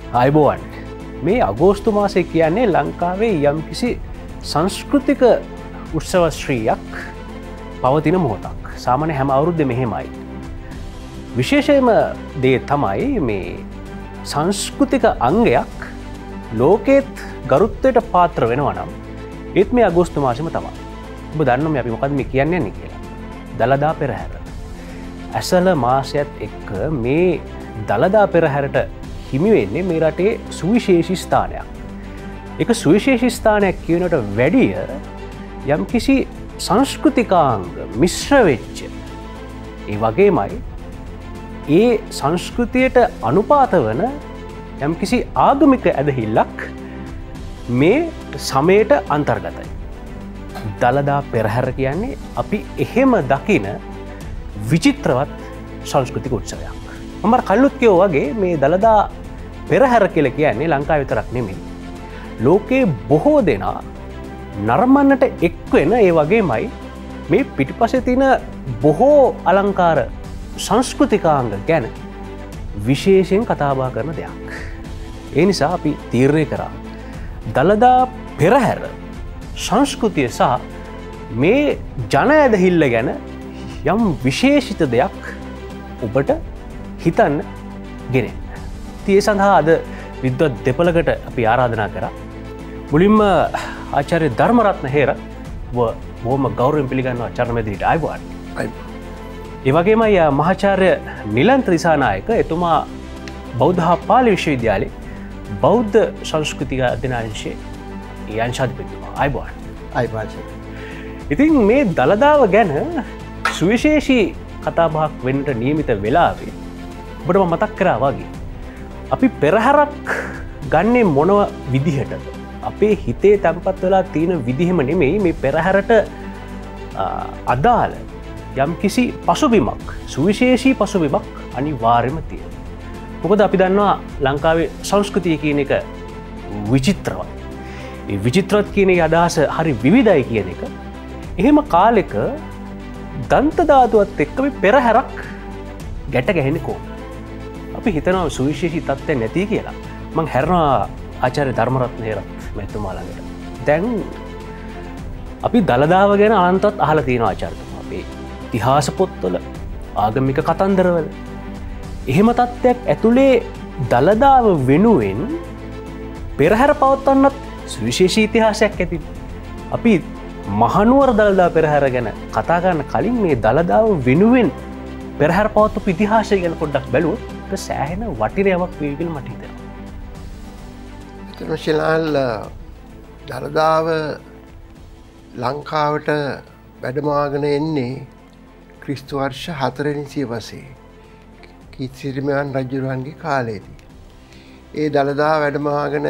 ආයුබෝවන් මේ අගෝස්තු මාසය කියන්නේ ලංකාවේ යම්කිසි සංස්කෘතික උත්සවශ්‍රීයක් පවතින මොහොතක්. සාමාන්‍ය හැම අවුරුද්දෙ මෙහෙමයි. විශේෂයෙන්ම දේ තමයි මේ සංස්කෘතික අංගයක් ලෝකෙත් ගරුත්වයට පාත්‍ර වෙනවා නම් ඒත් මේ අගෝස්තු මාසෙම තමයි. ඔබ දන්නවද අපි මොකද්ද මේ කියන්නේ කියලා? දළදා පෙරහැර. ඇසළ මාසයත් එක්ක මේ දළදා පෙරහැරට හිමි වෙන්නේ මේ රටේ සුවිශේෂී ස්ථානයක්. ඒක සුවිශේෂී ස්ථානයක් කියනට වැඩිය යම්කිසි සංස්කෘතිකාංග මිශ්‍ර වෙච්ච ඒ වගේමයි ඒ සංස්කෘතියට අනුපාත වන යම්කිසි ආගමික ඇදහිල්ලක් මේ සමයට අන්තර්ගතයි. දළදා පෙරහැර කියන්නේ අපි එහෙම දකින විචිත්‍රවත් සංස්කෘතික උත්සවයක්. මම කල්ලුත් කියෝ වගේ මේ දළදා පෙරහැර කියලා කියන්නේ ලංකාව විතරක් නෙමෙයි. ලෝකේ බොහෝ දෙනා නරඹන්නට එක්වෙන ඒ වගේමයි මේ පිටිපස්සේ තියෙන බොහෝ අලංකාර සංස්කෘතිකාංග ගැන විශේෂයෙන් කතා බහ කරන දෙයක්. ඒ නිසා අපි තීරණය කරා දළදා පෙරහැර සංස්කෘතිය සහ මේ ජන ඇදහිල්ල ගැන යම් විශේෂිත දෙයක් ඔබට හිතන්න ගෙනෙන්න. ඒ සඳහා අද විද්වත් දෙපළකට අපි ආරාධනා කරා. මුලින්ම ආචාර්ය ධර්මරත්න හේර බොහොම ගෞරවයෙන් පිළිගන්නවා ආචාර්ය මැදිරියට ආයුබෝවන්. ඒ වගේමයි මහාචාර්ය නිලන්ත දිසානායක එතුමා බෞද්ධ හා පාලි විශ්වවිද්‍යාලයේ බෞද්ධ සංස්කෘතික අධ්‍යනාංශයේ අංශාධිපතිතුමා. ආයුබෝවන්. ඉතින් මේ දළදාව ගැන සුවිශේෂී කතාබහක් වෙන්නට නියමිත වෙලාවේ ඔබට මතක් කරා වගේ අපි පෙරහැරක් ගන්නේ මොනව විදිහටද? අපේ හිතේ තැන්පත් වෙලා තියෙන විදිහම නෙමෙයි මේ පෙරහැරට අදාළ යම්කිසි පසුබිමක්, සුවිශේෂී පසුබිමක් අනිවාර්යයෙන්ම තියෙනවා. මොකද අපි දන්නවා ලංකාවේ සංස්කෘතිය කියන එක විචිත්‍රවත්. ඒ විචිත්‍රවත් කියන අදහස හරි විවිධයි කියන එක. එහෙම කාලෙක දන්ත ධාතුවත් එක්ක මේ පෙරහැරක් ගැට ගැහෙන්නේ කොහොමද? අපි හිතනවා සුවිශේෂී තත්ත්වයක් නැති කියලා. මං හැරෙනවා ආචාර්ය ධර්මරත්න හේරත් මෙතුමා ළඟට. දැන් අපි දළදාව ගැන අනන්තවත් අහලා තියෙනවා ආචාර්යතුමා. අපේ ඉතිහාස පොත්වල, ආගමික කතන්දරවල. එහෙම තත්ත්වයක් ඇතුලේ දළදාව වෙනුවෙන් පෙරහැර පවත්වන්නත් සුවිශේෂී ඉතිහාසයක් ඇති. අපි මහනුවර දළදා පෙරහැර ගැන කතා කරන්න කලින් මේ දළදාව වෙනුවෙන් පෙරහැර පවත්වපු ඉතිහාසය ගැන පොඩ්ඩක් බැලුවොත් සෑහෙන වටිරයක් වේ කියලා මට හිතෙනවා. ශිලාල් දළදාව ලංකාවට වැඩමවාගෙන එන්නේ ක්‍රිස්තු වර්ෂ 4 වෙනි සියවසේ කීර්තිසිරිමයන් රජුරුවන්ගේ කාලයේදී. ඒ දළදා වැඩමවාගෙන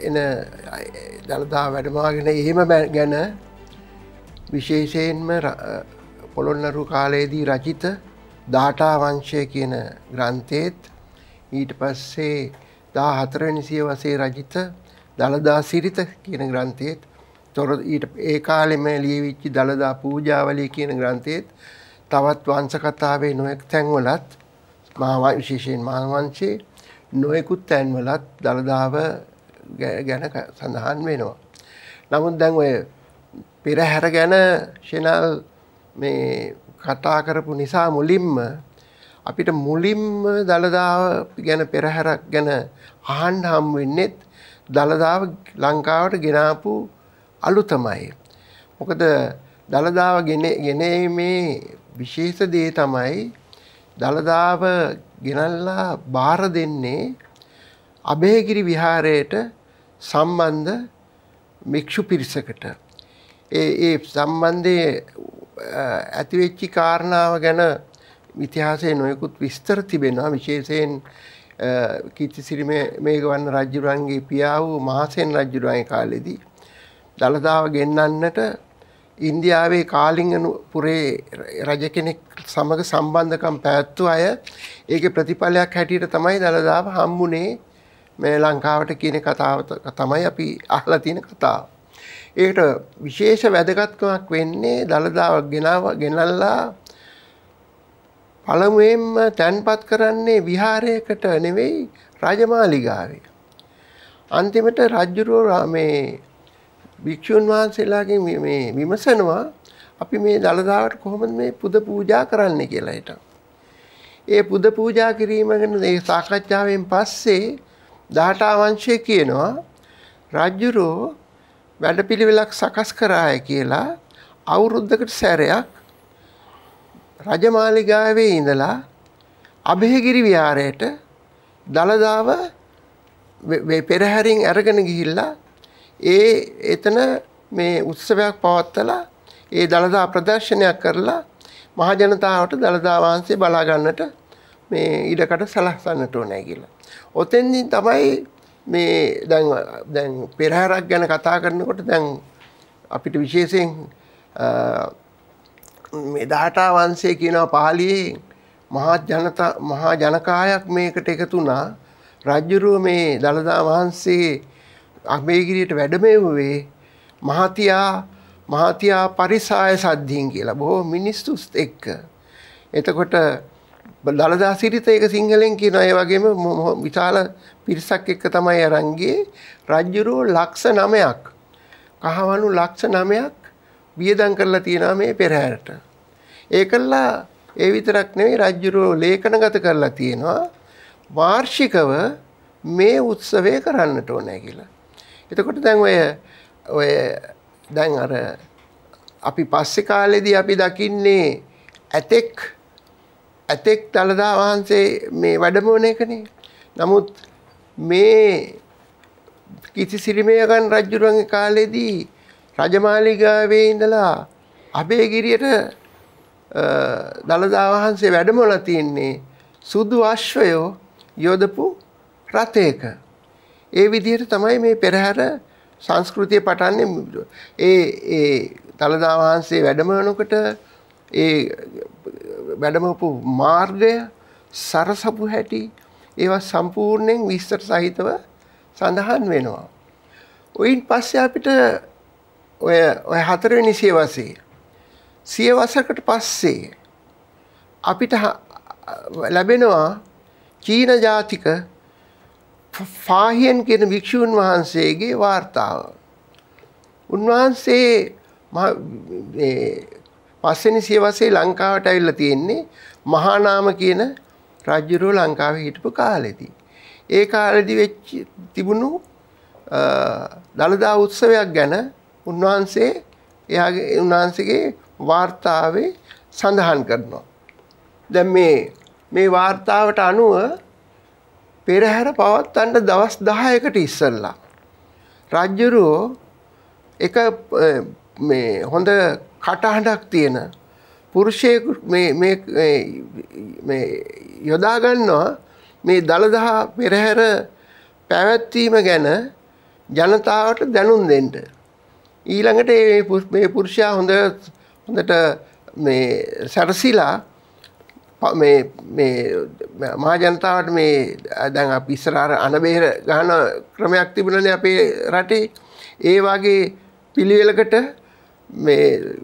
එහෙම ගැන විශේෂයෙන්ම පොළොන්නරු කාලයේදී රචිත දාඨා වංශය කියන ග්‍රන්ථයේත් ඊට පස්සේ 14 වෙනි සියවසේ රචිත දළදා සිරිත කියන ග්‍රන්ථයේත් ඊට ඒ කාලෙම ලියවිච්ච දළදා පූජාවලිය කියන ග්‍රන්ථයේත් තවත් වංශ කතාවේ නොයෙක් තැන්වලත් විශේෂයෙන් මහාවංශයේ නොයෙකුත් තැන්වලත් දළදාව ගැන සඳහන් වෙනවා. නමුත් දැන් ඔය පෙරහැර ගැන ශිලාල් මේ කතා කරපු නිසා මුලින්ම අපිට දළදාව ගැන පෙරහැරක් ගැන අහන්න හම් වෙන්නේ දළදාව ලංකාවට ගෙනාපු අලුතමයි. මොකද දළදාව ගෙනීමේ විශේෂ දේ තමයි දළදාව ගෙනල්ලා බාර දෙන්නේ අභයගිරි විහාරයට සම්බන්ධ භික්ෂු පිරිසකට. ඒ සම්බන්ධයේ ඇතිවෙච්චි කාරණාව ගැන ඉතිහාසයේ නොයෙකුත් විස්තර තිබෙනවා. විශේෂයෙන් කීර්තිසිරි මේඝවර්ණ රජුරන්ගේ පියා වූ මහසෙන් රජුරන්ගේ කාලෙදී දළදාව ගෙන්නන්නට ඉන්දියාවේ කාලිංගනුපුරේ රජ කෙනෙක් සමග සම්බන්ධකම් පැවැත්වූ අය ඒකේ ප්‍රතිඵලයක් හැටියට තමයි දළදාව හම්බුනේ මේ ලංකාවට කියන කතාව තමයි අපි අහලා තියෙන කතාව. ඒකට විශේෂ වැදගත්කමක් වෙන්නේ දළදාව ගෙනල්ලා පළමුවෙන්ම තැන්පත් කරන්නේ විහාරයකට නෙවෙයි රජමාලිගාවේ. අන්තිමට රජුරෝ මේ භික්ෂුන් වහන්සේලාගෙන් මේ විමසනවා අපි මේ දළදාවට කොහොමද මේ පුද පූජා කරන්න කියලා හිටන්. ඒ පුද පූජා කිරීම ගැන ඒ සාකච්ඡාවෙන් පස්සේ දාඨා වංශය කියනවා රජුරෝ වැඩපිළිවෙලක් සකස් කරාය කියලා අවුරුද්දකට සැරයක් රජමාලිගාවේ ඉඳලා අභයගිරි විහාරයට දළදාව පෙරහැරින් අරගෙන ගිහිල්ලා එතන මේ උත්සවයක් පවත්වලා ඒ දළදා ප්‍රදර්ශනයක් කරලා මහ ජනතාවට දළදා වහන්සේ බලා ගන්නට මේ ඉඩකඩ සලස්සන්නට ඕනේ කියලා. ඔතෙන්දී තමයි මේ දැන් පෙරහැරක් ගැන කතා කරනකොට දැන් අපිට විශේෂයෙන් මේ දාඨා වංශය කියනවා පාලියේ මහා ජනකායක් මේකට එකතු වුණා. රජුරුව මේ දළදා වහන්සේ අභයගිරියට වැඩමෙව්වේ මහතියා පරිසාය සද්ධීන් කියලා බොහෝ මිනිස්සු එක්ක. එතකොට දළදා සිරිත ඒක සිංහලෙන් කියනවා. ඒ වගේම විශාල පිරිසක් එක්ක තමයි අරන් ගියේ. රජුරුව ලක්ෂ 9ක් කහවණු ලක්ෂ 9ක් වියදම් කරලා තියෙනවා මේ පෙරහැරට. ඒකලා ඒ විතරක් නෙවෙයි රජුරුව ලේඛනගත කරලා තියෙනවා වාර්ෂිකව මේ උත්සවය කරන්නට ඕනේ කියලා. එතකොට දැන් ඔය දැන් අර අපි පස්සේ කාලෙදී අපි දකින්නේ ඇතෙක් දළදා වහන්සේ මේ වැඩමවන එකනේ. නමුත් මේ කිසිසිරිමයගන් රජුරුවන්ගේ කාලෙදී රජමාලිගාවේ ඉඳලා අභයගිරියට දළදා වහන්සේ වැඩමවලා තින්නේ සුදු අශ්වයෝ යොදපු රථයක. ඒ විදිහට තමයි මේ පෙරහැර සංස්කෘතිය පටන්නේ. ඒ දළදා වහන්සේ වැඩමවනකොට ඒ වැඩමවපු මාර්ගය සරසපු හැටි ඒවා සම්පූර්ණයෙන් විස්තර සහිතව සඳහන් වෙනවා. ඔයින් පස්සේ අපිට ඔය 4 වෙනි සියවසකට පස්සේ අපිට ලැබෙනවා චීන ජාතික ෆාහියන් කියන භික්ෂුන් වහන්සේගේ වාර්තාව. උන්වහන්සේ පස්වෙනි සියවසේ ලංකාවට ඇවිල්ලා තියෙන්නේ මහානාම කියන රජුරෝ ලංකාවේ හිටපු කාලෙදී. ඒ කාලෙදී තිබුණු දළදා උත්සවයක් ගැන උන්වහන්සේගේ වාර්තාවේ සඳහන් කරනවා. දැන් මේ වාර්තාවට අනුව පෙරහැර පවත්වන්න දවස් 10කට ඉස්සෙල්ලා රජුරෝ එක මේ හොඳ කටහඬක් තියෙන පුරුෂයෙකු මේ යොදා ගන්නවා මේ දළදා පෙරහැර පැවැත්වීම ගැන ජනතාවට දැනුම් දෙන්න. ඊළඟට මේ පුරුෂයා හොඳට මේ සැරසිලා මේ මහා ජනතාවට මේ දැන් අපි ඉස්සරහට අනබේර ගහන ක්‍රමයක් තිබුණනේ අපේ රටේ. ඒ වගේ පිළිවෙලකට මේ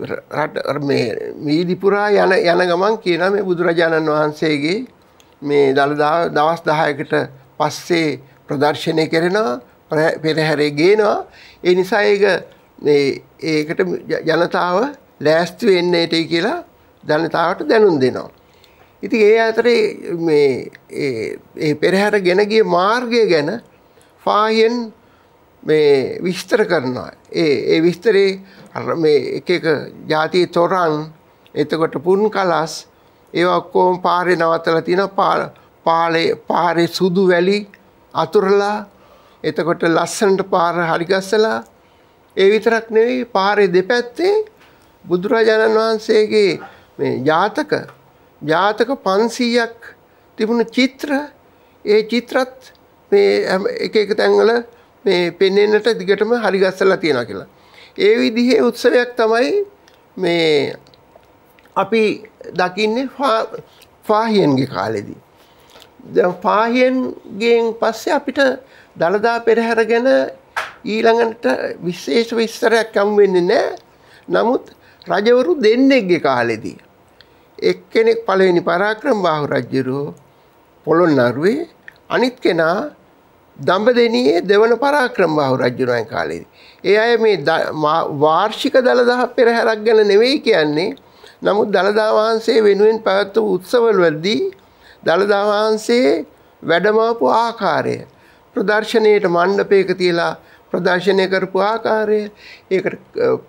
වීදි පුරා යන ගමන් කියනවා මේ බුදුරජාණන් වහන්සේගේ මේ දළදා දවස් 10කට පස්සේ ප්‍රදර්ශනය කරනවා පෙරහැරේ ගේනවා. ඒ නිසා ඒකට ජනතාව ලෑස්ති වෙන්නට කියලා ජනතාවට දැනුම් දෙනවා. ඉතින් ඒ අතරේ මේ පෙරහැර ගෙන ගිය මාර්ගය ගැන ෆාහියන් මේ විස්තර කරනවා. ඒ විස්තරේ මේ එක ජාතියේ තොරන් එතකොට පුන් කලස් ඒවා ඔක්කොම පාරේ නවත්තලා තියෙනවා. පාරේ සුදු වැලි අතුරලා එතකොට ලස්සනට පාර හරි ගස්සලා ඒ විතරක් නෙවෙයි පාරේ දෙපැත්තේ බුදුරජාණන් වහන්සේගේ මේ ජාතක 500ක් තිබුණු චිත්‍ර. ඒ චිත්‍රත් මේ එක තැන්වල මේ පෙන්වන්නට දිගටම හරි ගස්සලා තියෙනවා කියලා. ඒ විදිහේ උත්සවයක් තමයි මේ අපි දකින්නේ ෆාහියන්ගේ කාලෙදී. දැන් ෆාහියන්ගෙන් පස්සේ අපිට දළදා පෙරහැර ගැන ඊළඟට විශේෂ විස්තරයක් හම් වෙන්නේ නැහැ. නමුත් රජවරු දෙන්නෙක්ගේ කාලෙදී එක්කෙනෙක් පළවෙනි පරාක්‍රම බාහු රජුරෝ පොළොන්නරුවේ, අනිත් කෙනා දඹදෙණියේ දෙවන පරාක්‍රමබාහු රජුණන් කාලේදී. ඒ අය මේ වාර්ෂික දළදා පෙරහැරක් ගැන නෙවෙයි කියන්නේ. නමුත් දළදා වහන්සේ වෙනුවෙන් පැවැත් වූ උත්සවවලදී දළදා වහන්සේ වැඩමවපු ආකාරය ප්‍රදර්ශනයේට මණ්ඩපයක තියලා ප්‍රදර්ශනය කරපු ආකාරය ඒකට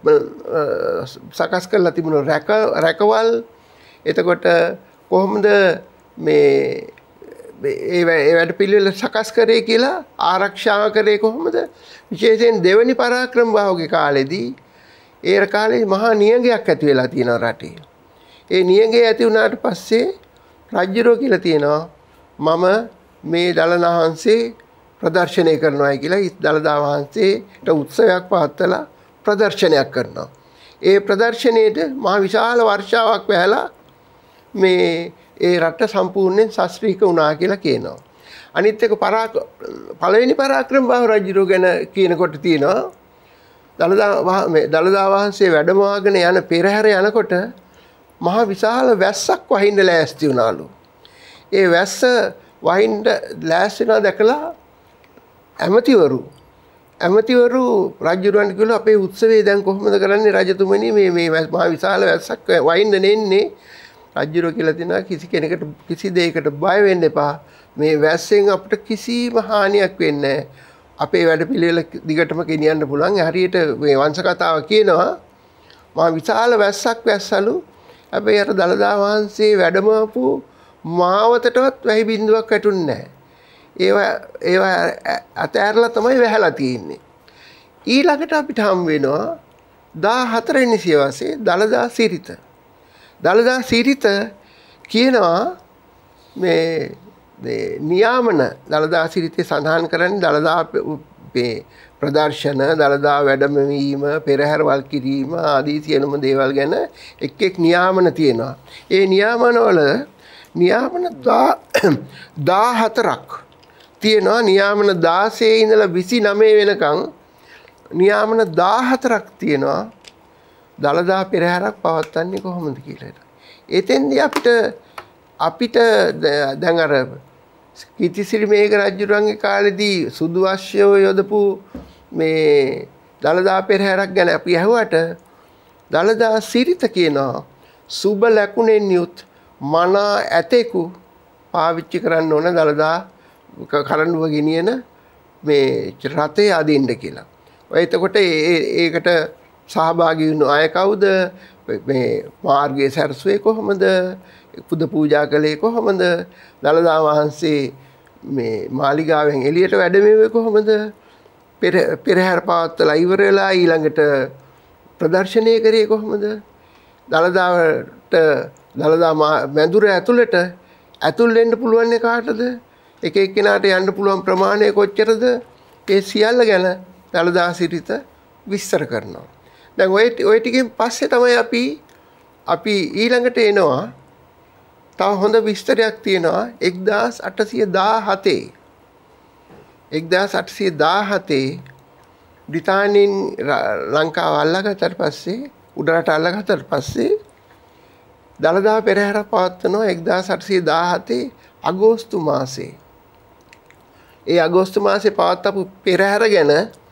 සකස් කරලා තිබුණු රැකවල් එතකොට කොහොමද මේ ඒ වැඩ පිළිවෙල සකස් කරේ කියලා ආරක්ෂා කරේ කොහොමද විශේෂයෙන් දෙවනි පරාක්‍රමබාහුගේ කාලෙදී ඒ කාලේ මහා නියඟයක් ඇති වෙලා තියෙනවා රටේ. ඒ නියඟය ඇති වුණාට පස්සේ රජුරෝ කියලා තියෙනවා මම මේ දළදා වහන්සේ ප්‍රදර්ශනය කරනවායි කියලා දළදා වහන්සේට උත්සවයක් පවත්වලා ප්‍රදර්ශනයක් කරනවා. ඒ ප්‍රදර්ශනයේට මහ විශාල වර්ෂාවක් වැහැලා මේ ඒ රට සම්පූර්ණයෙන් ශාස්ත්‍රීය වුණා කියලා කියනවා. අනිත් එක පළවෙනි පරාක්‍රමබාහු රජුරෝ ගැන කියනකොට තියෙනවා දළදා වහන්සේ වැඩමවාගෙන යන පෙරහැර යනකොට මහා විශාල වැස්සක් වහින්න ලෑස්ති වුණාලු. ඒ වැස්ස වහින්න ලෑස්ති වෙනවා දැකලා ඇමතිවරු රජුරවන්ට කිව්වා අපේ උත්සවය දැන් කොහොමද කරන්නේ රජතුමනි මේ මහා විශාල වැස්සක් වහින්න නෙන්නේ. රජුරෝ කියලා තිනවා කිසි කෙනෙකුට කිසි දෙයකට බය වෙන්න එපා. මේ වැස්සෙන් අපිට කිසිම හානියක් වෙන්නේ නැහැ. අපේ වැඩ පිළිවෙල දිගටම ගෙනියන්න පුළුවන්. හරියට මේ වංශ කතාව කියනවා මහා විශාල වැස්සක් වැස්සලු. හැබැයි අර දළදා වහන්සේ වැඩමවපු මාවතටවත් වැහි බින්දුවක් වැටුන්නේ නැහැ. ඒවා අතෑරලා තමයි වැහලා තියෙන්නේ. ඊළඟට අපිට හම් වෙනවා 14 වෙනි සියවසේ දළදා සිරිත. දළදා සිරිත කියනවා මේ නියාමන දළදා සිරිතේ සඳහන් කරන්නේ දළදා ප්‍රදර්ශන දළදා වැඩමවීම පෙරහැරවල් කිරීම ආදී සියලුම දේවල් ගැන එක් නියාමන තියෙනවා. ඒ නියාමනවල නියාමන 14ක් තියෙනවා. නියාමන 16 ඉඳලා 29 වෙනකන් නියාමන 14ක් තියෙනවා. දළදා පෙරහැරක් පවත්වන්නේ කොහොමද කියලා. එතෙන්දී අපිට දැන් අර කීර්තිසිරි මේඝ රජුරන්ගේ කාලේදී සුදු අශ්වයෝ යොදපු මේ දළදා පෙරහැරක් ගැන අපි අහුවට දළදා සිරිත කියනවා සුබ ලකුණෙන් යුත් මනා ඇතෙකු පාවිච්චි කරන්න ඕන දළදා කරඬුව ගෙනියන මේ රථය අදින්න කියලා. ඔය එතකොට ඒකට සහභාගී වුණු අය කවුද? මේ මාර්ගයේ සැරසුවේ කොහොමද? පුද පූජා කළේ කොහොමද? දළදා වහන්සේ මේ මාලිගාවෙන් එළියට වැඩමෙන්නේ කොහොමද? පෙරහැර පවත්වලා ඉවර වෙලා ඊළඟට ප්‍රදර්ශනය කරේ කොහොමද? දළදා මැදුර ඇතුළට ඇතුල් වෙන්න පුළුවන් කාටද? එක එක්කෙනාට යන්න පුළුවන් ප්‍රමාණය කොච්චරද? ඒ සියල්ල ගැන දළදා සිරිත විස්තර කරනවා. දැන් ඔය ටිකෙන් පස්සේ තමයි අපි ඊළඟට එනවා. තව හොඳ විස්තරයක් තියෙනවා 1817 බ්‍රිතාන්‍යයෙන් ලංකාව අල්ලගත්තට පස්සේ උඩරට අල්ලගත්තට පස්සේ දළදා පෙරහැර පවත්වනවා 1817 අගෝස්තු මාසේ. ඒ අගෝස්තු මාසේ පවත්වපු පෙරහැර ගැන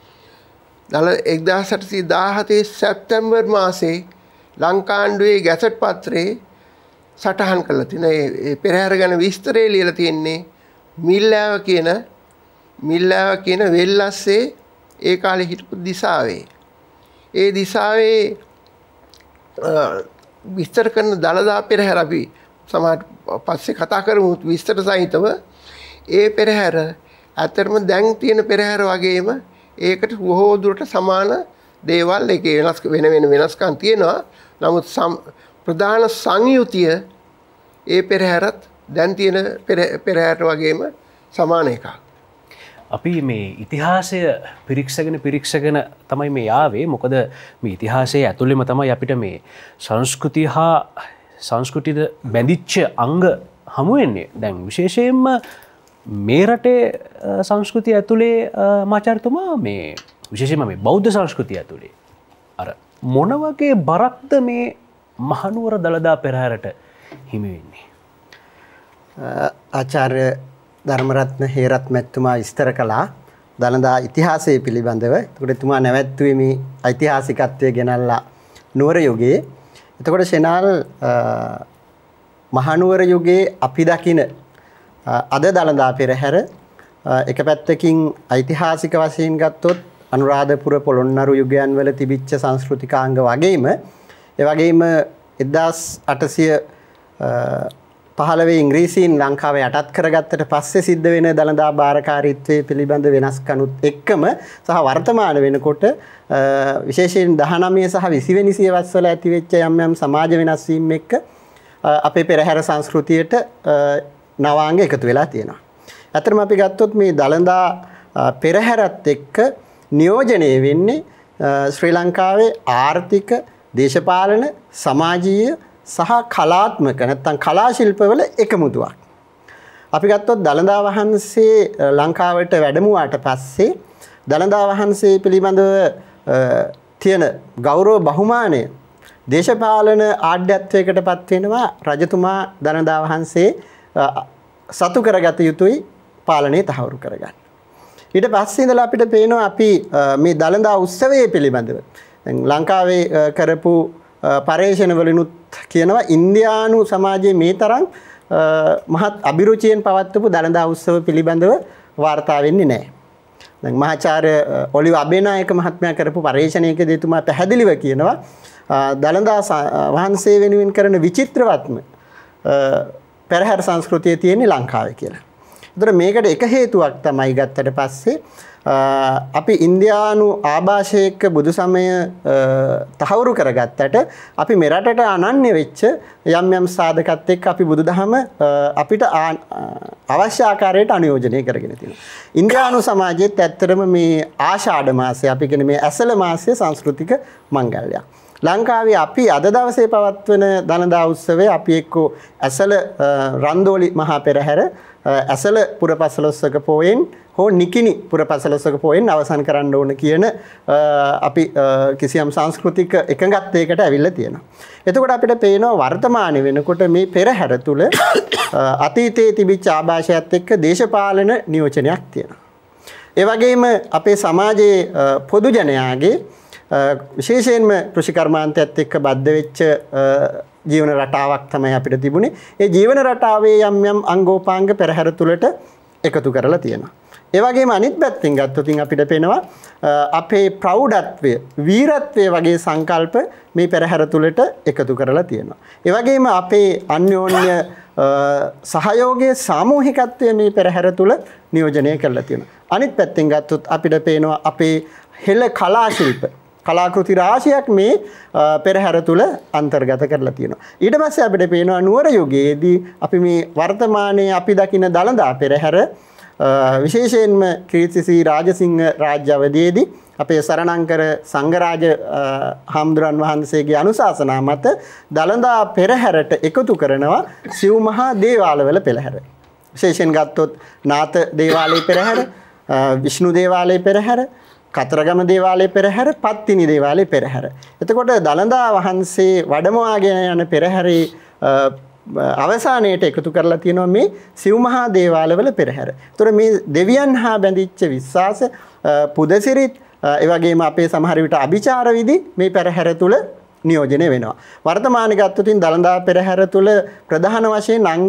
1817 සැප්තැම්බර් මාසේ ලංකාණ්ඩුවේ ගැසට් පත්‍රයේ සටහන් කරලා තියෙනවා. ඒ පෙරහැර ගැන විස්තරය ලියලා තියෙන්නේ මිල්ලාව කියන වෙල්ලස්සේ ඒ කාලේ හිටපු දිසාවේ. ඒ දිසාවේ විස්තර කරන දළදා පෙරහැර අපි සමහර පස්සේ කතා කරමු විස්තර සහිතව. ඒ පෙරහැර ඇත්තටම දැන් තියෙන පෙරහැර වගේම ඒකට බොහෝ දුරට සමාන දේවල් එකේ වෙන වෙනස්කම් තියෙනවා. නමුත් ප්‍රධාන සංයුතිය ඒ පෙරහැරත් දැන් තියෙන පෙරහැරට වගේම සමාන එකක්. අපි මේ ඉතිහාසය පිරික්සගෙන තමයි මේ ආවේ. මොකද මේ ඉතිහාසයේ ඇතුළෙම තමයි අපිට මේ සංස්කෘතිය හා සංස්කෘතිද බැඳිච්ච අංග හමු වෙන්නේ. දැන් විශේෂයෙන්ම මේ රටේ සංස්කෘතිය ඇතුලේ මාචාර්යතුමා මේ විශේෂයෙන්ම මේ බෞද්ධ සංස්කෘතිය ඇතුලේ අර මොන වගේ බරක්ද මේ මහනුවර දළදා පෙරහැරට හිමි වෙන්නේ? ආචාර්ය ධර්මරත්න හේරත් මැතිතුමා විස්තර කළා දළදා ඉතිහාසය පිළිබඳව. එතකොට එතුමා නැවැත්තුවේ මේ ඓතිහාසිකත්වය ගෙනල්ලා නුවර යුගයේ. එතකොට ෂෙනාල් මහනුවර යුගයේ අපි දකින අද දළදා පෙරහැර එක පැත්තකින් ඓතිහාසික වශයෙන් ගත්තොත් අනුරාධපුර පොළොන්නරු යුගයන් වල තිබිච්ච සංස්කෘතිකාංග වගේම ඒ වගේම 1815 ඉංග්‍රීසීන් ලංකාව යටත් කරගත්තට පස්සේ සිද්ධ වෙන දළදා බාරකාරීත්වයේ පිළිබඳ වෙනස්කනුත් එක්කම සහ වර්තමාන වෙනකොට විශේෂයෙන් 19 සහ 20 වෙනි සියවස්වල ඇති වෙච්ච යම් යම් සමාජ වෙනස් වීම එක්ක අපේ පෙරහැර සංස්කෘතියට නවාංග එකතු වෙලා තියෙනවා. අතරම අපි ගත්තොත් මේ දළදා පෙරහැරත් එක්ක නියෝජනය වෙන්නේ ශ්‍රී ලංකාවේ ආර්ථික, දේශපාලන, සමාජීය සහ කලාත්මක නැත්නම් කලා ශිල්පවල එකමුතුවක්. අපි ගත්තොත් දළදා වහන්සේ ලංකාවට වැඩමුවාට පස්සේ දළදා වහන්සේ පිළිබඳව තියෙන ගෞරව බහුමානය දේශපාලන ආඩ්‍යත්වයකට පත් වෙනවා. රජතුමා දළදා වහන්සේ සතු කරගත යුතුයි පාලනය තහවුරු කරගන්න. ඊට පස්සේ ඉඳලා අපිට පේනවා අපි මේ දළදා උත්සවයේ පිළිබඳව දැන් ලංකාවේ කරපු පරේක්ෂණ වලිනුත් කියනවා ඉන්දියානු සමාජයේ මේ තරම් මහත් අභිරුචියෙන් පවත්වපු දළදා උත්සව පිළිබඳව වාර්තා වෙන්නේ නැහැ. දැන් මහාචාර්ය ඔලිව් අබේනායක මහත්මයා කරපු පරේක්ෂණයකදී එතුමා පැහැදිලිව කියනවා දළදා වහන්සේ වෙනුවෙන් කරන විචිත්‍රවත්ම පෙරහැර සංස්කෘතිය තියෙන්නේ ලංකාවේ කියලා. ඒතර මේකට එක හේතුවක් තමයි ගත්තට පස්සේ අපි ඉන්දියානු ආభాෂයක බුදු සමය තහවුරු කරගත්තට අපි මෙරටට අනන්‍ය වෙච්ච යම් යම් සාධකත් එක්ක අපි බුදුදහම අපිට අවශ්‍ය ආකාරයට අනුයෝජනය කරගෙන තියෙනවා. ඉන්දියානු සමාජයේත් ඇත්තටම මේ ආෂාಢ මාසය අපි කියන මේ ඇසළ මාසය සංස්කෘතික මංගල්‍යයක්. ලංකාවේ අපි අද දවසේ පවත්වන දළදා උත්සවයේ අපි එක්කෝ ඇසළ රන්දෝලි මහා පෙරහැර ඇසළ පුරපසළොස්වක පෝයෙන් හෝ නිකිනි පුරපසළොස්වක පෝයෙන් අවසන් කරන්න ඕන කියන අපි කිසියම් සංස්කෘතික එකඟත්වයකට ඇවිල්ලා තියෙනවා. එතකොට අපිට පේනවා වර්තමානයේ වෙනකොට මේ පෙරහැර තුල අතීතයේ තිබිච්ච ආభాෂයත් එක්ක දේශපාලන නියෝජනයක් තියෙනවා. ඒ වගේම අපේ සමාජයේ පොදු ජනයාගේ විශේෂයෙන්ම කෘෂිකර්මාන්තයත් එක්ක බද්ධ වෙච්ච ජීවන රටාවක් තමයි අපිට තිබුණේ. ඒ ජීවන රටාවේ යම් යම් අංගෝපාංග පෙරහැර තුලට එකතු කරලා තියෙනවා. ඒ වගේම අනිත් පැත්තෙන් ගත්තොත් අපිට පේනවා අපේ ප්‍රෞಢත්වය, වීරත්වය වගේ සංකල්ප මේ පෙරහැර තුලට එකතු කරලා තියෙනවා. ඒ වගේම අපේ අන්‍යෝන්‍ය සහයෝගයේ සාමූහිකත්වය මේ පෙරහැර තුල නියෝජනය කරලා තියෙනවා. අනිත් පැත්තෙන් ගත්තොත් අපිට පේනවා අපේ හෙළ කලා ශිල්ප කලාකෘති රාශියක් මේ පෙරහැර තුල අන්තර්ගත කරලා තියෙනවා. ඊට පස්සේ අපිට පේනවා නුවර යුගයේදී අපි මේ වර්තමානයේ අපි දකින දළදා පෙරහැර විශේෂයෙන්ම කීර්තිසී රාජසිංහ රාජ්‍ය අවධියේදී අපේ සරණංකර සංඝරාජ හාමුදුරන් වහන්සේගේ අනුශාසනා මත දළදා පෙරහැරට එකතු කරනවා සිව් මහා දේවාලවල පෙරහැර. විශේෂයෙන් ගත්තොත් නාත දේවාලයේ පෙරහැර, විෂ්ණු දේවාලයේ පෙරහැර, කතරගම දේවාලයේ පෙරහැර, පත්තිනි දේවාලයේ පෙරහැර. එතකොට දළදා වහන්සේ වැඩමවාගෙන යන පෙරහැරේ අවසානයේට එකතු කරලා තියෙනවා මේ සිව් මහා දේවාලවල පෙරහැර. ඒතර මේ දෙවියන් හා බැඳිච්ච විශ්වාස, පුදසිරිත්, ඒ වගේම අපේ සමහර විට අභිචාර විදි මේ පෙරහැර තුල නියෝජනය වෙනවා. වර්තමානයේ ගත්තොත් දළදා පෙරහැර තුල ප්‍රධාන වශයෙන් අංග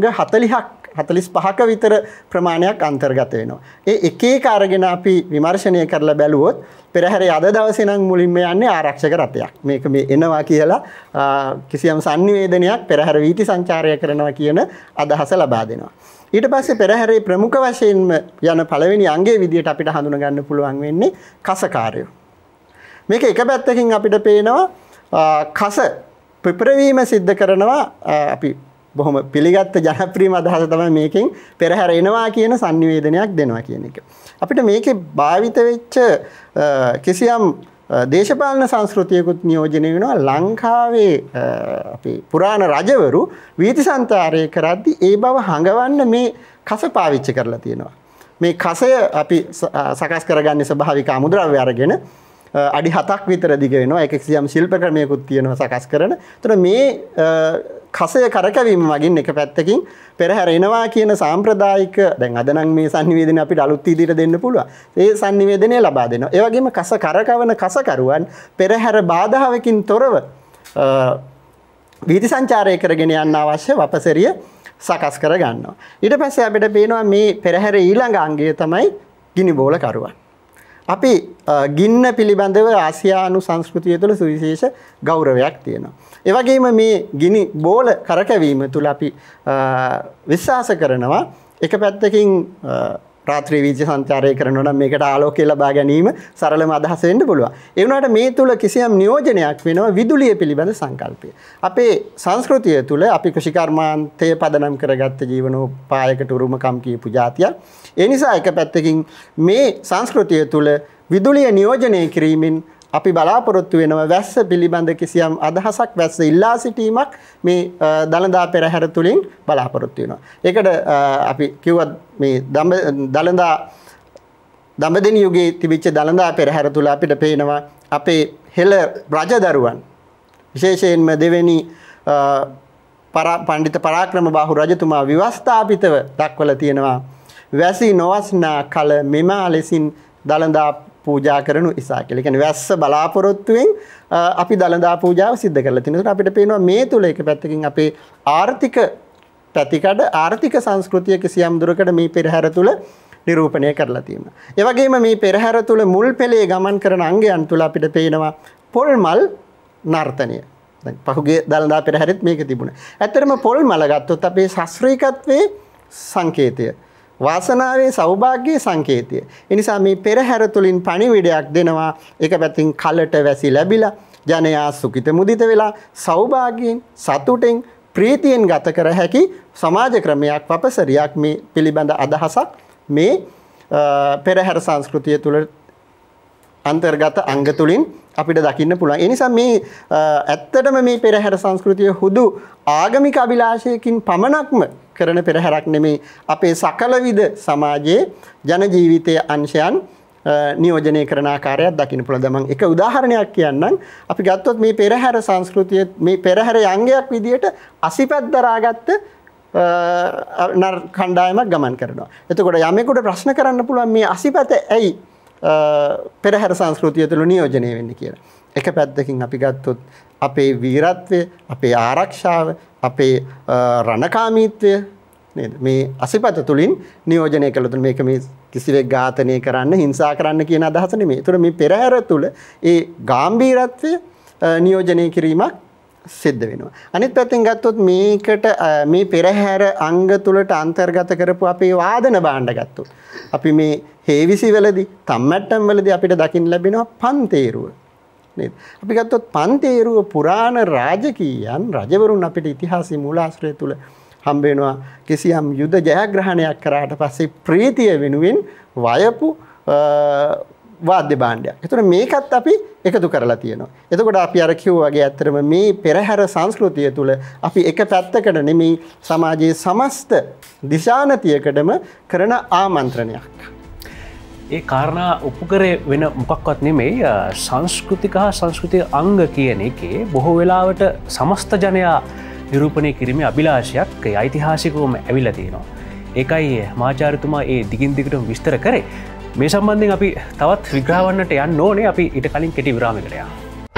45ක විතර ප්‍රමාණයක් අන්තර්ගත වෙනවා. ඒ එක එක අරගෙන අපි විමර්ශනය කරලා බැලුවොත් පෙරහැරේ අද දවසේ නම් මුලින්ම යන්නේ ආරක්ෂක රථයක්. මේක මේ එනවා කියලා කිසියම් sannivedanayak පෙරහැර වීථි සංචාරය කරනවා කියන අදහස ලබා දෙනවා. ඊට පස්සේ පෙරහැරේ ප්‍රමුඛ වශයෙන්ම යන පළවෙනි අංගයේ විදියට අපිට හඳුනා ගන්න පුළුවන් වෙන්නේ කසකාරයෝ. මේක එක පැත්තකින් අපිට පේනවා කස පිපිරවීම සිද්ධ කරනවා අපි බොහොම පිළිගත්ත ජනප්‍රියම අදහස තමයි මේකෙන් පෙරහැර එනවා කියන sannivedanayak දෙනවා කියන එක. අපිට මේකේ භාවිත වෙච්ච කිසියම් දේශපාලන සංස්කෘතියකුත් නියෝජනය වෙනවා. ලංකාවේ අපි පුරාණ රජවරු වීථි සංචාරය කරද්දී ඒ බව හඟවන්න මේ කස පාවිච්චි කරලා තියෙනවා. මේ කසය අපි සකස් කරගන්නේ ස්වභාවික අමුද්‍රව්‍ය අරගෙන අඩි 7ක් විතර දිග වෙනවා. ඒක කිසියම් ශිල්ප ක්‍රමයකුත් තියෙනවා සකස් කරන. ඒතර මේ කසය කරකැවීම මගින් එක පැත්තකින් පෙරහැර එනවා කියන සාම්ප්‍රදායික දැන් අද නම් මේ sannivedana අපිට අලුත් විදිහට දෙන්න පුළුවන්. ඒ sannivedana ලබා දෙනවා. ඒ වගේම කස කරකවන කසකරුවන් පෙරහැර බාධාවකින් තොරව වීථි සංචාරය කරගෙන යන්න අවශ්‍ය වපසරිය සකස් කර ගන්නවා. ඊට පස්සේ අපිට පේනවා මේ පෙරහැර ඊළඟ අංගය තමයි ගිනි බෝල කරුවන්. අපි ගින්න පිළිබඳව ආසියානු සංස්කෘතිය තුළ සුවිශේෂ ගෞරවයක් තියෙනවා. ඒ වගේම මේ ගිනි බෝල කරකැවීම තුළ අපි විශ්වාස කරනවා එක පැත්තකින් රාත්‍රී වීථි සංචාරය කරනවා නම් මේකට ආලෝකය ලබා ගැනීම සරලම අදහස වෙන්න පුළුවන්. ඒ වුණාට මේ තුල කිසියම් නියෝජනයක් වෙනවා විදුලිය පිළිබඳ සංකල්පය. අපේ සංස්කෘතිය තුල අපි කෘෂිකර්මාන්තය පදනම් කරගත්ත ජීවනෝපායකට උරුමකම් කියපු જાතියක්. ඒ නිසා එක පැත්තකින් මේ සංස්කෘතිය තුල විදුලිය නියෝජනය කිරීමෙන් අපි බලාපොරොත්තු වෙනවා වැස්ස පිළිබඳ කිසියම් අදහසක් වැස්ස ඉල්ලා සිටීමක් මේ දළදා පෙරහැර තුලින් බලාපොරොත්තු වෙනවා. ඒකට අපි කිව්වත් මේ දඹදෙණි යුගයේ තිබිච්ච දළදා පෙරහැර තුල අපිට පේනවා අපේ හෙළ රජදරුවන් විශේෂයෙන්ම දෙවෙනි පණ්ඩිත පරාක්‍රම බාහු රජතුමා විවස්ථාපිතව දක්වලා තියෙනවා වැසි නොවස්නා කල මෙමා ලෙසින් දළදා පූජා කරනු ඉසා කියලා. ඒ කියන්නේ වැස්ස බලාපොරොත්තුෙන් අපි දළදා පූජාව සිද්ධ කරලා තිනවා. ඒකට අපිට පේනවා මේ තුල එක පැත්තකින් අපේ ආර්ථික පැතිකඩ ආර්ථික සංස්කෘතිය කිසියම් දුරකට මේ පෙරහැර තුල නිරූපණය කරලා තියෙනවා. ඒ වගේම මේ පෙරහැර තුල මුල් පෙළේ ගමන් කරන අංගයන් තුල අපිට පේනවා පොල් මල් නර්තනය. දැන් පහුගිය දළදා පෙරහැරෙත් මේක තිබුණා. ඇත්තටම පොල් මල ගත්තොත් අපේ ශාස්ත්‍රීයත්වයේ සංකේතය වාසනාවේ සෞභාග්‍යයේ සංකේතය. ඒ නිසා මේ පෙරහැර තුලින් පණිවිඩයක් දෙනවා. ඒක පැතින් කලට වැසි ලැබිලා ජනයා සුඛිත මුදිත වෙලා සෞභාග්‍යයෙන් සතුටෙන් ප්‍රීතියෙන් ගත කර හැකි සමාජ ක්‍රමයක් වපසරියක් මේ පිළිබඳ අදහසක් මේ පෙරහැර සංස්කෘතිය තුල අන්තර්ගත අංග තුලින් අපිට දකින්න පුළුවන්. ඒ නිසා මේ ඇත්තටම මේ පෙරහැර සංස්කෘතිය හුදු ආගමික අභිලාෂයකින් පමණක්ම කරන පෙරහැරක් නෙමේ. අපේ සකල විද සමාජයේ ජන ජීවිතයේ අංශයන් නියෝජනය කරන ආකාරයක් දකින්න පුළුවන්. දැන් මම එක උදාහරණයක් කියන්නම්. අපි ගත්තොත් මේ පෙරහැර සංස්කෘතිය මේ පෙරහැර යංගයක් විදියට අසිපත් දරාගත්ත කණ්ඩායමක් ගමන් කරනවා. එතකොට යමෙකුට ප්‍රශ්න කරන්න පුළුවන් මේ අසිපත ඇයි පෙරහැර සංස්කෘතිය තුළ නියෝජනය වෙන්නේ කියලා. එක පැත්තකින් අපි ගත්තොත් අපේ වීරත්වය, අපේ ආරක්ෂාව, අපේ රණකාමීත්වය නේද? මේ අසිපත තුලින් නියෝජනය කළ තුන මේක මේ කිසිවෙක් ඝාතනය කරන්න, හිංසා කරන්න කියන අදහස නෙමෙයි. ඒතර මේ පෙරහැර තුල ඒ ගැඹීරත්වය නියෝජනය කිරීමක් සිද්ධ වෙනවා. අනිත් පැත්තෙන් ගත්තොත් මේකට මේ පෙරහැර අංග තුලට අන්තර්ගත කරපු අපේ වාදන භාණ්ඩ ගත්තොත් අපි මේ හේවිසි වලදී, තම්මැට්ටම් වලදී අපිට දකින්න ලැබෙනවා පන්තේරුව. නේද? අපි ගත්තොත් පන්තේරුව පුරාණ රාජකීයන් රජවරුන් අපිට ඉතිහාසයේ මූලාශ්‍රය තුල හම්බ වෙනවා. කිසියම් යුද ජයග්‍රහණයක් කරාට පස්සේ ප්‍රීතිය වෙනුවෙන් වයපු වාද්‍ය භාණ්ඩයක්. ඒතර මේකත් අපි එකතු කරලා තියෙනවා. එතකොට අපි අර කිව්වා වගේ ඇත්තටම මේ පෙරහැර සංස්කෘතිය තුළ අපි එක පැත්තකට නෙමෙයි සමාජයේ සමස්ත දිශානතියකටම කරන ආමන්ත්‍රණයක්. ඒ කාරණා ඔප්පු කරේ වෙන මොකක්වත් නෙමෙයි සංස්කෘතික හා සංස්කෘතික අංග කියන එකේ බොහෝ වෙලාවට සමස්ත ජනයා නිරූපණය කිරීමේ අභිලාෂයක් ඓතිහාසිකවම ඇවිල්ලා තියෙනවා. ඒකයි මහාචාර්යතුමා ඒ දිගින් දිගටම විස්තර කරේ. මේ සම්බන්ධයෙන් අපි තවත් විග්‍රහ වන්නට යන්න ඕනේ. අපි ඊට කලින් කෙටි විරාමයකට යමු.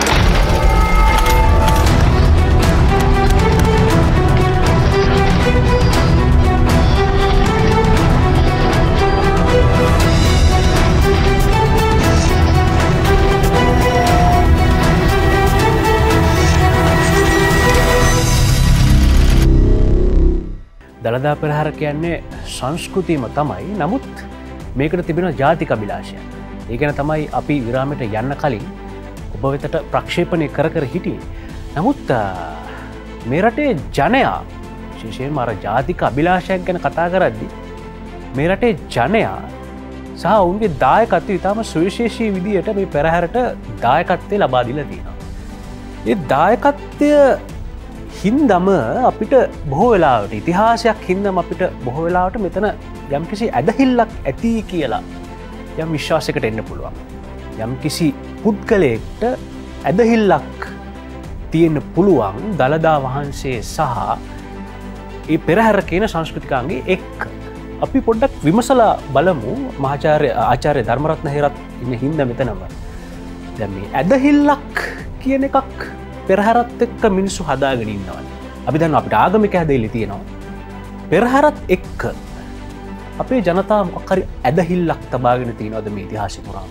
දළදා පෙරහැර කියන්නේ සංස්කෘතියම තමයි. නමුත් මේකට තිබෙන ජාතික අභිලාෂය. ඒ ගැන තමයි අපි විරාමයට යන්න කලින් ඔබ වෙතට ප්‍රක්ෂේපණය කර හිටියේ. නමුත් මේ රටේ ජනයා විශේෂයෙන්ම අර ජාතික අභිලාෂයක් ගැන කතා කරද්දී මේ රටේ ජනයා සහ ඔවුන්ගේ දායකත්වය ඉතාම සුවිශේෂී විදියට මේ පෙරහැරට දායකත්වය ලබා දීලා තියෙනවා. ඒ දායකත්වය හින්දම අපිට බොහෝ වෙලාවට ඉතිහාසයක් හින්දම අපිට බොහෝ වෙලාවට මෙතන යම්කිසි ඇදහිල්ලක් ඇති කියලා යම් විශ්වාසයකට එන්න පුළුවන්. යම්කිසි පුද්ගලයෙක්ට ඇදහිල්ලක් තියෙන්න පුළුවන් දළදා වහන්සේ සහ ඒ පෙරහැර කියන සංස්කෘතිකාන්ගේ එක්ක. අපි පොඩ්ඩක් විමසලා බලමු ආචාර්ය ධර්මරත්න හේරත් ඉන්න හින්ද මෙතනම. දැන් මේ ඇදහිල්ලක් කියන එකක් පෙරහැරත් එක්ක මිනිස්සු හදාගෙන ඉන්නවනේ. අපි දන්නවා අපිට ආගමික ඇදහිලි තියෙනවා. පෙරහැරත් එක්ක අපේ ජනතාව මොකක් හරි ඇදහිල්ලක් තබාගෙන තියෙනවද මේ ඉතිහාසය පුරාම?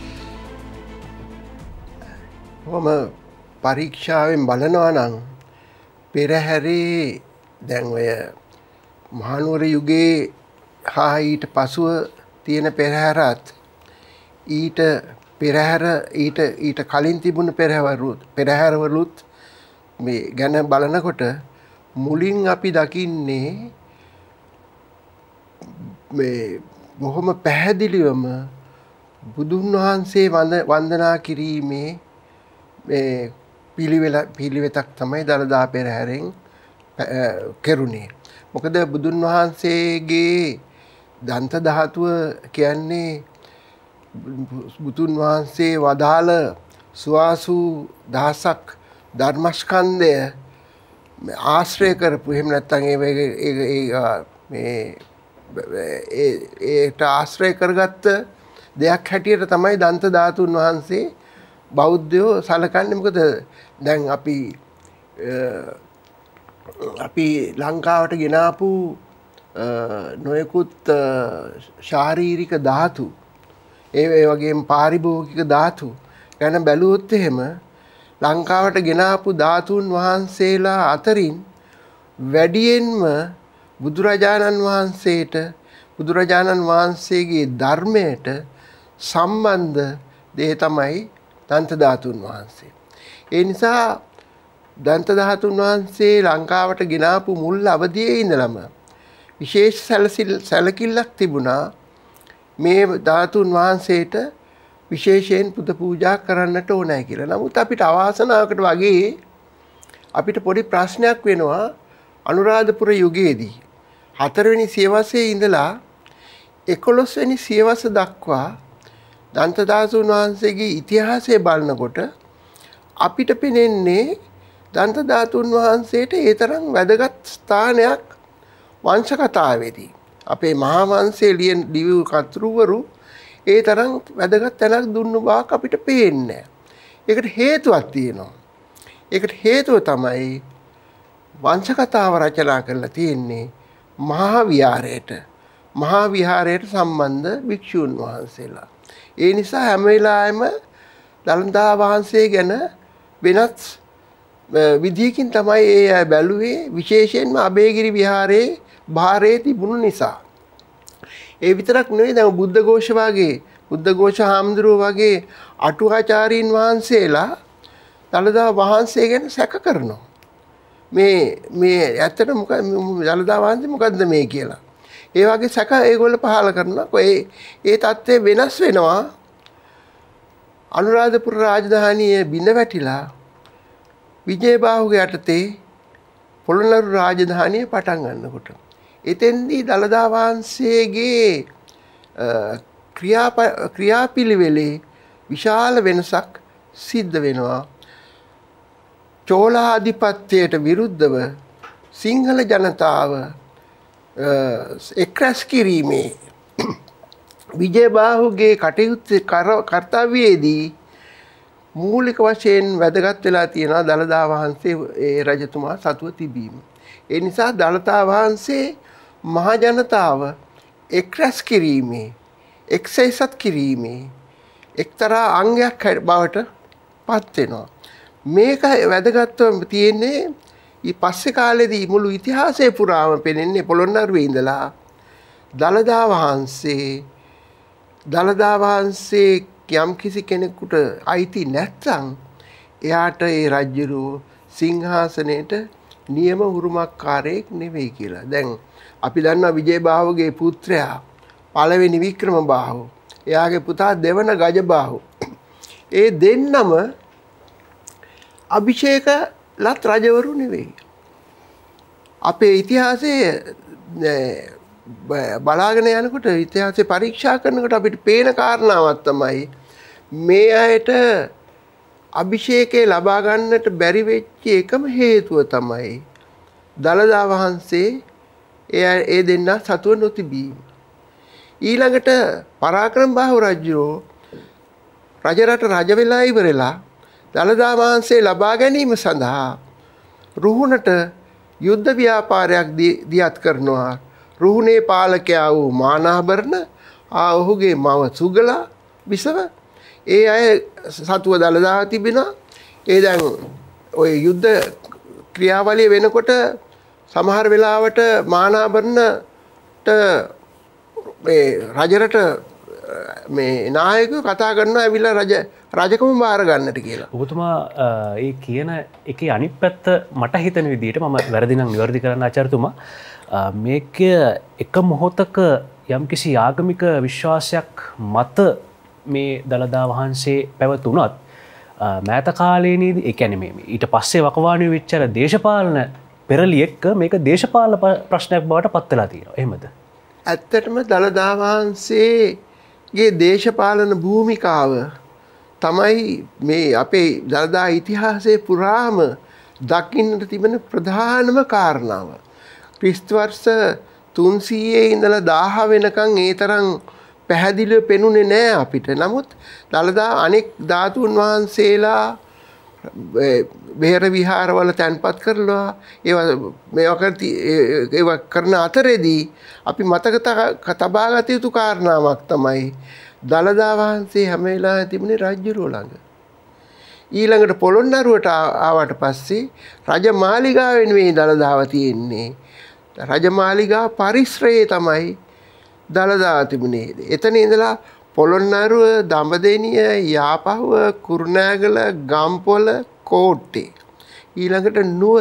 මම පරීක්ෂාවෙන් බලනවා නම් පෙරහැරේ දැන් ඔය මහනුවර යුගයේ හා ඊට පසුව තියෙන පෙරහැරත් ඊට කලින් තිබුණ පෙරහැරවලුත් මේ ගැන බලනකොට මුලින් අපි දකින්නේ මේ බොහොම පැහැදිලිවම බුදුන් වහන්සේ වන්දනා කිරීමේ මේ පිළිවෙතක් තමයි දළදා පෙරහැරෙන් කෙරුණේ. මොකද බුදුන් වහන්සේගේ දන්ත ධාතුව කියන්නේ බුදුන් වහන්සේ වදාළ සුවාසු දහසක් ධර්මස්කන්ධය ආශ්‍රය කරපු එහෙම නැත්නම් ඒට ආශ්‍රය කරගත්ත දෙයක් හැටියට තමයි දන්ත ධාතුන් වහන්සේ බෞද්ධයෝ සලකන්නේ. මොකද දැන් අපි ලංකාවට ගෙනාපු නොයෙකුත් ශාරීරික ධාතු ඒ වගේම පාරිභෝගික ධාතු ගැන බැලුවොත් එහෙම ලංකාවට ගෙනාපු ධාතුන් වහන්සේලා අතරින් වැඩියෙන්ම බුදුරජාණන් වහන්සේගේ ධර්මයට සම්බන්ධ දේ තමයි දන්ත ධාතුන් වහන්සේ. ඒ නිසා දන්ත ධාතුන් වහන්සේ ලංකාවට ගෙනාපු මුල් අවදියේ ඉඳලම විශේෂ සැලකිල්ලක් තිබුණා මේ ධාතුන් වහන්සේට විශේෂයෙන් පුද පූජා කරන්නට ඕනෑ කියලා. නමුත් අපිට අවාසනාවකට වගේ අපිට පොඩි ප්‍රශ්නයක් වෙනවා. අනුරාධපුර යුගයේදී 4 වෙනි සියවසේ ඉඳලා 11 වෙනි සියවස දක්වා දන්ත ධාතුන් වහන්සේගේ ඉතිහාසය බලනකොට අපිට පෙනෙන්නේ දන්ත ධාතුන් වහන්සේට ඒ තරම් වැදගත් ස්ථානයක් වංශ කතාවේදී අපේ මහා වංශයේ ලියු කතුරුවරු ඒ තරම් වැදගත් තැනක් දුන්නු බවක් අපිට පේන්නේ. ඒකට හේතුවක් තියෙනවා. ඒකට හේතුව තමයි වංශ කතාව රචනා කරලා තියෙන්නේ මහා විහාරයට සම්බන්ධ භික්ෂූන් වහන්සේලා. ඒ නිසා හැම වෙලාවෙම දළදා වහන්සේ ගැන වෙනත් විදියකින් තමයි ඒ අය බැලුවේ, විශේෂයෙන්ම අබේගිරි විහාරයේ භාරයේ තිබුණු නිසා. ඒ විතරක් නෙවෙයි, දැන් බුද්ධඝෝෂ හාමුදුරුවෝ වගේ අටුවාචාරීන් වහන්සේලා දළදා වහන්සේ ගැන සැක කරනවා. මේ ඇත්තට දළදා වහන්සේ මොකද්ද මේ කියලා. ඒ වගේ සැක ඒගොල්ලෝ පහල කරනවා. ඒ தත්ත්වය වෙනස් වෙනවා අනුරාධපුර රාජධානිය බිඳ වැටිලා විජයබාහුගේ යටතේ පොළොන්නරු රාජධානිය පටන් ගන්නකොට එතෙන්දී දළදා වහන්සේගේ ක්‍රියාපිළිවෙලේ විශාල වෙනසක් සිද්ධ වෙනවා. චෝලාධිපත්‍යයට විරුද්ධව සිංහල ජනතාව එක්රැස් කිරීමේ විජයබාහුගේ කර්තව්‍යයේදී මූලික වශයෙන් වැදගත් වෙලා තියෙනවා දළදා වහන්සේ ඒ රජතුමා සතුව තිබීම. ඒ නිසා දළදා වහන්සේ මහ ජනතාව එක්රැස් කිරීමේ, එක්සැසත් කිරීමේ එක්තරා අංගයක් බවට පත් වෙනවා. මේක වැදගත්වම තියෙන්නේ පස්සේ කාලෙදී මුළු ඉතිහාසය පුරාම පෙනෙන්නේ පොළොන්නරුවේ ඉඳලා දළදා වහන්සේ යම් කිසි කෙනෙකුට අයිති නැත්නම් එයාට ඒ රජුරු සිංහාසනයට නියම උරුමකාරයෙක් නෙවෙයි කියලා. දැන් අපි දන්නවා විජයබාහුගේ පුත්‍රයා පළවෙනි වික්‍රමබාහු, එයාගේ පුතා දෙවන ගජබාහු. ඒ දෙන්නම අභිෂේක ලත් රජවරු නෙවෙයි. අපේ ඉතිහාසයේ බලාගෙන යනකොට ඉතිහාසය පරීක්ෂා කරනකොට අපිට පේන කාරණාවක් තමයි මේ අයට අභිෂේකය ලබා ගන්නට බැරි වෙච්ච එකම හේතුව තමයි දළදා වහන්සේ ඒ දෙන්න සතුව නොතිබීම. ඊළඟට පරාක්‍රම බාහු රජුරෝ රජරට රජ වෙලා ඉවරලා දළදා වහන්සේ ලබා ගැනීම සඳහා රුහුණට යුද්ධ ව්‍යාපාරයක් දියත් කරනවා. රුහුණේ පාලකයා වූ මානාභරණ ඔහුගේ මව සුගලා බිසව ඒ අය සතුව දළදා තිබෙනවා. ඒ දැන් ඔය යුද්ධ ක්‍රියාවලිය වෙනකොට සමහර වෙලාවට මානාභරණට රජරට මේ නායකයෝ කතා කරනවා ඇවිල්ලා රජකම බාර ගන්නට කියලා. ඔබතුමා ඒ කියන එකේ අනිත් පැත්ත මට හිතන විදිහට මම වැරදි නම් නිවැරදි කරන්න ආචාර්යතුමා මේක එක මොහොතක යම්කිසි ආගමික විශ්වාසයක් මත මේ දළදා වහන්සේ පැවතුනත් මෑත කාලයේදී ඒ කියන්නේ මේ ඊට පස්සේ වකවානුවේ වෙච්ච දේශපාලන පෙරලි එක්ක මේක දේශපාලන ප්‍රශ්නයක් බවට පත් වෙලා තියෙනවා. එහෙමද? ඇත්තටම දළදා වහන්සේගේ දේශපාලන භූමිකාව තමයි මේ අපේ දළදා ඉතිහාසයේ පුරාම දකින්නට තිබෙන ප්‍රධානම කාරණාව. ක්‍රිස්තු වර්ෂ 300 ඉඳලා 1000 වෙනකන් ඒ තරම් පැහැදිලිව පෙනුනේ නෑ අපිට. නමුත් දළදා අනෙක් ධාතුන් වහන්සේලා බෙහෙර විහාරවල තැන්පත් කරලා ඒවා කරන අතරේදී අපි මතක තබා ගත යුතු කාරණාවක් තමයි දළදා වහන්සේ හැම වෙලාවෙම තිබුණේ රජුරෝ ළඟ. ඊළඟට පොළොන්නරුවට ආවට පස්සේ රජමාලිගාවෙන් මේ දළදාව තියෙන්නේ. රජමාලිගා පරිශ්‍රයේ තමයි දළදා තිබුණේ. එතන ඉඳලා පොළොන්නරුව, දඹදෙනිය, යාපහුව, කුරුණෑගල, ගම්පොළ, කෝට්ටේ. ඊළඟට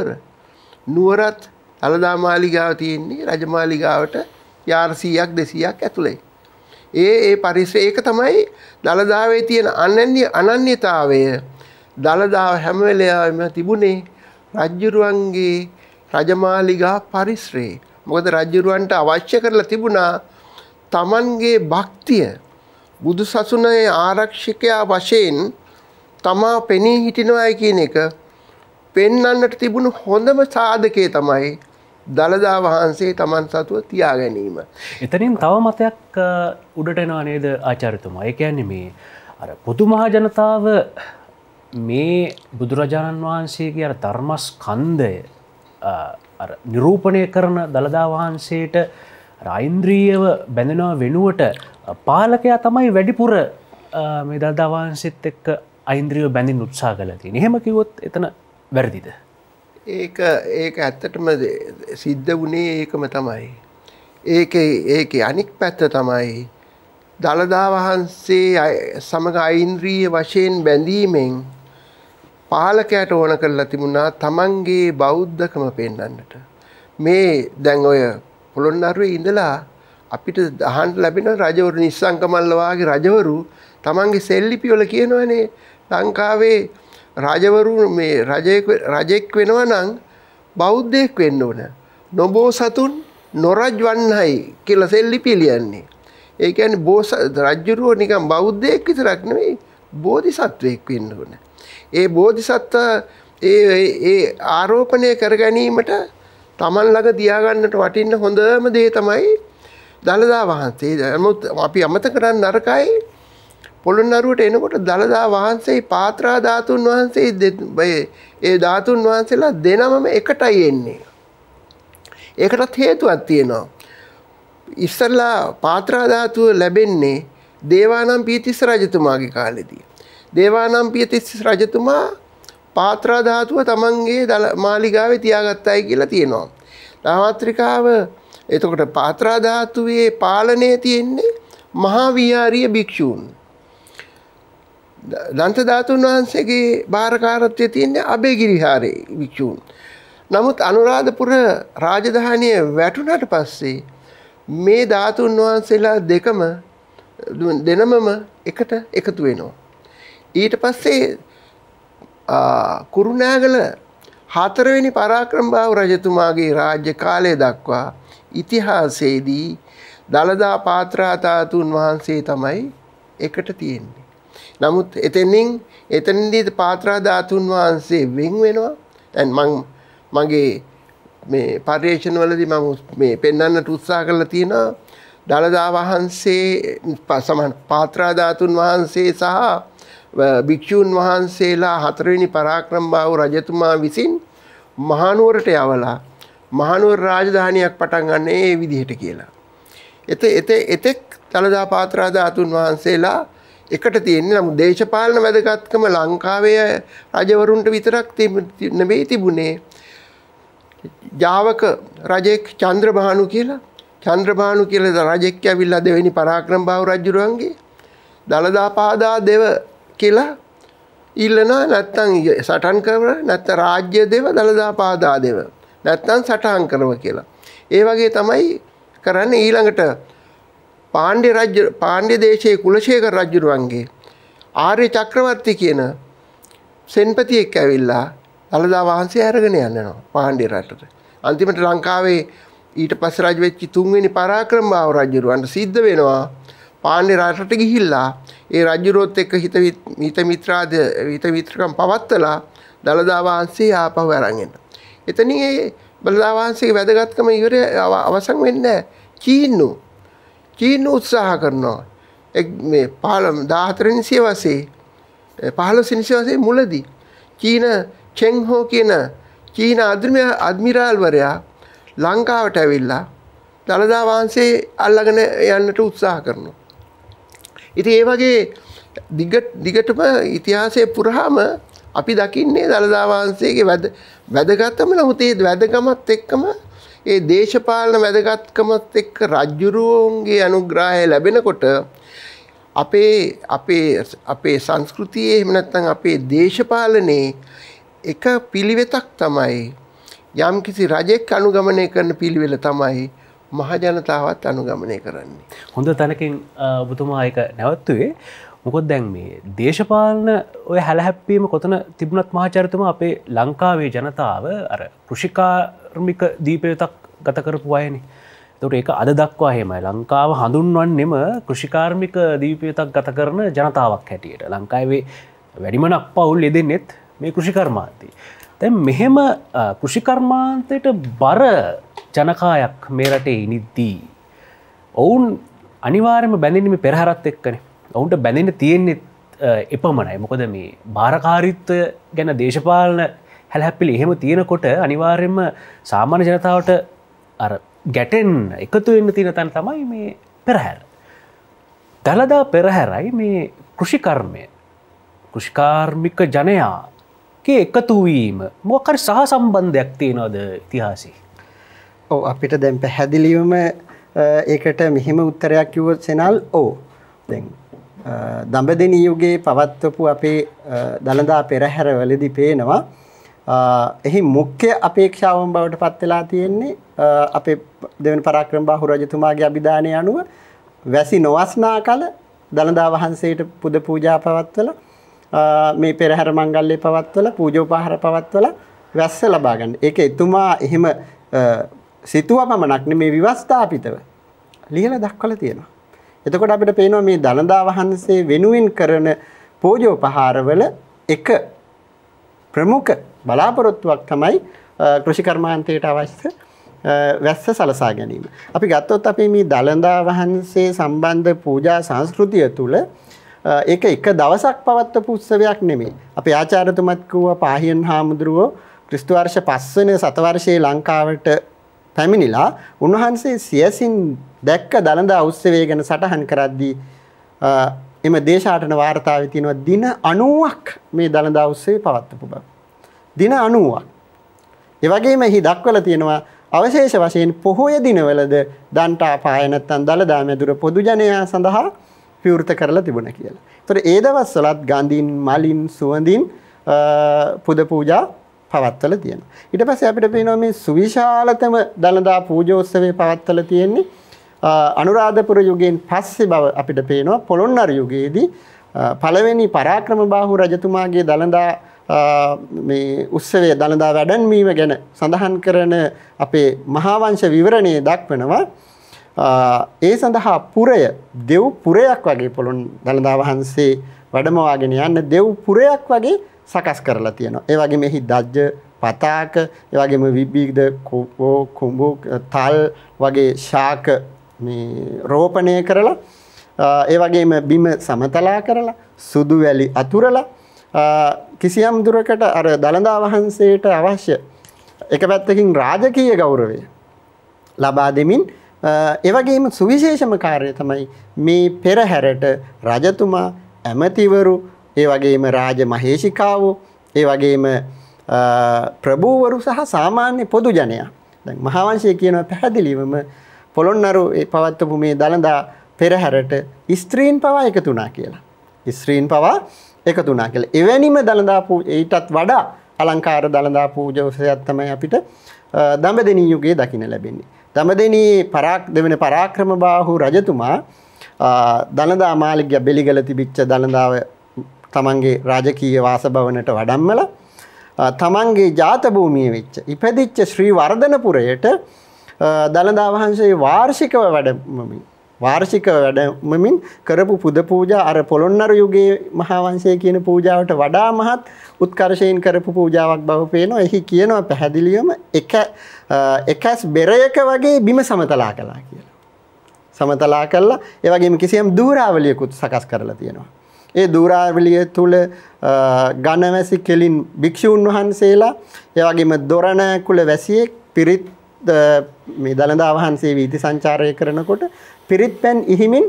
නුවරත් දළදා මාලිගාව තියෙන්නේ රජමාලිගාවට යාර 100ක් 200ක් ඇතුළේ. ඒ පරිසරය ඒක තමයි දළදාවේ තියෙන අනන්‍යතාවය. දළදාව හැම වෙලාවෙම තිබුණේ රජුරුවන්ගේ රජමාලිගා පරිසරයේ. මොකද රජුරුවන්ට අවශ්‍ය කරලා තිබුණා තමන්ගේ භක්තිය බුදු සසුනේ ආරක්ෂකයා වශයෙන් තමා පෙනී හිටිනවායි කියන එක පෙන්වන්නට තිබුණු හොඳම සාධකය තමයි දළදා වහන්සේ තමන් සතුව තියා ගැනීම. එතනින් තව මතයක් උඩට එනවා නේද ආචාර්යතුමා? ඒ කියන්නේ මේ අර පොදු මහ ජනතාව මේ බුදුරජාණන් වහන්සේගේ අර ධර්මස්කන්ධය අර නිරූපණය කරන දළදා වහන්සේට ඓන්ද්‍රීයව බැඳෙනවා වෙනුවට පාලකයා තමයි වැඩිපුර මේ දළදා වහන්සේත් එක්ක ඓන්ද්‍රීයව බැඳින්න උත්සාහ කළා තියෙන්නේ. එහෙම කිව්වොත් එතන වැරදිද? ඒක ඇත්තටම සිද්ධ වුණේ ඒකම තමයි. ඒකේ අනික් පැත්ත තමයි දළදා වහන්සේ සමග ඓන්ද්‍රීය වශයෙන් බැඳීමෙන් පාලකයාට ඕන කරලා තිබුණා තමන්ගේ බෞද්ධකම පෙන්වන්නට. මේ දැන් ඔය පොළොන්නරුවේ ඉඳලා අපිට අහන්න ලැබෙන රජවරු නිස්සංකමල්ල වාගේ රජවරු තමන්ගේ සෙල්ලිපි වල කියනවනේ ලංකාවේ රජවරු මේ රජෙක් වෙනවා නම් බෞද්ධයෙක් වෙන්න ඕන. නොබෝ සතුන් නොරජ් වන්නයි කියලා සෙල්ලිපි ලියන්නේ. ඒ කියන්නේ රජුරෝ නිකන් බෞද්ධයෙක් විතරක් නෙවෙයි බෝධිසත්වයෙක් වෙන්න ඕන. ඒ බෝධිසත්ව ඒ ආරෝපණය කර ගැනීමට තමන් ළඟ තියාගන්නට වටින්න හොඳම දේ තමයි දළදා වහන්සේ. නමුත් අපි අමතක කරන්න නරකයි පොළොන්නරුවට එනකොට දළදා වහන්සේ පාත්‍රා ධාතුන් වහන්සේ ඒ ධාතුන් වහන්සේලා දෙනමම එකටයි එන්නේ. ඒකටත් හේතුවක් තියෙනවා. ඉස්සල්ලා පාත්‍රා ධාතුව ලැබෙන්නේ දේවානම්පියතිස්ස රජතුමාගේ කාලෙදී. දේවානම්පියතිස්ස රජතුමා පාත්‍රා ධාතුව තමන්ගේ මාලිගාවේ තියාගත්තයි කියලා තියෙනවා. දාමාත්‍රිකාව එතකොට පාත්‍රා ධාතුවේ පාලනය තියෙන්නේ මහා විහාරීය භික්ෂූන්. දන්ත ධාතුන් වහන්සේගේ භාරකාරත්වයේ තියෙන්නේ අබේගිරිහාරේ භික්ෂූන්. නමුත් අනුරාධපුර රාජධානිය වැටුණාට පස්සේ මේ ධාතුන් වහන්සේලා දෙනමම එකට එකතු වෙනවා. ඊට පස්සේ කුරුණෑගල 4 වෙනි පරාක්‍රම බාහු රජතුමාගේ රාජ්‍ය කාලය දක්වා ඉතිහාසයේදී දළදා පාත්‍රා ධාතුන් වහන්සේ තමයි එකට තියෙන්නේ. නමුත් එතනදී පාත්‍රා ධාතුන් වහන්සේ වෙන් වෙනවා. දැන් මගේ මේ පරිශ්‍රණ වලදී මම මේ පෙන්වන්නට උත්සාහ කරලා තියෙනවා දළදා වහන්සේ සමහර පාත්‍රා ධාතුන් වහන්සේ සහ භික්ෂූන් වහන්සේලා 4 වෙනි පරාක්‍රමබාහු රජතුමා විසින් මහනුවරට යවලා මහනුවර රාජධානියක් පටන් ගන්න ඒ විදිහට කියලා. එතෙක් දළදා පාත්‍රා ධාතුන් වහන්සේලා එකට තියෙන්නේ. නමුත් දේශපාලන වැදගත්කම ලංකාවේ රජවරුන්ට විතරක් නෙවෙයි තිබුණේ. ජාවක රජෙක් චන්ද්‍රභානු කියලා රජෙක් ඇවිල්ලා 2 වෙනි පරාක්‍රමබාහු රජුරුවන්ගේ දළදා පාදා දෙව කියලා ඉල්ලනවා. නැත්තම් සටන් කරව නැත්තම් රාජ්‍ය දෙව දළදා පාදා දෙව නැත්තම් සටහන් කරව කියලා. ඒ වගේ තමයි කරන්නේ. ඊළඟට පාණ්ඩ්‍ය දේශයේ කුලශේඛර රජුරුවන්ගේ ආර්ය චක්‍රවර්ති කියන සෙන්පතියෙක් ඇවිල්ලා දළදා වහන්සේ අරගෙන යනවා පාණ්ඩ්‍ය රටට. අන්තිමට ලංකාවේ ඊට පස්සේ රජ වෙච්ච 3 වෙනි පරාක්‍රමබාහු රජුරුවන්ට සිද්ධ වෙනවා පාණ්ඩ්‍ය රටට ගිහිල්ලා ඒ රජුරුවත් එක්ක හිත මිත්‍රකම් පවත්තලා දළදා වහන්සේ ආපහු අරන් එන්න. එතනින් ඒ දළදා වහන්සේගේ වැදගත්කම අවසන් වෙන්නේ නැහැ. චීන උත්සාහ කරනවා මේ 14 වෙනි සියවසේ 15 වෙනි සියවසේ මුලදී චීන චෙන් හෝ කියන චීන අද්මිරාල්වරයා ලංකාවට ඇවිල්ලා දළදා වහන්සේ අල්ලගෙන යන්නට උත්සාහ කරනවා. ඉතින් ඒ වගේ දිගටම ඉතිහාසයේ පුරාම අපි දකින්නේ දළදා වහන්සේගේ වැදගත්කම. නමුත් ඒ වැදගමත් එක්කම ඒ දේශපාලන වැදගත්කමත් එක්ක රජුරුවන්ගේ අනුග්‍රහය ලැබෙනකොට අපේ සංස්කෘතියේ එහෙම නැත්නම් අපේ දේශපාලනයේ එක පිළිවෙතක් තමයි යම්කිසි රජෙක් අනුගමනය කරන පිළිවෙල තමයි මහජනතාවත් අනුගමනය කරන්නේ. හොඳ තැනකින් ඔබතුමා ඒක නැවතුවේ. මොකද දැන් මේ දේශපාලන ඔය හැලහැප්පීම කොතන තිබුණත් මහාචාර්යතුමා අපේ ලංකාවේ ජනතාව අර කෘෂිකාර්මික දීපයතක් ගත කරපු අයනේ. ඒකට ඒක අද දක්වා එහෙමයි. ලංකාව හඳුන්වන්නෙම කෘෂිකාර්මික දීපයතක් ගත කරන ජනතාවක් හැටියට. ලංකාවේ වැඩිමනක් පවුල් යෙදෙන්නෙත් මේ කෘෂිකර්මාන්තේ. දැන් මෙහෙම කෘෂිකර්මාන්තයට බර ජනකායක් මේ රටේ ඉනිද්දී ඔවුන් අනිවාර්යයෙන්ම බැඳෙන්නේ මේ පෙරහැරත් එක්කනේ. ඔවුන්ට බැඳෙන්න තියෙන්නේ එපමණයි. මොකද මේ භාරකාරීත්වය ගැන දේශපාලන හැලහැප්පිලි එහෙම තියෙනකොට අනිවාර්යයෙන්ම සාමාන්‍ය ජනතාවට අර ගැටෙන්න එකතු වෙන්න තියෙන තැන තමයි මේ පෙරහැර. දළදා පෙරහැරයි මේ කෘෂිකර්මය කෘෂිකාර්මික ජනයාගේ එකතු වීම මොකක් හරි සහසම්බන්ධයක් තියෙනවද ඉතිහාසයේ? ඔව් අපිට දැන් පැහැදිලිවම ඒකට මෙහෙම උත්තරයක් කිව්වොත් සෙනල් දැන් දඹදෙණි යුගයේ පවත්වපු අපේ දළදා පෙරහැරවලදී පේනවා එහි මුඛ්‍ය අපේක්ෂාවන් බවට පත් වෙලා තියෙන්නේ අපේ දෙවන පරාක්‍රමබාහු රජතුමාගේ අභිදානය අනුව වැසි නොවස්නා කල දළදා වහන්සේට පුද පූජා පවත්වලා මේ පෙරහැර මංගල්‍ය පවත්වලා පූජෝපහාර පවත්වලා වැස්ස ලබා ගන්න. ඒක එතුමා එහෙම සිතුවා පමණක් නෙමේ විවස්ථාපිතව ලියලා දක්වලා තියෙනවා. එතකොට අපිට පේනවා මේ දළදා වහන්සේ වෙනුවෙන් කරන පූජෝපහාරවල එක ප්‍රමුඛ බලාපොරොත්තුවක් තමයි කෘෂිකර්මාන්තයට අවශ්‍ය වැස්ස සලසා ගැනීම. අපි ගත්තොත් අපි මේ දළදා වහන්සේ සම්බන්ධ පූජා සංස්කෘතිය තුළ ඒක එක දවසක් පවත්වපු උත්සවයක් නෙමෙයි. අපේ ආචාර්යතුමත් කිව්වා පාහියන් හාමුදුරුවෝ ක්‍රිස්තු වර්ෂ 5 වෙනි සතවර්ෂයේ ලංකාවට පැමිණිලා උන්වහන්සේ සියසින් දැක්ක දළදා උත්සවය ගැන සටහන් කරද්දී එම දේශාටන වාර්තාවේ තියෙනවා දින 90ක් මේ දළදා උත්සවය පවත්වපු බව. දින 90ක්. ඒ වගේම එහි දක්වලා තියෙනවා අවශේෂ වශයෙන් පොහොය දිනවලද දන්ටා පාය නැත්නම් දළදා මැදුර පොදු ජනයා සඳහා විවෘත කරලා තිබුණා කියලා. ඒතර ඒ දවස්වලත් ගන්ධින් මලින් සුවඳින් පුද පූජා පවත්වලා තියෙනවා. ඊට පස්සේ අපිට පේනවා මේ සුවිශාලතම දළදා පූජෝත්සවය පවත්වලා තියෙන්නේ අනුරාධපුර යුගයෙන් පස්සේ බව අපිට පේනවා. පොළොන්නරු යුගයේදී පළවෙනි පරාක්‍රමබාහු රජතුමාගේ දළදා මේ උත්සවය දළදා වැඩන්වීම ගැන සඳහන් කරන අපේ මහාවංශ විවරණයේ දක්වනවා ඒ සඳහා පුරය දෙව් පුරයක් වගේ දළදා වහන්සේ වැඩමවාගෙන යන්න දෙව් පුරයක් වගේ සකස් කරලා තියෙනවා. ඒ වගේ මෙහි දජ්ජ පතාක, ඒ වගේම විවිධ කුඹු තල් වගේ ශාක මේ රෝපණය කරලා, ඒ වගේම බිම සමතලා කරලා සුදු වැලි අතුරලා කිසියම් දුරකට අර දළදා වහන්සේට අවශ්‍ය එක පැත්තකින් රාජකීය ගෞරවය ලබා දෙමින්, ඒ වගේම සුවිශේෂම කාර්යය තමයි මේ පෙරහැරට රජතුමා, ඇමතිවරු, ඒ වගේම රාජ මහේෂිකාවෝ, ඒ වගේම ප්‍රභූවරු සහ සාමාන්‍ය පොදු ජනයා. දැන් මහාවංශය කියනවා පැහැදිලිවම පොළොන්නරු පවත්වපු මේ දළදා පෙරහැරට ස්ත්‍රීන් පවා එකතු වුණා කියලා. ස්ත්‍රීන් පවා එකතු වුණා කියලා. එවැනිම දළදා ඊටත් වඩා අලංකාර දළදා පූජෝසයක් තමයි අපිට දඹදෙණී යුගයේ දකින්න ලැබෙන්නේ. දඹදෙණී දෙවෙනි පරාක්‍රමබාහු රජතුමා දළදා මාලිගය බෙලිගල තිබිච්ච දළදාව තමන්ගේ රාජකීය වාසභවනට වඩම්මලා තමන්ගේ ජාත භූමිය වෙච්ච ඉපදිච්ච ශ්‍රී වර්ධනපුරයට දළදා වහන්සේ වාර්ෂිකව වැඩමමින් කරපු පුද පූජා අර පොළොන්නරු යුගයේ මහාවංශය කියන පූජාවට වඩා මහත් උත්කර්ෂයෙන් කරපු පූජාවක් බව පේනවා. එහි කියනවා පැහැදිලිවම එකස් බෙරයක වගේ බිම සමතලා කළා කියලා. සමතලා කළා. ඒ වගේම කිසියම් දූරාවලියකුත් සකස් කරලා තියෙනවා. ඒ දූරාවලිය තුල ගණවැසි කෙලින් භික්ෂූන් වහන්සේලා, ඒ වගේම දොරණ කුල වැසියෙක් පිරිත් මේ දළදා වහන්සේ වීථි සංචාරය කරනකොට පිරිත් පැන් ඉහිමින්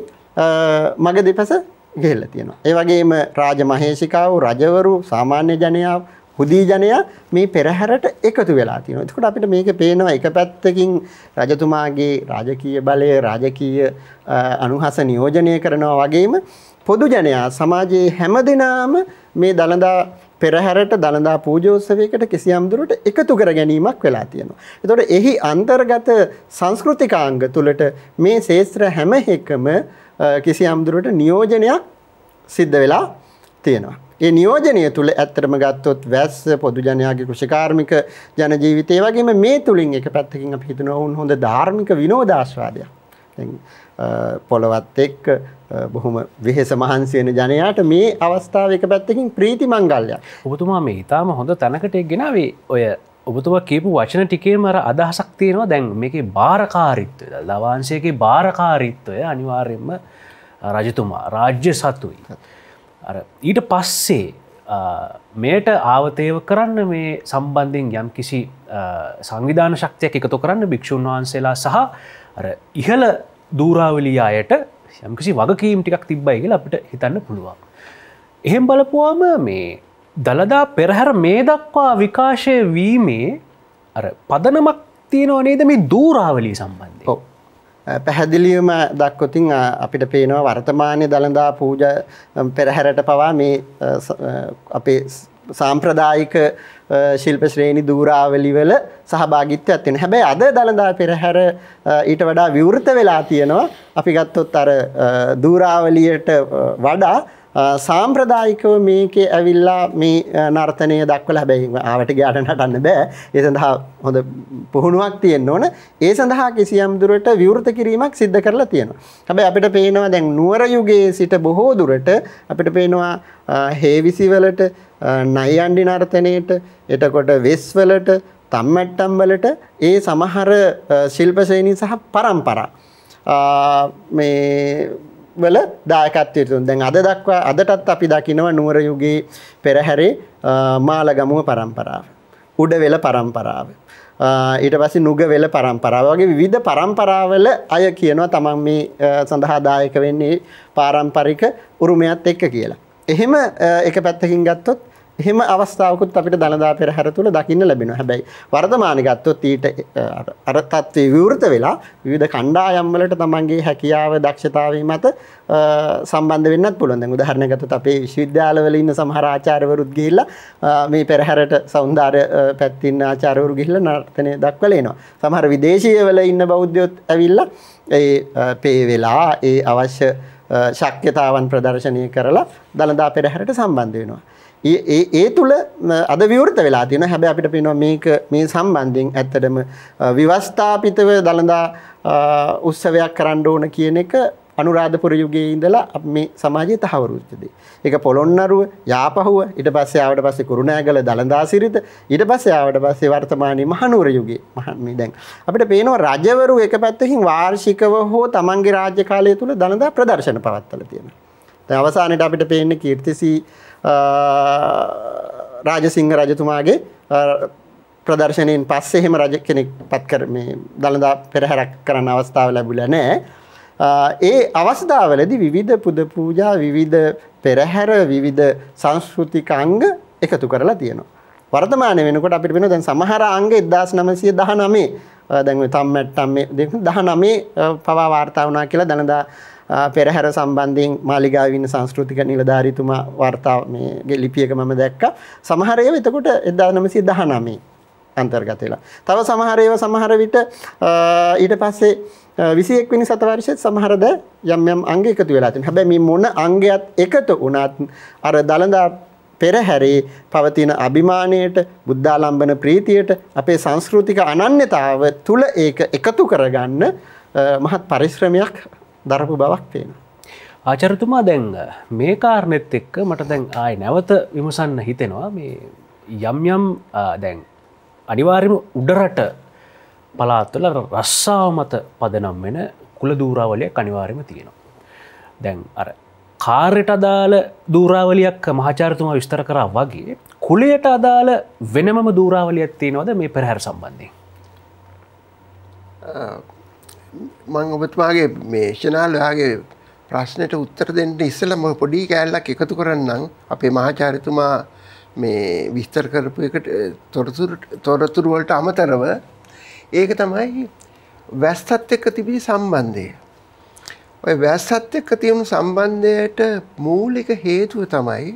මග දෙපස ගෙහිලා තියෙනවා. ඒ වගේම රාජ මහේෂිකාව, රජවරු, සාමාන්‍ය ජනයා, හුදී ජනයා මේ පෙරහැරට එකතු වෙලා තියෙනවා. එතකොට අපිට මේක පේනවා එක පැත්තකින් රජතුමාගේ රාජකීය බලය, රාජකීය අනුහස නියෝජනය කරනවා වගේම පොදු ජනයා සමාජයේ හැමදෙනාම මේ දළදා පෙරහැරට දළදා පූජෝත්සවයකට කිසියම් දුරට එකතු කර ගැනීමක් වෙලා තියෙනවා. එතකොට එහි අන්තර්ගත සංස්කෘතිකාංග තුලට මේ ශේත්‍ර හැම එකම කිසියම් දුරට නියෝජනයක් සිද්ධ වෙලා තියෙනවා. ඒ නියෝජනය තුල ඇත්තටම ගත්තොත් වැස්ස, පොදු ජනයාගේ කෘෂිකාර්මික ජන ජීවිතය වගේම මේ තුලින් එක පැත්තකින් අපි හිතනවා වුන් හොඳ ධාර්මික විනෝදාස්වාදයක්. දැන් පොළවත් එක්ක බොහොම වෙහෙස මහන්සි වෙන ජනයාට මේ අවස්ථාව එක පැත්තකින් ප්‍රීති මංගල්‍යයක්. ඔබතුමා මේ ඊටාම හොඳ තැනකට ගෙනාවේ. ඔය ඔබතුමා කියපු වචන ටිකේම අර අදහසක් තියෙනවා. දැන් මේකේ බාරකාරීත්වය, දළදා වහන්සේගේ බාරකාරීත්වය අනිවාර්යයෙන්ම රජතුමා රාජ්‍ය සතුයි. අර ඊට පස්සේ මේට ආවතේව කරන්න මේ සම්බන්ධයෙන් යම් කිසි සංවිධාන ශක්තියක් එකතු කරන්න භික්ෂුන් වහන්සේලා සහ අර ඉහළ දූරාවලිය අයට යම්කිසි වගකීම් ටිකක් තිබ්බයි කියලා අපිට හිතන්න පුළුවන්. එහෙම බලපුවාම මේ දළදා පෙරහැර මේ දක්වා විකාශය වීමේ අර පදනමක් තියෙනව නේද මේ දූරාවලිය සම්බන්ධයෙන්? ඔව්. පැහැදිලිවම දක්වතින් අපිට පේනවා වර්තමානයේ දළදා පූජා පෙරහැරට පවා මේ අපේ සාම්ප්‍රදායික ශිල්ප ශ්‍රේණි දූරාවලි වල සහභාගීත්වයක් තියෙනවා. හැබැයි අද දළදා පෙරහැර ඊට වඩා විවෘත වෙලා තියෙනවා. අපි ගත්තොත් අර දූරාවලියට වඩා සාම්ප්‍රදායිකව මේකේ ඇවිල්ලා මේ නර්තනය දක්වලා, හැබැයි ආවට ගියාට නටන්න බෑ. ඒ සඳහා හොඳ පුහුණුවක් තියෙන්න ඕන. ඒ සඳහා කිසියම් දුරට විවෘත කිරීමක් සිද්ධ කරලා තියෙනවා. හැබැයි අපිට පේනවා දැන් නුවර යුගයේ සිට බොහෝ දුරට අපිට පේනවා හේවිසි වලට, නයියන්ඩි නර්තනයේට, එතකොට වෙස් වලට, තම්මැට්ටම් වලට ඒ සමහර ශිල්ප ශ්‍රේණි සහ පරම්පරා මේ වල දායකත්වයට දැන් අද දක්වා අදටත් අපි දකිනවා නුවර යුගයේ පෙරහැරේ මාළගමුව පරම්පරාව, උඩවෙල පරම්පරාව, ඊට පස්සේ නුගවෙල පරම්පරාව වගේ විවිධ පරම්පරාවල අය කියනවා තමන් මේ සඳහා දායක වෙන්නේ පාරම්පරික උරුමයත් එක්ක කියලා. එහෙම එක පැත්තකින් ගත්තොත් එහෙම අවස්ථාවකුත් අපිට දළදා පෙරහැර තුල දකින්න ලැබෙනවා. හැබැයි වර්තමානයේ ගත්තොත් ඊට අර තත්ත්වේ විවෘත වෙලා විවිධ කණ්ඩායම් වලට තමන්ගේ හැකියාව, දක්ෂතාවය මත සම්බන්ධ වෙන්නත් පුළුවන්. දැන් උදාහරණයක් ගත්තොත් අපේ විශ්වවිද්‍යාලවල ඉන්න සමහර ආචාර්යවරුත් ගිහිල්ලා මේ පෙරහැරට සෞන්දර්ය පැත්තින් ආචාර්යවරු ගිහිල්ලා නර්තනය දක්වලා එනවා. සමහර විදේශීය වල ඉන්න බෞද්ධයොත් ඇවිල්ලා ඒ පේ වෙලා ඒ අවශ්‍ය ශක්්‍යතාවන් ප්‍රදර්ශනය කරලා දළදා පෙරහැරට සම්බන්ධ වෙනවා. ඒ තුල අද විවෘත වෙලා තියෙනවා. හැබැයි අපිට පේනවා මේක මේ සම්බන්ධයෙන් ඇත්තටම විවස්ථාපිතව දළදා උත්සවයක් කරන්න ඕන කියන එක අනුරාධපුර යුගයේ ඉඳලා මේ සමාජයේ තහවුරු වෙච්ච දේ. ඒක පොළොන්නරුව, යාපහුව, ඊට පස්සේ ආවට පස්සේ කුරුණෑගල, දළදා සිරිත, ඊට පස්සේ ආවට පස්සේ වර්තමානයේ මහනුවර යුගයේ. මේ දැන් අපිට පේනවා රජවරු එක පැත්තකින් වාර්ෂිකව හෝ තමන්ගේ රාජ්‍ය කාලය තුල දළදා ප්‍රදර්ශන පවත්වලා තියෙනවා. දැන් අවසානයේට අපිට පේන්නේ කීර්තිසී රාජසිංහ රජතුමාගේ ප්‍රදර්ශනයෙන් පස්සේ එහෙම රජ කෙනෙක් පත් කර මේ දළදා පෙරහැරක් කරන්න අවස්ථාව ලැබුණා නැහැ. ඒ අවස්ථාවලදී විවිධ පුද පූජා, විවිධ පෙරහැර, විවිධ සංස්කෘතික අංග එකතු කරලා තියෙනවා. වර්තමානයේ වෙනකොට අපිට වෙනවා දැන් සමහර අංග 1919 දැන් ඔය තම්මැට්ටම් 19 පවා වාර්තා වුණා කියලා දළදා පෙරහැර සම්බන්ධයෙන් මාලිගාවේ ඉන්න සංස්කෘතික නිලධාරීතුමා වාර්තා මේ ලිපියක මම දැක්කා. සමහර ඒවා එතකොට 1919 අන්තර්ගත වෙලා. තව සමහර ඒවා සමහර විට ඊට පස්සේ 21 වෙනි සතවර්ෂයේ සමහරද යම් යම් අංග එකතු වෙලා තියෙනවා. හැබැයි මේ මොන අංගයක් එකතු වුණත් අර දළදා පෙරහැරේ පවතින අභිමානයට, බුද්ධාලම්බන ප්‍රීතියට, අපේ සංස්කෘතික අනන්‍යතාව තුල ඒක එකතු කරගන්න මහත් පරිශ්‍රමයක් දරපු බවක් පේනවා. ආචාර්යතුමා දැන් මේ කාරණෙත් එක්ක මට දැන් ආයේ නැවත විමසන්න හිතෙනවා මේ යම් දැන් අනිවාර්යයෙන්ම උඩරට පළාත්වල රස්සාව මත පදනම් වෙන කුල දූරාවලියක් අනිවාර්යයෙන්ම තියෙනවා. දැන් අර කාර්යයට අදාළ දූරාවලියක් මහාචාර්යතුමා විස්තර කරා වගේ කුලයට අදාළ වෙනමම දූරාවලියක් තියෙනවද මේ පෙරහැර සම්බන්ධයෙන්? මම ඔබතුමාගේ මේ ශනාල් ඔයාගේ ප්‍රශ්නෙට උත්තර දෙන්න ඉස්සෙල්ලා මම පොඩි කෑල්ලක් එකතු කරන්නම්. අපේ මහාචාර්යතුමා මේ විස්තර කරපු එකට තොරතුරු වලට අමතරව ඒක තමයි වැස්සත් එක්ක තිබී සම්බන්ධය. ඔය වැස්සත් එක්ක තියෙන සම්බන්ධයට මූලික හේතුව තමයි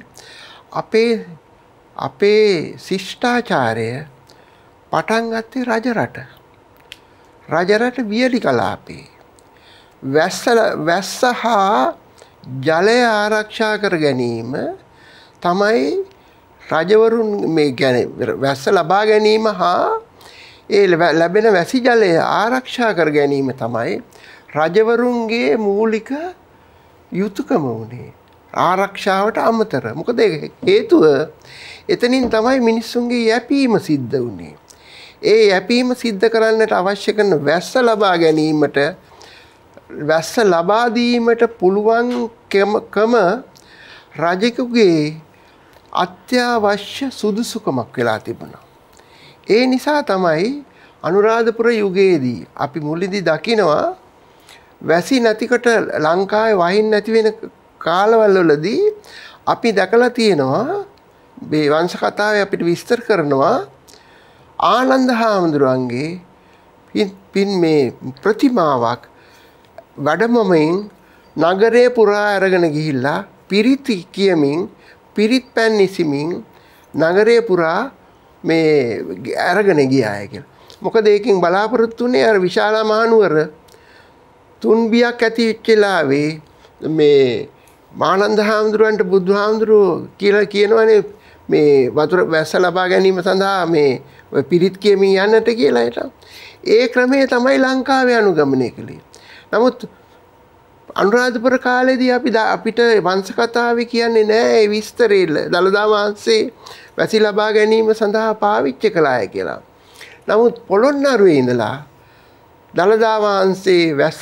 අපේ ශිෂ්ටාචාරය පටන් ගත්තේ රජරට. රජරට වියලි කලාපේ වැස්ස හා ජලය ආරක්ෂා කර ගැනීම තමයි රජවරුන් මේ කියන්නේ වැස්ස ලබා ගැනීම හා ඒ ලැබෙන වැසි ජලය ආරක්ෂා කර ගැනීම තමයි රජවරුන්ගේ මූලික යුතුයකම වුණේ. ආරක්ෂාවට අමතර. මොකද හේතුව එතනින් තමයි මිනිස්සුන්ගේ යැපීම සිද්ධ වුණේ. ඒ යැපීම සිද්ධ කරන්නට අවශ්‍ය කරන වැස්ස ලබා ගැනීමට, වැස්ස ලබා දීමට පුළුවන්කම රජෙකුගේ අත්‍යවශ්‍ය සුදුසුකමක් වෙලා තිබුණා. ඒ නිසා තමයි අනුරාධපුර යුගයේදී අපි මුලින්දී දකිනවා වැසි නැතිකොට ලංකාවේ වහින්න නැති වෙන කාලවලදී අපි දැකලා තියෙනවා මේ වංශ කතාවේ අපිට විස්තර කරනවා ආනන්ද හාමුදුරුවන්ගේ පින් මේ ප්‍රතිමාවක් වැඩමමින් නගරේ පුරා අරගෙන ගිහිල්ලා පිරිත් කියමින් පිරිත් පැන් ඉසිමින් නගරේ පුරා මේ අරගෙන ගියාය කියලා. මොකද ඒකෙන් බලාපොරොත්තු වෙන්නේ අර විශාලා මහනුවර තුන්බියක් ඇති වෙච්චලාවේ මේ ආනන්ද හාමුදුරුවන්ට බුදුහාමුදුරුවෝ කියලා කියනවනේ මේ වතුර වැස්ස ලබා ගැනීම සඳහා මේ පිරිත් කියමින් යන්නට කියලා හිටා. ඒ ක්‍රමය තමයි ලංකාවේ අනුගමනය කළේ. නමුත් අනුරාධපුර කාලේදී අපිට වංශ කතාවේ කියන්නේ නෑ ඒ විස්තරය දළදා වහන්සේ වැසි ලබා ගැනීම සඳහා පාවිච්චි කළාය කියලා. නමුත් පොළොන්නරුවේ ඉඳලා දළදා වහන්සේ වැස්ස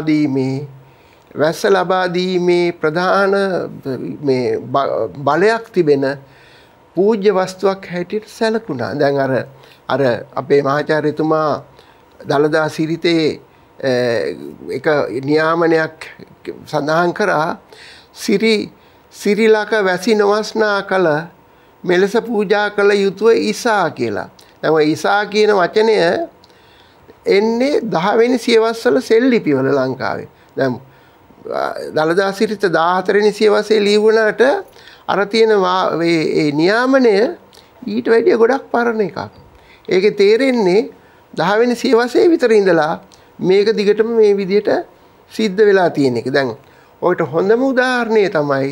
ලබා දීමේ ප්‍රධාන මේ බලයක් තිබෙන පූජ්‍ය වස්තුවක් හැටියට සැලකුණා. දැන් අර අපේ මහාචාර්යතුමා දළදා සිරිතේ එක නියාමනයක් සඳහන් කරා සිරිලක වැසි නොවස්නා කල මෙලෙස පූජා කළ යුතුව ඉසා කියලා. දැන් ඔය ඉසා කියන වචනය එන්නේ 10 වෙනි සියවස්වල සෙල් ලිපිවල ලංකාවේ. දැන් දළදා සිරිත 14 වෙනි සියවසේ ලියුණාට අර තියෙන ඒ නියාමනය ඊට වැඩිය ගොඩක් පරණ එකක්. ඒකේ තේරෙන්නේ 10 වෙනි සියවසේ විතර ඉඳලා මේක දිගටම මේ විදිහට සිද්ධ වෙලා තියෙන එක. දැන් ඔයිට හොඳම උදාහරණය තමයි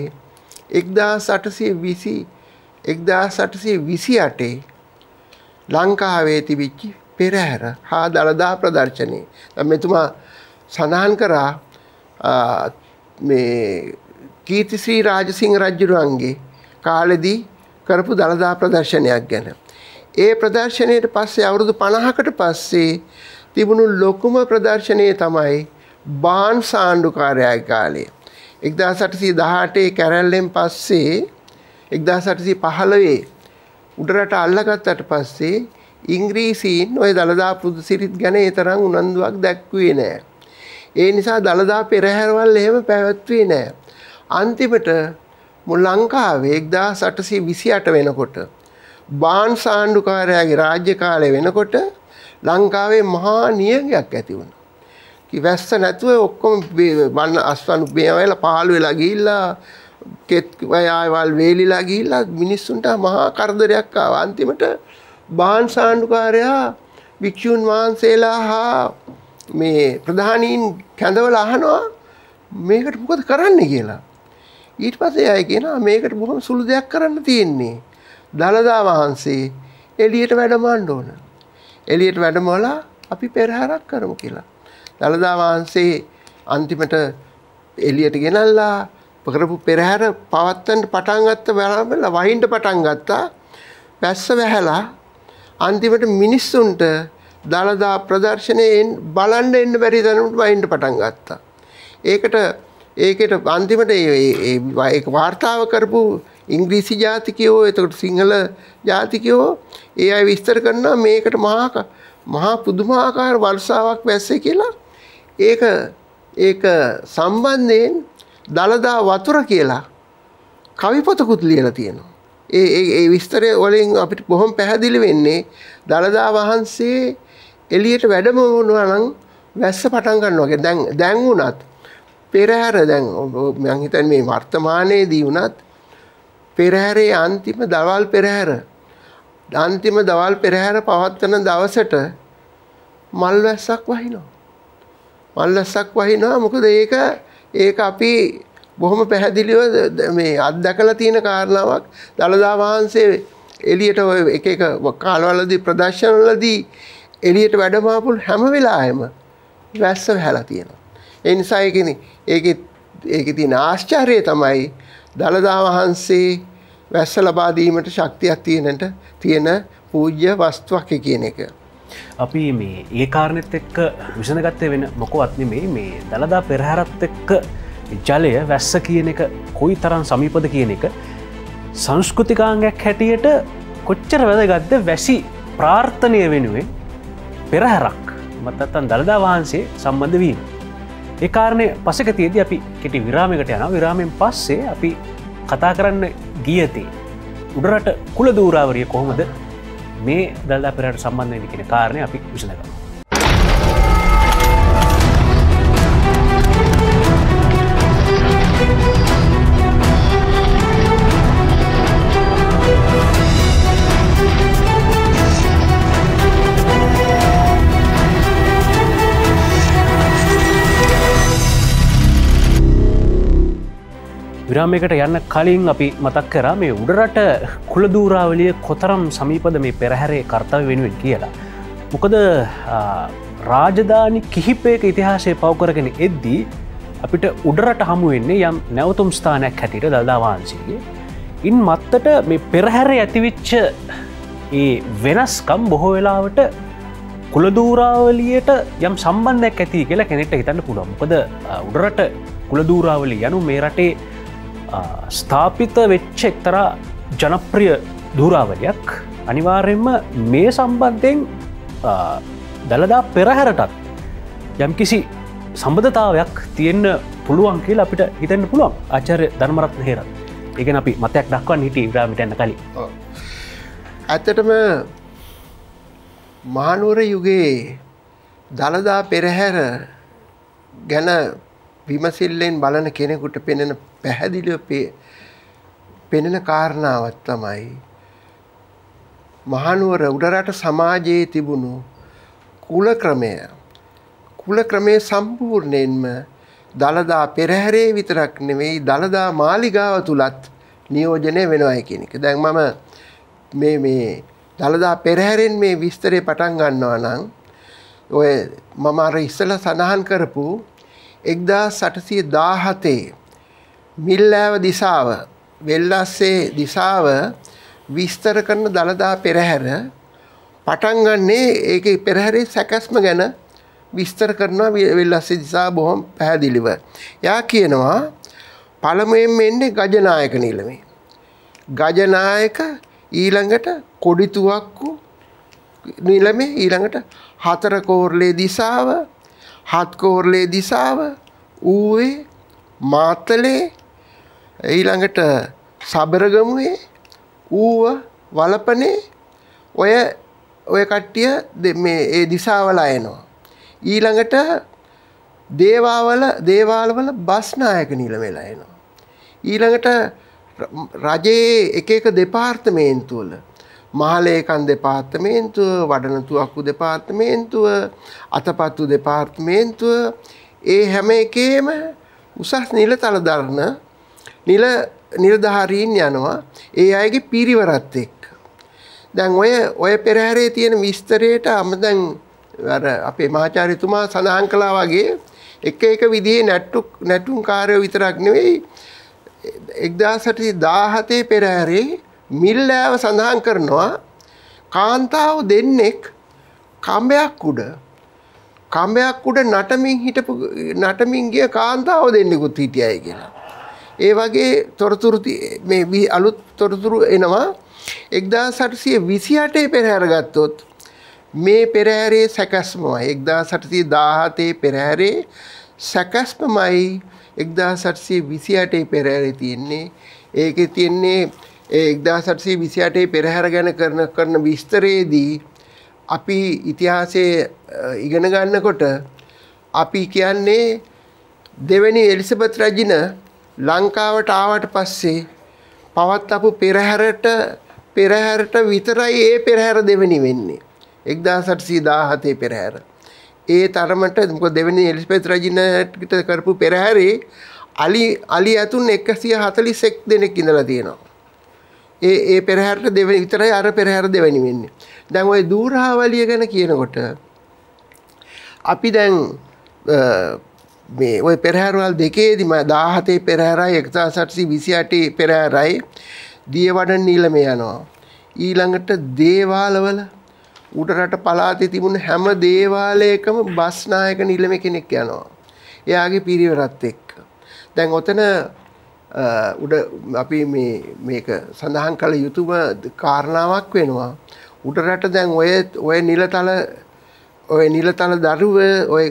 1828 ලංකාවේ තිබිච්ච පෙරහැර හා දළදා ප්‍රදර්ශනය. දැන් මෙතුමා සඳහන් කරා මේ කීර්තිශ්‍රී රාජසිංහ රජුරුවන්ගේ කාලෙදී කරපු දළදා ප්‍රදර්ශනයක් ගැන. ඒ ප්‍රදර්ශනයට පස්සේ අවුරුදු 50කට පස්සේ තිබුණු ලොකුම ප්‍රදර්ශනය තමයි බාන් සාණ්ඩුකාරයාගේ කාලේ. 1818 කැරැල්ලෙන් පස්සේ 1815 උඩරට අල්ලගත්තට පස්සේ ඉංග්‍රීසීන් ওই දළදා පුදු සිරිත් ගැන ඒ තරම් උනන්දුවක් දැක්ුවේ නෑ. ඒ නිසා දළදා පෙරහැරවල් එහෙම පැවැත්වුවේ නෑ. අන්තිමට ලංකාවේ 1828 වෙනකොට බාන් සාණ්ඩුකාරයාගේ රාජ්‍ය කාලය වෙනකොට ලංකාවේ මහා නියඟයක් ඇති වුණා. වැස්ස නැතුව ඔක්කොම වන්න අස්වනු මේවල පහළ වෙලා ගිහිල්ලා කෙත් වයාවල් වේලිලා ගිහිල්ලා මිනිස්සුන්ට මහා කරදරයක් ආවා. අන්තිමට බාන් සාණ්ඩුකාරයා වික්ෂුන් වහන්සේලා හා මේ ප්‍රධානීන් කැඳවලා අහනවා මේකට මොකද කරන්න කියලා. ඊට පස්සේ අය කියනවා මේකට බොහොම සුළු දෙයක් කරන්න තියෙන්නේ. දළදා වහන්සේ එළියට වැඩමවන්න ඕන. එළියට වැඩමවලා අපි පෙරහැරක් කරමු කියලා. දළදා වහන්සේ අන්තිමට එළියට ගෙනල්ලා කරපු පෙරහැර පවත්වන්න පටන් ගත්ත වෙලාවල වහින්න පටන් ගත්තා. වැස්ස වැහැලා අන්තිමට මිනිස්සුන්ට දළදා ප්‍රදර්ශනයෙන් බලන්න එන්න බැරි තරමට වහින්න පටන් ගත්තා. ඒකට අන්තිමට ඒක වාර්තාව කරපු ඉංග්‍රීසි ජාතිකයෝ එතකොට සිංහල ජාතිකයෝ ඒ අය විස්තර කරනවා මේකට මහා පුදුමාකාර වර්ෂාවක් වැස්සේ කියලා. ඒක සම්බන්ධයෙන් දළදා වතුර කියලා කවි පොතකුත් ලියලා තියෙනවා. ඒ විස්තරය වලින් අපිට බොහොම පැහැදිලි වෙන්නේ දළදා වහන්සේ එළියට වැඩම වුණා නම් වැස්ස පටන් ගන්නවා වගේ. දැන් වුණත් පෙරහැර දැන් මම හිතන්නේ මේ වර්තමානයේදී වුණත් පෙරහැරේ අන්තිම දවල් පෙරහැර පවත්වන දවසට මල් වැස්සක් වහිනවා. මොකද ඒක අපි බොහොම පැහැදිලිව මේ අත්දැකලා තියෙන කාරණාවක්. දළදා වහන්සේ එළියට ඔය එක කාලවලදී ප්‍රදර්ශනවලදී එළියට වැඩම ආපු හැම වෙලාවෙම වැස්ස වැහලා තියෙනවා. ඒ නිසා ඒකේ තියෙන ආශ්චර්යය තමයි දළදා වහන්සේ වැස්ස ලබා දීමට ශක්තියක් තියෙන පූජ්‍ය වස්තුවක් කියන එක. අපි මේ ඒ කාරණෙත් එක්ක විසඳගත්තේ වෙන මොකවත් නෙමෙයි මේ දළදා පෙරහැරත් එක්ක ජලය වැස්ස කියන එක කොයි තරම් සමීපද කියන එක සංස්කෘතිකාංගයක් හැටියට කොච්චර වැදගත්ද වැසි ප්‍රාර්ථනය වෙනුවෙන් පෙරහැරක් මතත්තන් දළදා වහන්සේ සම්බන්ධ වීම. ඒ කාරණය පසක තියදී අපි කෙටි විරාමයකට යනවා. විරාමයෙන් පස්සේ අපි කතා කරන්න ගියතේ උඩරට කුල දූරාවරිය කොහොමද මේ දළදා පෙරහැරට සම්බන්ධ වෙන්නේ කියන කාරණය අපි විසඳගමු. විරාමයකට යන්න කලින් අපි මතක් කරා මේ උඩරට කුලදූරාවලිය කොතරම් සමීපද මේ පෙරහැරේ කර්තව්‍ය වෙනුවෙන් කියලා. මොකද රාජධානි කිහිපයක ඉතිහාසය පවකරගෙන එද්දී අපිට උඩරට හමු වෙන්නේ යම් නැවතුම් ස්ථානයක් හැටියට දළදා වහන්සේගේ. ඉන් මත්තට මේ පෙරහැරේ ඇතිවිච්ච ඒ වෙනස්කම් බොහෝ වෙලාවට කුලදූරාවලියට යම් සම්බන්ධයක් ඇති කියලා කෙනෙක්ට හිතන්න පුළුවන්. මොකද උඩරට කුලදූරාවලිය යනු මේ රටේ ස්ථාපිත වෙච්ච එක්තරා ජනප්‍රිය දූරාවලියක්. අනිවාර්යෙන්ම මේ සම්බන්ධයෙන් දළදා පෙරහැරටත් යම් කිසි සම්බන්ධතාවයක් තියෙන්න පුළුවන් කියලා අපිට හිතන්න පුළුවන්. ආචාර්ය ධර්මරත්න හේරත් ඒ ගැන අපි මතයක් දක්වන්න හිටියේ විරාමයට යන්න කලින්. ඇත්තටම මහනුවර යුගයේ දළදා පෙරහැර ගැන විමසිල්ලෙන් බලන කෙනෙකුට පෙනෙන පැහැදිලිව පෙනෙන කාරණාවක් තමයි මහනුවර උඩරට සමාජයේ තිබුණු කුල ක්‍රමය සම්පූර්ණයෙන්ම දළදා පෙරහැරේ විතරක් නෙවෙයි දළදා මාලිගාව තුලත් නියෝජනය වෙනවා කියන එක. දැන් මම මේ දළදා පෙරහැරෙන් මේ විස්තරේ පටන් ගන්නවා නම් ඔය මම අර ඉස්සෙල්ලා සඳහන් කරපු 1817 මිල්ලෑව දිසාව වෙල්ලස්සේ දිසාව විස්තර කරන දළදා පෙරහැර පටන් ගන්නේ ඒකේ පෙරහැරේ සැකස්ම ගැන විස්තර කරනවා වෙල්ලස්සේ දිසාව බොහොම පැහැදිලිව. යා කියනවා පළමුවෙන්ම එන්නේ ගජනායක නිලමේ. ගජනායක ඊළඟට කොඩිතුවක්කු නිලමේ ඊළඟට හතර කෝරළේ දිසාව හත් කෝරළේ දිසාව ඌවේ මාතලේ ඊළඟට සබරගමුවේ ඌව වලපනේ ඔය කට්ටිය මේ ඒ දිසාවල එනවා. ඊළඟට දේවාලවල බස්නායක නිලමෙලා එනවා. ඊළඟට රජයේ එක දෙපාර්තමේන්තුවල මහලේකම් දෙපාර්තමේන්තුව වඩනතුවක්කු දෙපාර්තමේන්තුව අතපත්තු දෙපාර්තමේන්තුව ඒ හැම එකේම උසස් නිලතල දරන නිලධාරීන් යනවා ඒ අයගේ පිරිවරත් එක්ක. දැන් ඔය පෙරහැරේ තියෙන විස්තරයට දැන් අර අපේ මහාචාර්යතුමා සඳහන් කළා වගේ එක විදිහේ නැටුම් කාර්යය විතරක් නෙවෙයි 1817 පෙරහැරේ මිල්ලෑව සඳහන් කරනවා කාන්තාව දෙන්නෙක් කඹයක් උඩ නටමින් ගිය කාන්තාව දෙන්නෙකුත් හිටියයි කියලා. ඒ වගේ තොරතුරු මේ අලුත් තොරතුරු එනවා 1828 පෙරහැර ගත්තොත් මේ පෙරහැරේ සැකස්මයි 1817 පෙරහැරේ සැකස්මයි 1828 පෙරහැරේ තියෙන්නේ. ඒකේ තියෙන්නේ 1828 පෙරහැර ගැන කරන විස්තරයේදී අපි ඉතිහාසයේ ඉගෙන ගන්නකොට අපි කියන්නේ දෙවැනි එලිසබෙත් රජින ලංකාවට ආවට පස්සේ පවත්වපු පෙරහැරට විතරයි ඒ පෙරහැර දෙවෙනි වෙන්නේ 1817 පෙරහැර. ඒ තරමට මොකද දෙවෙනි එලිසබෙත් රජිනට කරපු පෙරහැරේ අලි ඇතුන් 141 දෙනෙක් ඉඳලා තියෙනවා. ඒ පෙරහැරට දෙවෙනි විතරයි අර පෙරහැර දෙවෙනි වෙන්නේ. දැන් ওই දූරාවලිය ගැන කියනකොට අපි දැන් මේ ওই පෙරහැරවල් දෙකේදීම 17 පෙරහැරයි 1828 පෙරහැරයි දියවඩන නිලමේ යනවා. ඊළඟට දේවාලවල උඩරට පළාතේ තිබුණ හැම දේවාලයකම බස්නායක නිලමේ කෙනෙක් යනවා. එයාගේ පිරිවරත් එක්ක. දැන් ඔතන උඩ අපි මේක සඳහන් කළ යුතුම කාරණාවක් වෙනවා. උඩරට දැන් ඔය නිලතල දරුව ඔය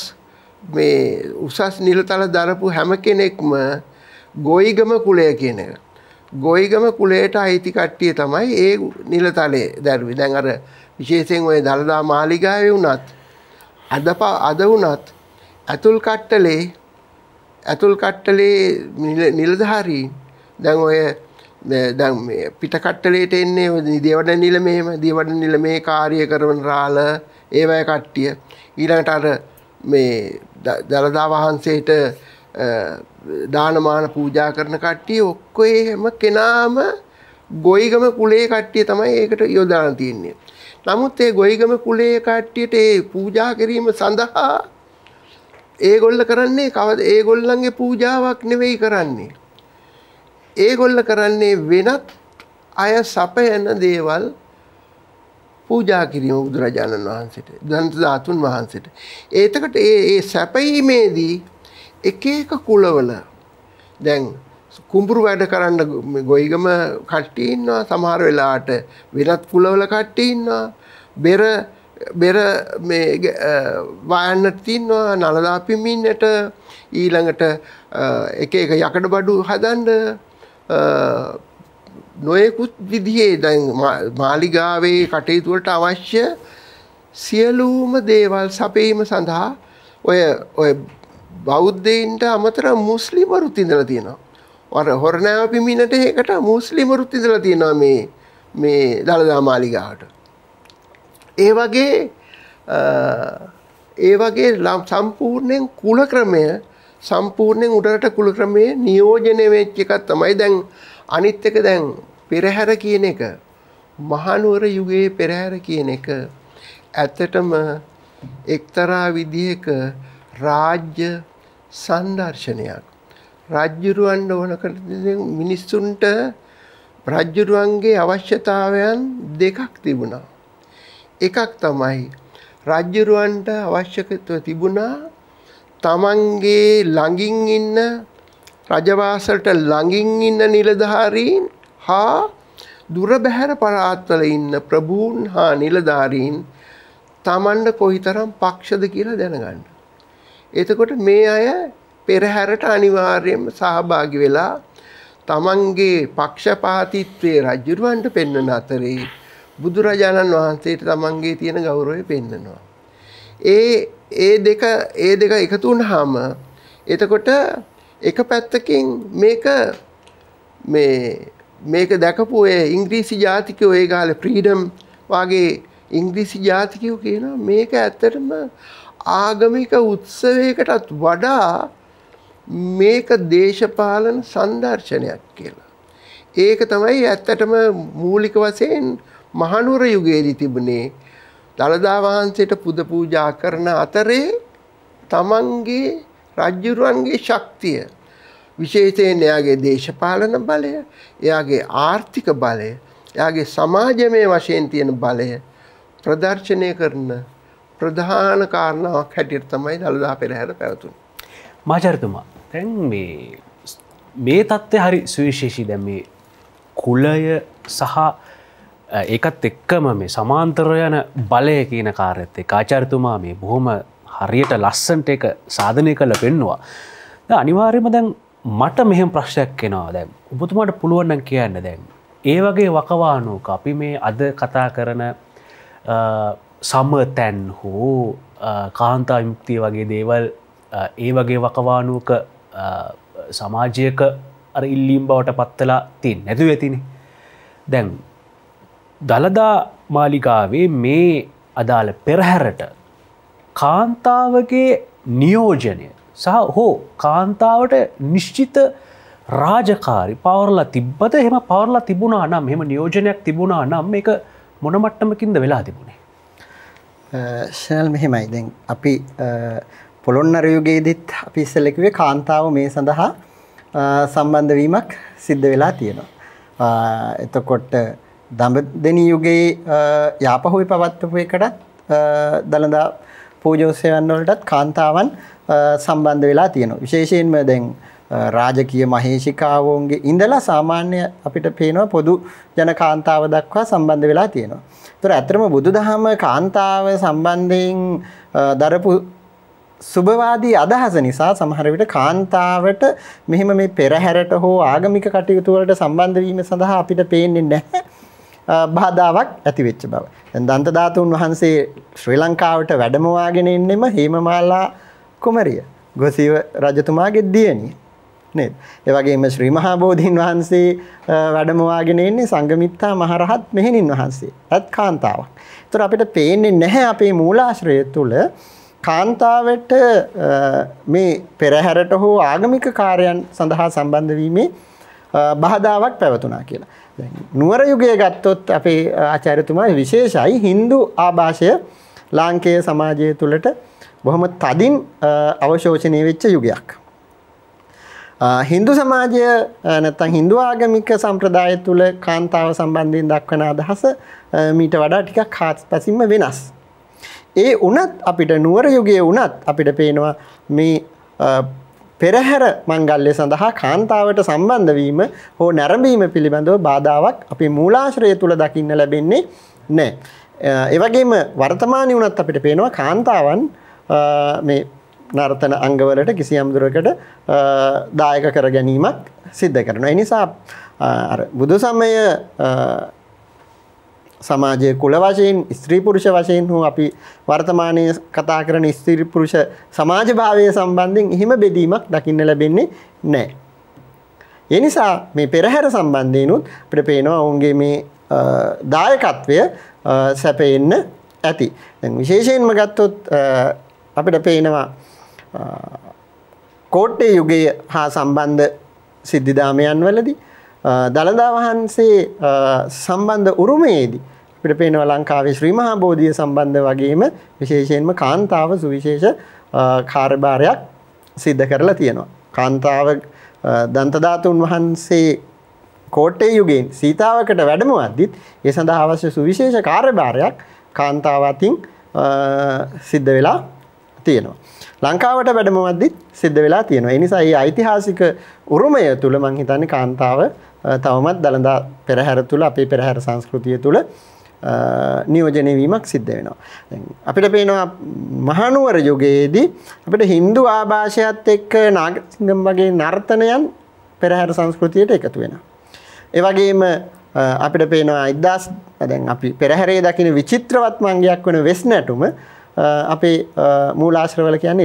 උසස් නිලතල දරපු හැම කෙනෙක්ම ගොයිගම කුලය කියන එක. ගොයිගම කුලයට අයිති කට්ටිය තමයි ඒ නිලතලේ දරුවේ. දැන් අර විශේෂයෙන් ඔය දළදා මාලිගාවේ වුණත් අද වුණත් ඇතුල් කට්ටලේ නිලධාරීන් දැන් මේ පිට කට්ටලේට එන්නේ දේවඩන නිලමේ කාර්ය කරන රාළ ඒවැය කට්ටිය ඊළඟට අර මේ දළදා වහන්සේට දානමාන පූජා කරන කට්ටිය ඔක්කොම කෙනාම ගොයිගම කුලේ කට්ටිය තමයි ඒකට යොදාලා තියෙන්නේ. නමුත් ඒ ගොයිගම කුලේ කට්ටියට ඒ පූජා කිරීම සඳහා ඒගොල්ල කරන්නේ ඒගොල්ලන්ගේ පූජාවක් නෙවෙයි කරන්නේ. ඒගොල්ල කරන්නේ වෙනත් අය සපයන දේවල් පූජා කිරීම බුදුරජාණන් වහන්සේට ධාතුන් වහන්සේට. ඒතකට ඒ සැපීමේදී එක කුලවල දැන් කුඹුරු වැඩ කරන්න ගොයිගම කට්ටිය ඉන්නවා. සමහර වෙලාවට වෙනත් කුලවල කට්ටිය ඉන්නවා. බෙර මේ වයන්නට තින්නවා නලදා පිමින්නට ඊළඟට එක යකඩ බඩු හදන්න නොයෙකුත් විදිහේ දැන් මාලිගාවේ කටයුතු වලට අවශ්‍ය සියලුම දේවල් සපයීම සඳහා ඔය බෞද්ධයින්ට අමතර මුස්ලිම්වරුත් ඉඳලා තියෙනවා. අර හොරණෑව පිමිනට ඒකට මුස්ලිම්වරුත් ඉඳලා තියෙනවා මේ දළදා මාලිගාවට. ඒ වගේ සම්පූර්ණයෙන් කුල ක්‍රමය සම්පූර්ණයෙන් උඩරට කුල ක්‍රමය නියෝජනය වෙච්ච එකක් තමයි. දැන් අනිත් එක දැන් පෙරහැර කියන එක මහනුවර යුගයේ පෙරහැර කියන එක ඇත්තටම එක්තරා විදිහක රාජ්‍ය සංදර්ශනයක්. රජ්ජුරුවන්ට ඕනකට මිනිස්සුන්ට රජ්ජුරුවන්ගේ අවශ්‍යතාවයන් දෙකක් තිබුණා. එකක් තමයි රජ්ජුරුවන්ට අවශ්‍යකත්ව තිබුණා තමන්ගේ ළඟින් ඉන්න රජවාසලට ළඟින් ඉන්න නිලධාරීන් හා දුර බැහැර පළාත්වල ඉන්න ප්‍රභූන් හා නිලධාරීන් තමන්ට කොයිතරම් පක්ෂද කියලා දැනගන්න. එතකොට මේ අය පෙරහැරට අනිවාර්යයෙන්ම සහභාගී වෙලා තමන්ගේ පක්ෂපාතීත්වයේ රජුරවන්ට පෙන්වන අතරේ බුදුරජාණන් වහන්සේට තමන්ගේ තියෙන ගෞරවය පෙන්වනවා. ඒ දෙක එකතු වුණාම එතකොට එක පැත්තකින් මේක දැකපු ඒ ඉංග්‍රීසි ජාතිකයෝ ඒ කාලේ ෆ්‍රීඩම් වගේ ඉංග්‍රීසි ජාතිකයෝ කියනවා මේක ඇත්තටම ආගමික උත්සවයකටත් වඩා මේක දේශපාලන සංදර්ශනයක් කියලා. ඒක තමයි ඇත්තටම මූලික වශයෙන් මහනුවර යුගයේදී තිබුණේ. දළදා වහන්සේට පුද පූජා කරන අතරේ තමන්ගේ රජුරුවන්ගේ ශක්තිය විශේෂයෙන් එයාගේ දේශපාලන බලය, එයාගේ ආර්ථික බලය, එයාගේ සමාජමය වශයෙන් තියෙන බලය ප්‍රදර්ශනය කරන ප්‍රධාන කාරණාවක් හැටියට තමයි දළදා පෙරහැර පැවතුනේ. මාචාර්යතුමා දැන් මේ தත්ත්වය හරි සුවිශේෂී. දැන් මේ කුලය සහ ඒකත් එක්කම මේ සමාන්තර යන බලය කියන කාර්යත් එක්ක ආචාර්යතුමා මේ බොහොම හරියට ලස්සනට ඒක සාධනය කළ පෙන්නවා. දැන් අනිවාර්යයෙන්ම දැන් මට මෙහෙම ප්‍රශ්නයක් එනවා. දැන් ඔබතුමාට පුළුවන් නම් කියන්න දැන් ඒ වගේ වකවානුවක අපි මේ අද කතා කරන සමතැන් හෝ කාන්තා විමුක්තිය වගේ දේවල් ඒ වගේ වකවානුවක සමාජයක අර ඉල්ලීම් බවට පත්වලා තියෙන්නේ නැතුව ඇතිනේ. දැන් දළදා මාලිගාවේ මේ අදාළ පෙරහැරට කාන්තාවගේ නියෝජනය සහ හෝ කාන්තාවට නිශ්චිත රාජකාරි පවරලා තිබ්බද? එහෙම පවරලා තිබුණා නම්, එහෙම නියෝජනයක් තිබුණා නම් මේක මොන මට්ටමකින්ද වෙලා තිබුණේ? ශනල් මෙහෙමයි. දැන් අපි පොළොන්නරු යුගයේදීත් අපි ඉස්සෙල්ලා කිව්වේ කාන්තාව මේ සඳහා සම්බන්ධ වීමක් සිද්ධ වෙලා තියෙනවා. එතකොට දඹදෙණි යුගයේ යාපහුවේ පවත්වපු එකටත් දළදා පූජෝත්සවයන් වලටත් කාන්තාවන් සම්බන්ධ වෙලා තියෙනවා. විශේෂයෙන්ම දැන් රාජකීය මහේෂිකාවෝන්ගේ ඉඳලා සාමාන්‍ය අපිට පේනවා පොදු ජන කාන්තාව දක්වා සම්බන්ධ වෙලා තියෙනවා. ඒතර ඇත්තටම බුදුදහම කාන්තාව සම්බන්ධයෙන් දරපු සුභවාදී අදහස නිසා සමහර විට කාන්තාවට මෙහෙම මේ පෙරහැරට හෝ ආගමික කටයුතු වලට සම්බන්ධ වීම සඳහා අපිට පේන්නේ නැහැ බාධාවක් ඇති වෙච්ච බව. දැන් දන්ත ධාතුන් වහන්සේ ශ්‍රී ලංකාවට වැඩමවාගෙන එන්නෙම හේමමාලා කුමරිය, ගොසිව රජතුමාගේ දියණිය නේද? ඒ වගේම ශ්‍රී මහා බෝධීන් වහන්සේ වැඩමවාගෙන එන්නේ සංඝමිත්තා මහරහත් මෙහෙණින් වහන්සේ. ඒත් කාන්තාවක්. ඒතර අපිට පේන්නේ නැහැ අපේ මූලාශ්‍රය තුල කාන්තාවට මේ පෙරහැරට හෝ ආගමික කාර්යයන් සඳහා සම්බන්ධ වීමේ බාධාවක් පැවතුණා කියලා. දැන් නුවර යුගයේ ගත්තොත් අපේ ආචාර්යතුමා විශේෂයි හින්දු ආభాෂය ලාංකේය සමාජය තුළට බොහොම තදින් අවශෝෂණය වෙච්ච යුගයක්. හින්දු සමාජය නැත්නම් හින්දු ආගමික සම්ප්‍රදාය තුළ කාන්තාව සම්බන්ධයෙන් දක්වන අදහස මීට වඩා ටිකක් හාත්පසින්ම වෙනස්. ඒ වුණත් අපිට නුවර යුගයේ වුණත් අපිට පේනවා මේ පෙරහැර මංගල්‍ය සඳහා කාන්තාවට සම්බන්ධ වීම හෝ නැරඹීම පිළිබඳව බාධාවක් අපේ මූලාශ්‍රය තුල දකින්න ලැබෙන්නේ නැහැ. ඒ වගේම වර්තමානයේ වුණත් අපිට පේනවා කාන්තාවන් මේ නර්තන අංගවලට කිසියම් දුරකට දායක කර ගැනීමක් සිද්ධ කරනවා. ඒ නිසා අර බුදු සමය සමාජයේ කුල වශයෙන් ස්ත්‍රී පුරුෂ වශයෙන් හෝ අපි වර්තමානයේ කතා කරන ස්ත්‍රී පුරුෂ සමාජ භාවය සම්බන්ධයෙන් එහෙම බෙදීමක් දකින්න ලැබෙන්නේ නැහැ. ඒ නිසා මේ පෙරහැර සම්බන්ධයෙන් උත් අපිට පේනවා ඔවුන්ගේ මේ දායකත්වය සැපෙන්න ඇති. දැන් විශේෂයෙන්ම ගත්තොත් අපිට පේනවා කෝට්ටේ යුගයේ හා සම්බන්ධ සිද්ධිදාමයන් වලදී දළදා වහන්සේ සම්බන්ධ උරුමයේදී අපිට පේනවා ලංකාවේ ශ්‍රී මහා බෝධිය සම්බන්ධ වගේම විශේෂයෙන්ම කාන්තාව සුවිශේෂ කාර්යභාරයක් සිද්ධ කරලා තියෙනවා. කාන්තාව දන්තධාතුන් වහන්සේ කෝට්ටේ යුගයෙන් සීතාවකට වැඩමවද්දිත් ඒ සඳහා අවශ්‍ය සුවිශේෂ කාර්යභාරයක් කාන්තාව අතින් සිද්ධ වෙලා තියෙනවා. ලංකාවට වැඩමවද්දිත් සිද්ධ වෙලා තියෙනවා. ඒ නිසා මේ ඓතිහාසික උරුමය තුල මම හිතන්නේ කාන්තාව තවමත් දළදා පෙරහැර තුල අපේ පෙරහැර සංස්කෘතිය තුල නියෝජනය වීමක් සිද්ධ වෙනවා. දැන් අපිට පේනවා මහනුවර යුගයේදී අපිට Hindu ආభాෂයත් එක්ක නාගසිංහම් වගේ නර්තනයන් පෙරහැර සංස්කෘතියට එකතු වෙනවා. ඒ වගේම අපිට පේනවා 1000 දැන් අපි පෙරහැරේ දකින විචිත්‍රවත් මංගයක් වෙන වෙස් නැටුම අපේ මූලාශ්‍රවල කියන්නේ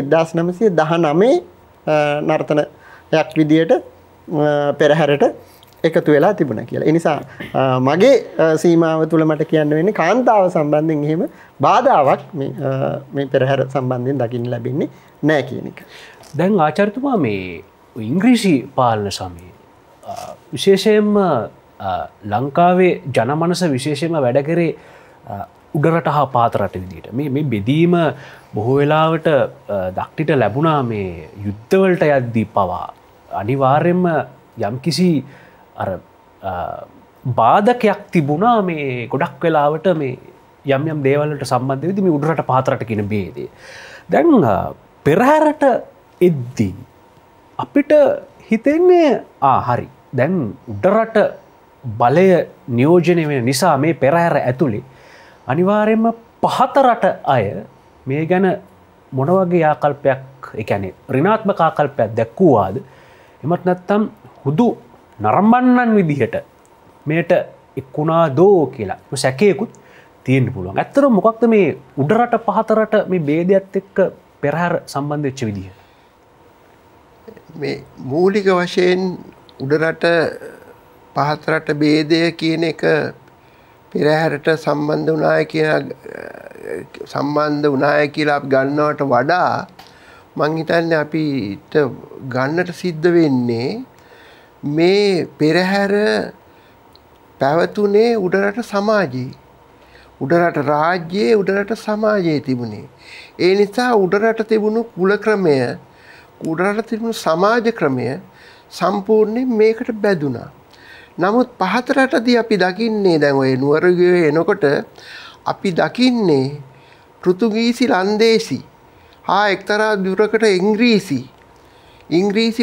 1919 නර්තනයක් විදියට පෙරහැරට එකතු වෙලා තිබුණා කියලා. ඒ නිසා මගේ සීමාව තුල මට කියන්න වෙන්නේ කාන්තාව සම්බන්ධයෙන් එහෙම බාධාවක් මේ පෙරහැර සම්බන්ධයෙන් දකින්න ලැබෙන්නේ නැහැ කියන එක. දැන් ආචාර්යතුමා මේ ඉංග්‍රීසි පාලන සමයේ විශේෂයෙන්ම ලංකාවේ ජනමනස විශේෂයෙන්ම වැඩ කරේ උඩරට හා පහතරට විදිහට. මේ බෙදීම බොහෝ වෙලාවට දක්ටිට ලැබුණා මේ යුද්ධවලට යද්දී පවා අනිවාර්යයෙන්ම යම්කිසි අර බාධකයක් තිබුණා මේ ගොඩක් වෙලාවට මේ යම් දේවල්වලට සම්බන්ධ වෙද්දී මේ උඩරට පහතරට කියන ભેදය. දැන් පෙරහැරට එද්දී අපිට හිතෙන්නේ හරි. දැන් උඩරට බලය නියෝජනය වෙන නිසා මේ පෙරහැර ඇතුලේ අනිවාර්යයෙන්ම පහතරට අය මේ ගැන මොන වගේ ආකල්පයක්, ඒ කියන්නේ ඍණාත්මක ආකල්පයක් දැක්වුවාද? එමත් නැත්නම් හුදු නරඹන්නන් විදිහට මේට එක්ුණා දෝ කියලා සැකයකුත් තියෙන්න පුළුවන්. ඇත්තටම මොකක්ද මේ උඩරට පහතරට මේ ભેදයත් එක්ක පෙරහැර සම්බන්ධ වෙච්ච විදිහ? මේ මූලික වශයෙන් උඩරට පහතරට ભેදය කියන එක පෙරහැරට සම්බන්ධ වුණාය කියලා අපි ගන්නවට වඩා මං හිතන්නේ අපිට ගන්නට සිද්ධ වෙන්නේ මේ පෙරහැර පැවතුනේ උඩරට සමාජයේ, උඩරට රාජ්‍යයේ, උඩරට සමාජයේ තිබුණේ. ඒ නිසා උඩරට තිබුණු කුල ක්‍රමය, උඩරට තිබුණු සමාජ ක්‍රමය සම්පූර්ණයෙන් මේකට බැදුණා. නමුත් පහතරටදී අපි දකින්නේ දැන් ඔය නුවරගියේ එනකොට අපි දකින්නේ පෘතුගීසි, ලන්දේසි හා එක්තරා දුරකට ඉංග්‍රීසි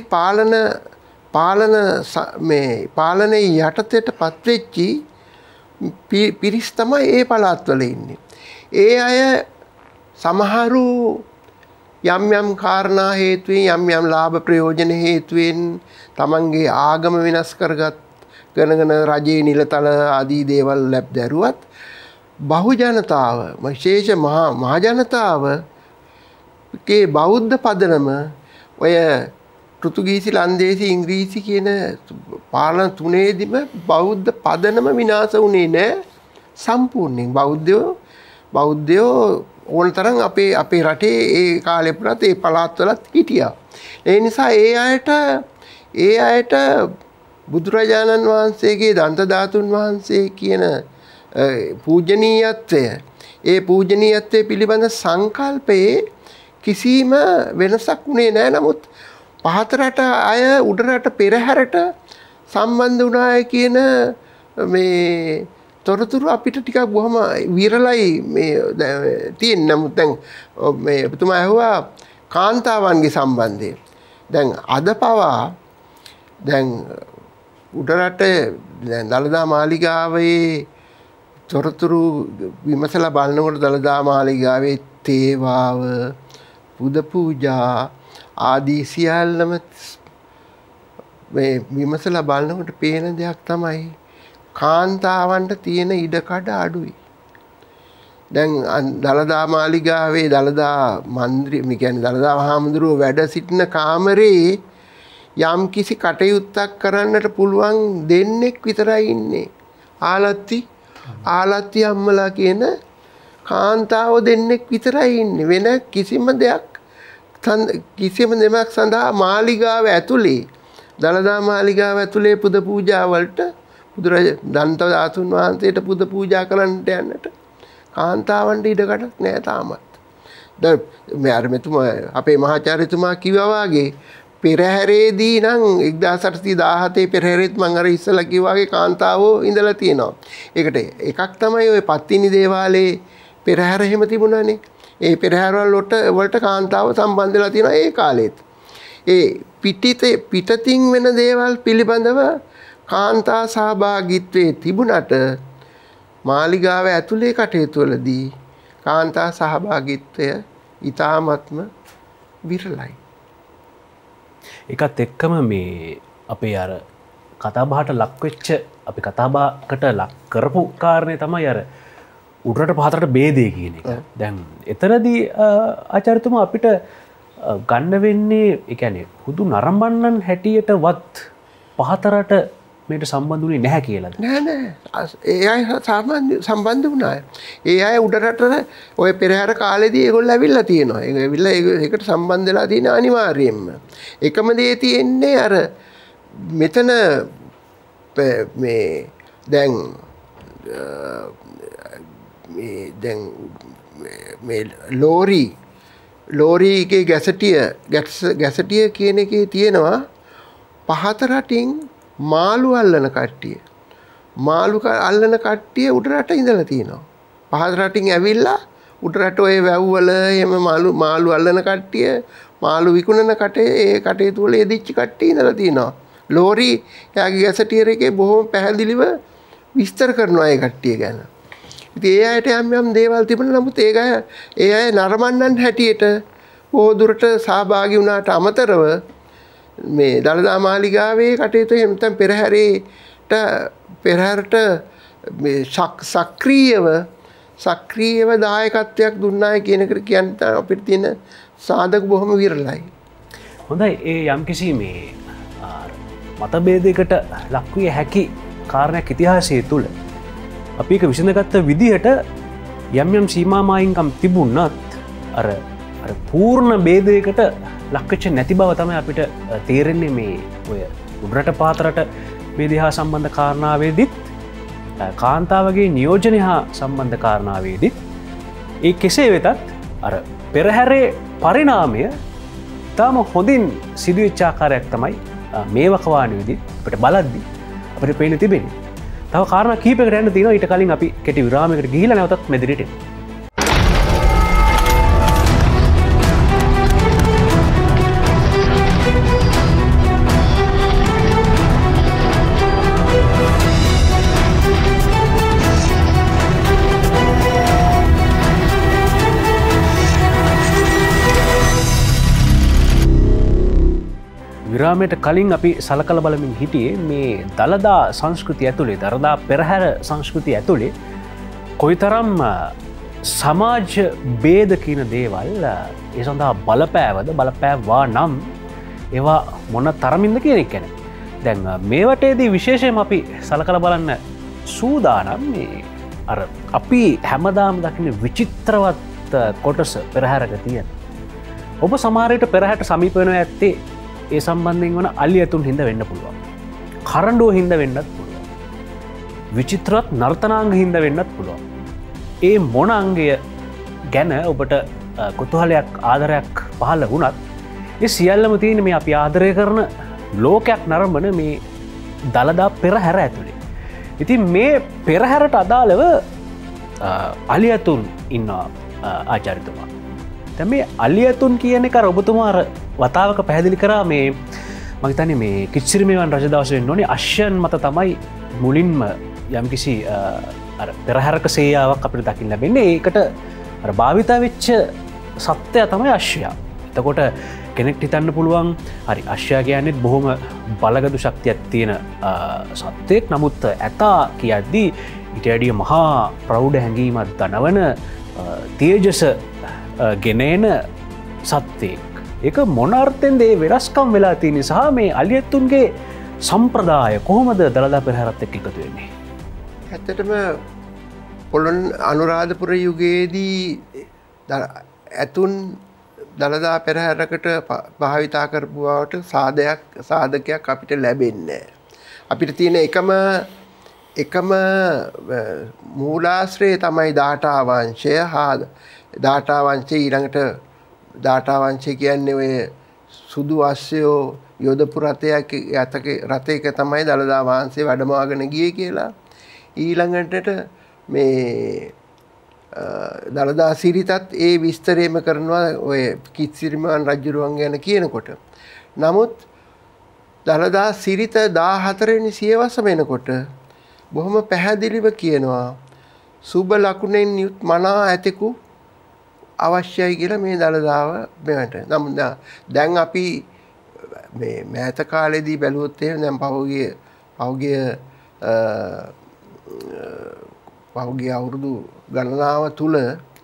පාලනයේ යටතට පත්වෙච්චි පිරිස් තමයි ඒ පළාත්වල ඉන්නේ. ඒ අය සමහරු යම් කාරණා හේතුවෙන් යම් ලාභ ප්‍රයෝජන හේතුවෙන් තමන්ගේ ආගම වෙනස් කරගෙන රජයේ නිලතල ආදී දේවල් ලැබ දැරුවත් බහු ජනතාව, විශේෂ මහා ජනතාවගේ බෞද්ධ පදනම ඔය පෘතුගීසි, ලන්දේසි, ඉංග්‍රීසි කියන පාලන තුනේදීම බෞද්ධ පදනම විනාශ වුණේ නැහැ සම්පූර්ණයෙන්. බෞද්ධයෝ ඕන තරම් අපේ රටේ ඒ කාලේ පුරාත් ඒ පළාත්වලත් හිටියා. ඒ නිසා ඒ අයට බුදුරජාණන් වහන්සේගේ දන්තධාතුන් වහන්සේ කියන පූජනීයත්වය පිළිබඳ සංකල්පයේ කිසිම වෙනසක් වුණේ නැහැ. නමුත් පහතරට අය උඩරට පෙරහැරට සම්බන්ධ වුණාය කියන මේ තොරතුරු අපිට ටිකක් බොහොම විරලයි මේ තියෙන. නමුත් දැන් මේ ඔබතුමා ඇහුවා කාන්තාවන්ගේ සම්බන්ධය. දැන් අද පවා දැන් උඩරට දළදා මාලිගාවේ තොරතුරු විමසලා බලනකොට දළදා මාලිගාවේ තේවාව, පුද පූජා ආදී සියල්ලම මේ විමසලා බලනකොට පේන දෙයක් තමයි කාන්තාවන්ට තියෙන ඉඩකඩ අඩුයි. දැන් දළදා මාලිගාවේ දළදා දළදා හාමුදුරුවෝ වැඩ සිටින කාමරේ යම් කිසි කටයුත්තක් කරන්නට පුළුවන් දෙන්නෙක් විතරයි ඉන්නේ. ආලත්ති අම්මලා කියන කාන්තාව දෙන්නෙක් විතරයි ඉන්නේ. වෙන කිසිම දෙයක් සඳහා මාලිගාව ඇතුලේ, දළදා මාලිගාව ඇතුලේ පුද පූජාවලට දන්තධාතුන් වහන්සේට පුද පූජා කරන්නට යන්නට කාන්තාවන්ට ඉඩකඩක් නෑ තාමත්. මෙතුමා අපේ මහාචාර්යතුමා කිව්වා වගේ පෙරහැරේදී නම් 1817 පෙරහැරෙත් මම අර ඉස්සලා කිව්වා වගේ කාන්තාවෝ ඉඳලා තියෙනවා. ඒකට එකක් තමයි ওই පත්තිනි දේවාලයේ පෙරහැර එහෙම තිබුණානේ. ඒ පෙරහැරවල වලට කාන්තාව සම්බන්ධ වෙලා තියෙනවා ඒ කාලෙත්. ඒ පිටතින් වෙන දේවල් පිළිබඳව කාන්තා සහභාගීත්වයේ තිබුණට මාලිගාව ඇතුලේ කටයුතු වලදී කාන්තා සහභාගීත්වය ඉතාමත්ම විරලයි. ඒකත් එක්කම මේ අපේ අර කතාබහට ලක්වෙච්ච අපි කතාබහකට ලක් කරපු කාරණය තමයි අර උඩරට පහතරට බේදය කියන එක. දැන් එතනදී ආචාර්යතුමා අපිට ගන්න වෙන්නේ ඒ කියන්නේ හුදු නරඹන්නන් හැටියටවත් පහතරට මේට සම්බන්ධ වුණේ නැහැ කියලාද? නෑ. ඒ අය සම්බන්ධ වුණා. ඒ අය උඩරට ඔය පෙරහැර කාලෙදී ඒගොල්ලෝ ඇවිල්ලා තියෙනවා. ඒ ඇවිල්ලා ඒකට සම්බන්ධ වෙලා තියෙන අනිවාර්යයෙන්ම. එකම දේ තියෙන්නේ අර මෙතන මේ දැන් මේ ලෝරිගේ ගැසටිය කියන එකේ තියෙනවා පහත රටින් මාළු අල්ලන කට්ටිය. මාළු අල්ලන කට්ටිය උඩරට ඉඳලා තියෙනවා. පහත රටින් ඇවිල්ලා උඩරට ඔය වැව්වල එහෙම මාළු අල්ලන කට්ටිය මාළු විකුණන කටයුතු වල යෙදිච්ච කට්ටිය ඉඳලා තියෙනවා. ලෝරි යාගේ ගැසටියර් එකේ බොහොම පැහැදිලිව විස්තර කරනවා ඒ කට්ටිය ගැන. ඉතින් ඒ අයට යම් දේවල් තිබුණා. නමුත් ඒ අය නරඹන්නන් හැටියට බොහෝ දුරට සහභාගී වුණාට අමතරව මේ දළදා මාලිගාවේ කටයුතු එහෙම නැත්නම් පෙරහැරට මේ සක්‍රීයව දායකත්වයක් දුන්නාය කියන එකට කියන්න අපිට තියෙන සාධක බොහොම විරලයි. හොඳයි. ඒ යම්කිසි මේ මතභේදයකට ලක්විය හැකි කාරණයක් ඉතිහාසය තුළ අපි එක විසඳගත්ත විදිහට යම් සීමාමායින්කම් තිබුණත් අර පූර්ණ භේදයකට ලක්වෙච්ච නැති බව තමයි අපිට තේරෙන්නේ මේ ඔය උඩරට පාතරට භේදය හා සම්බන්ධ කාරණාවේදීත් කාන්තාවගේ නියෝජනය හා සම්බන්ධ කාරණාවේදීත් ඒ කෙසේ වෙතත් අර පෙරහැරේ පරිණාමය තාම හොඳින් සිදුවෙච්ච ආකාරයක් තමයි මේ වකවානුවේදී අපිට බලද්දී අපිට පේන්න තිබෙන්නේ. තව කාරණා කීපයකට යන්න තියෙනවා. ඊට කලින් අපි කෙටි විරාමයකට ගිහිල්ලා නැවතත් මෙදිරිට එමු. විරාමයට කලින් අපි සලකල බලමින් හිටියේ මේ දළදා සංස්කෘතිය ඇතුළේ දළදා පෙරහැර සංස්කෘතිය ඇතුළේ කොයිතරම් සමාජ භේද කියන දේවල් ඒ සඳහා බලපෑවා නම් ඒවා මොන තරමින්ද කියන එක ගැන. දැන් මේ වටේදී විශේෂයෙන් අපි සලකල බලන්න සූදානම් මේ අර අපි හැමදාම දකින්න විචිත්‍රවත් කොටස පෙරහැරක තියෙන. ඔබ සමහර විට පෙරහැරට සමීප වෙනවා ඇත්තේ ඒ සම්බන්ධයෙන් වන අලි ඇතුන් හින්දා වෙන්න පුළුවන්. කරඬුව හින්දා වෙන්නත් පුළුවන්. විචිත්‍රවත් නර්තනාංග හින්දා වෙන්නත් පුළුවන්. ඒ මොන අංගය ගැන ඔබට කුතුහලයක් ආදරයක් පහළ වුණත් ඒ සියල්ලම තියෙන මේ අපි ආදරය කරන ලෝකයක් නරඹන මේ දළදා පෙරහැර ඇතුලේ. ඉතින් මේ පෙරහැරට අදාළව අලි ඇතුන් ඉන්නවා ආචාර්යතුමා. දැන් මේ අලි ඇතුන් කියන එක ඔබතුමා වතාවක පැහැදිලි කරා මේ මම හිතන්නේ මේ කිච්චිරිමෙවන් රජ දවස වෙන්න ඕනේ අශ්වයන් මත තමයි මුලින්ම යම්කිසි අර පෙරහැරක සේයාවක් අපිට දකින්න ලැබෙන්නේ. ඒකට අර භාවිතා වෙච්ච සත්‍යය තමයි අශ්වයා. එතකොට කෙනෙක් හිතන්න පුළුවන් හරි අශ්වයා කියන්නේ බොහොම බලගදු ශක්තියක් තියෙන සත්‍යයක්. නමුත් ඇතා කියද්දී ඊට වැඩිය මහා ප්‍රෞಢ හැඟීමක් දනවන තේජස ගෙනේන සත්‍යයක්. ඒක මොන අර්ථයෙන්ද ඒ වෙනස්කම් වෙලා තියෙන්නේ සහ මේ අලි ඇතුන්ගේ සම්ප්‍රදාය කොහොමද දළදා පෙරහැරත් එක්ක එකතු වෙන්නේ? ඇත්තටම පොළොන් අනුරාධපුර යුගයේදී ඇතුන් දළදා පෙරහැරකට භාවිතා කරපු බවට සාධකයක් අපිට ලැබෙන්නේ. අපිට තියෙන එකම මූලාශ්‍රය තමයි දාඨා වංශය හා දාඨා වංශය ඊළඟට දාඨා වංශය කියන්නේ ඔය සුදු අස්සයෝ යොදපු රථයක තමයි දළදා වහන්සේ වැඩමවාගෙන ගියේ කියලා. ඊළඟට මේ දළදා සිරිතත් ඒ විස්තරේම කරනවා ඔය කිත්සිරිමාන් රජුරුවන් ගැන කියනකොට. නමුත් දළදා සිරිත 14 වෙනි සියවස වෙනකොට බොහොම පැහැදිලිව කියනවා සුබ ලකුණෙන් යුත් මනා ඇතෙකු අවශ්‍යයි කියලා මේ දළදාව මෙවට. නමුත් දැන් අපි මේ මෑත කාලේදී බැලුවොත් එහෙම දැන් පහුගිය අවුරුදු ගණනාව තුල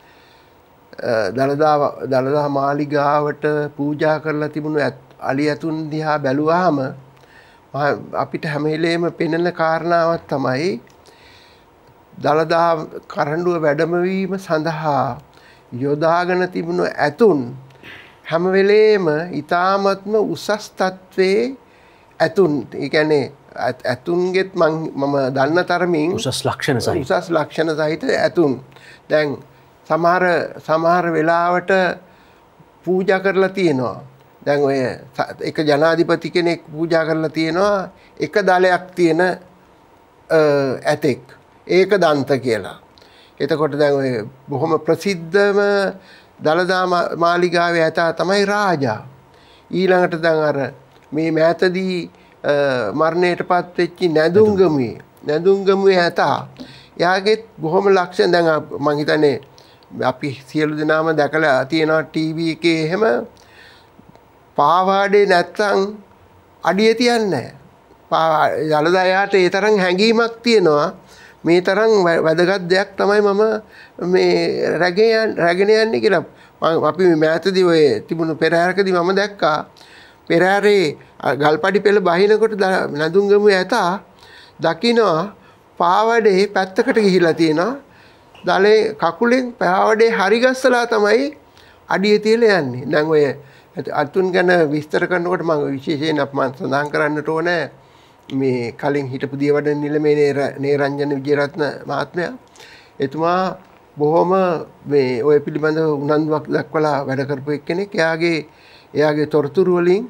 දළදා මාලිගාවට පූජා කරලා තිබුණු අලි ඇතුන් දිහා බැලුවාම අපිට හැම වෙලේම පෙනෙන කාරණාවක් තමයි දළදා කරඬුව වැඩමවීම සඳහා යොදාගෙන තිබුණු ඇතුන් හැම වෙලේම ඊ타මත්ම උසස් තත්වයේ ඇතුන්. ඒ කියන්නේ ඇතුන්ගෙත් මම දන්න තරමින් උසස් ලක්ෂණ සහිත ඇතුන්. දැන් සමහර වෙලාවට පූජා කරලා තියෙනවා. දැන් ඔය එක ජනාධිපති කෙනෙක් පූජා කරලා තියෙනවා එක දලයක් තියෙන ඇතෙක්. ඒක දන්ත කියලා. එතකොට දැන් ඔය බොහොම ප්‍රසිද්ධම දළදා මාලිගාවේ ඇතා තමයි රාජා. ඊළඟට දැන් අර මේ මෑතදී මරණයටපත් වෙච්ච නැදුම්ගමුවේ ඇතා. එයාගෙත් බොහොම ලක්ෂණ දැන් මං හිතන්නේ අපි සියලු දෙනාම දැකලා තියෙනවා ටීවී එකේ එහෙම පාවාඩේ නැත්තම් අඩිය තියන්නේ නැහැ. දළදා යාට ඒ තරම් හැඟීමක් තියෙනවා. මේ තරම් වැදගත් දෙයක් තමයි මම මේ රැගෙන යන්නේ කියලා. අපි මෑතදී ඔය තිබුණු පෙරහැරකදී මම දැක්කා පෙරහැරේ ගල්පඩි පෙළ බහිනකොට නැදුම්ගමුවේ ඇතා දකින්නවා පාවඩේ පැත්තකට ගිහිලා තියෙනවා. දලේ කකුලෙන් පාවඩේ හරි ගස්සලා තමයි අඩිය තියලා යන්නේ. දැන් ඔය අතුන් ගැන විස්තර කරනකොට මම විශේෂයෙන් අපමණ සඳහන් කරන්නට ඕනේ මේ කලින් හිටපු දියවඩන නිලමේ නේරංජන විජේරත්න මහත්මයා. එතුමා බොහොම මේ ඔය පිළිබඳව උනන්දුවක් දක්වලා වැඩ කරපු එක්කෙනෙක්. එයාගේ තොරතුරු වලින්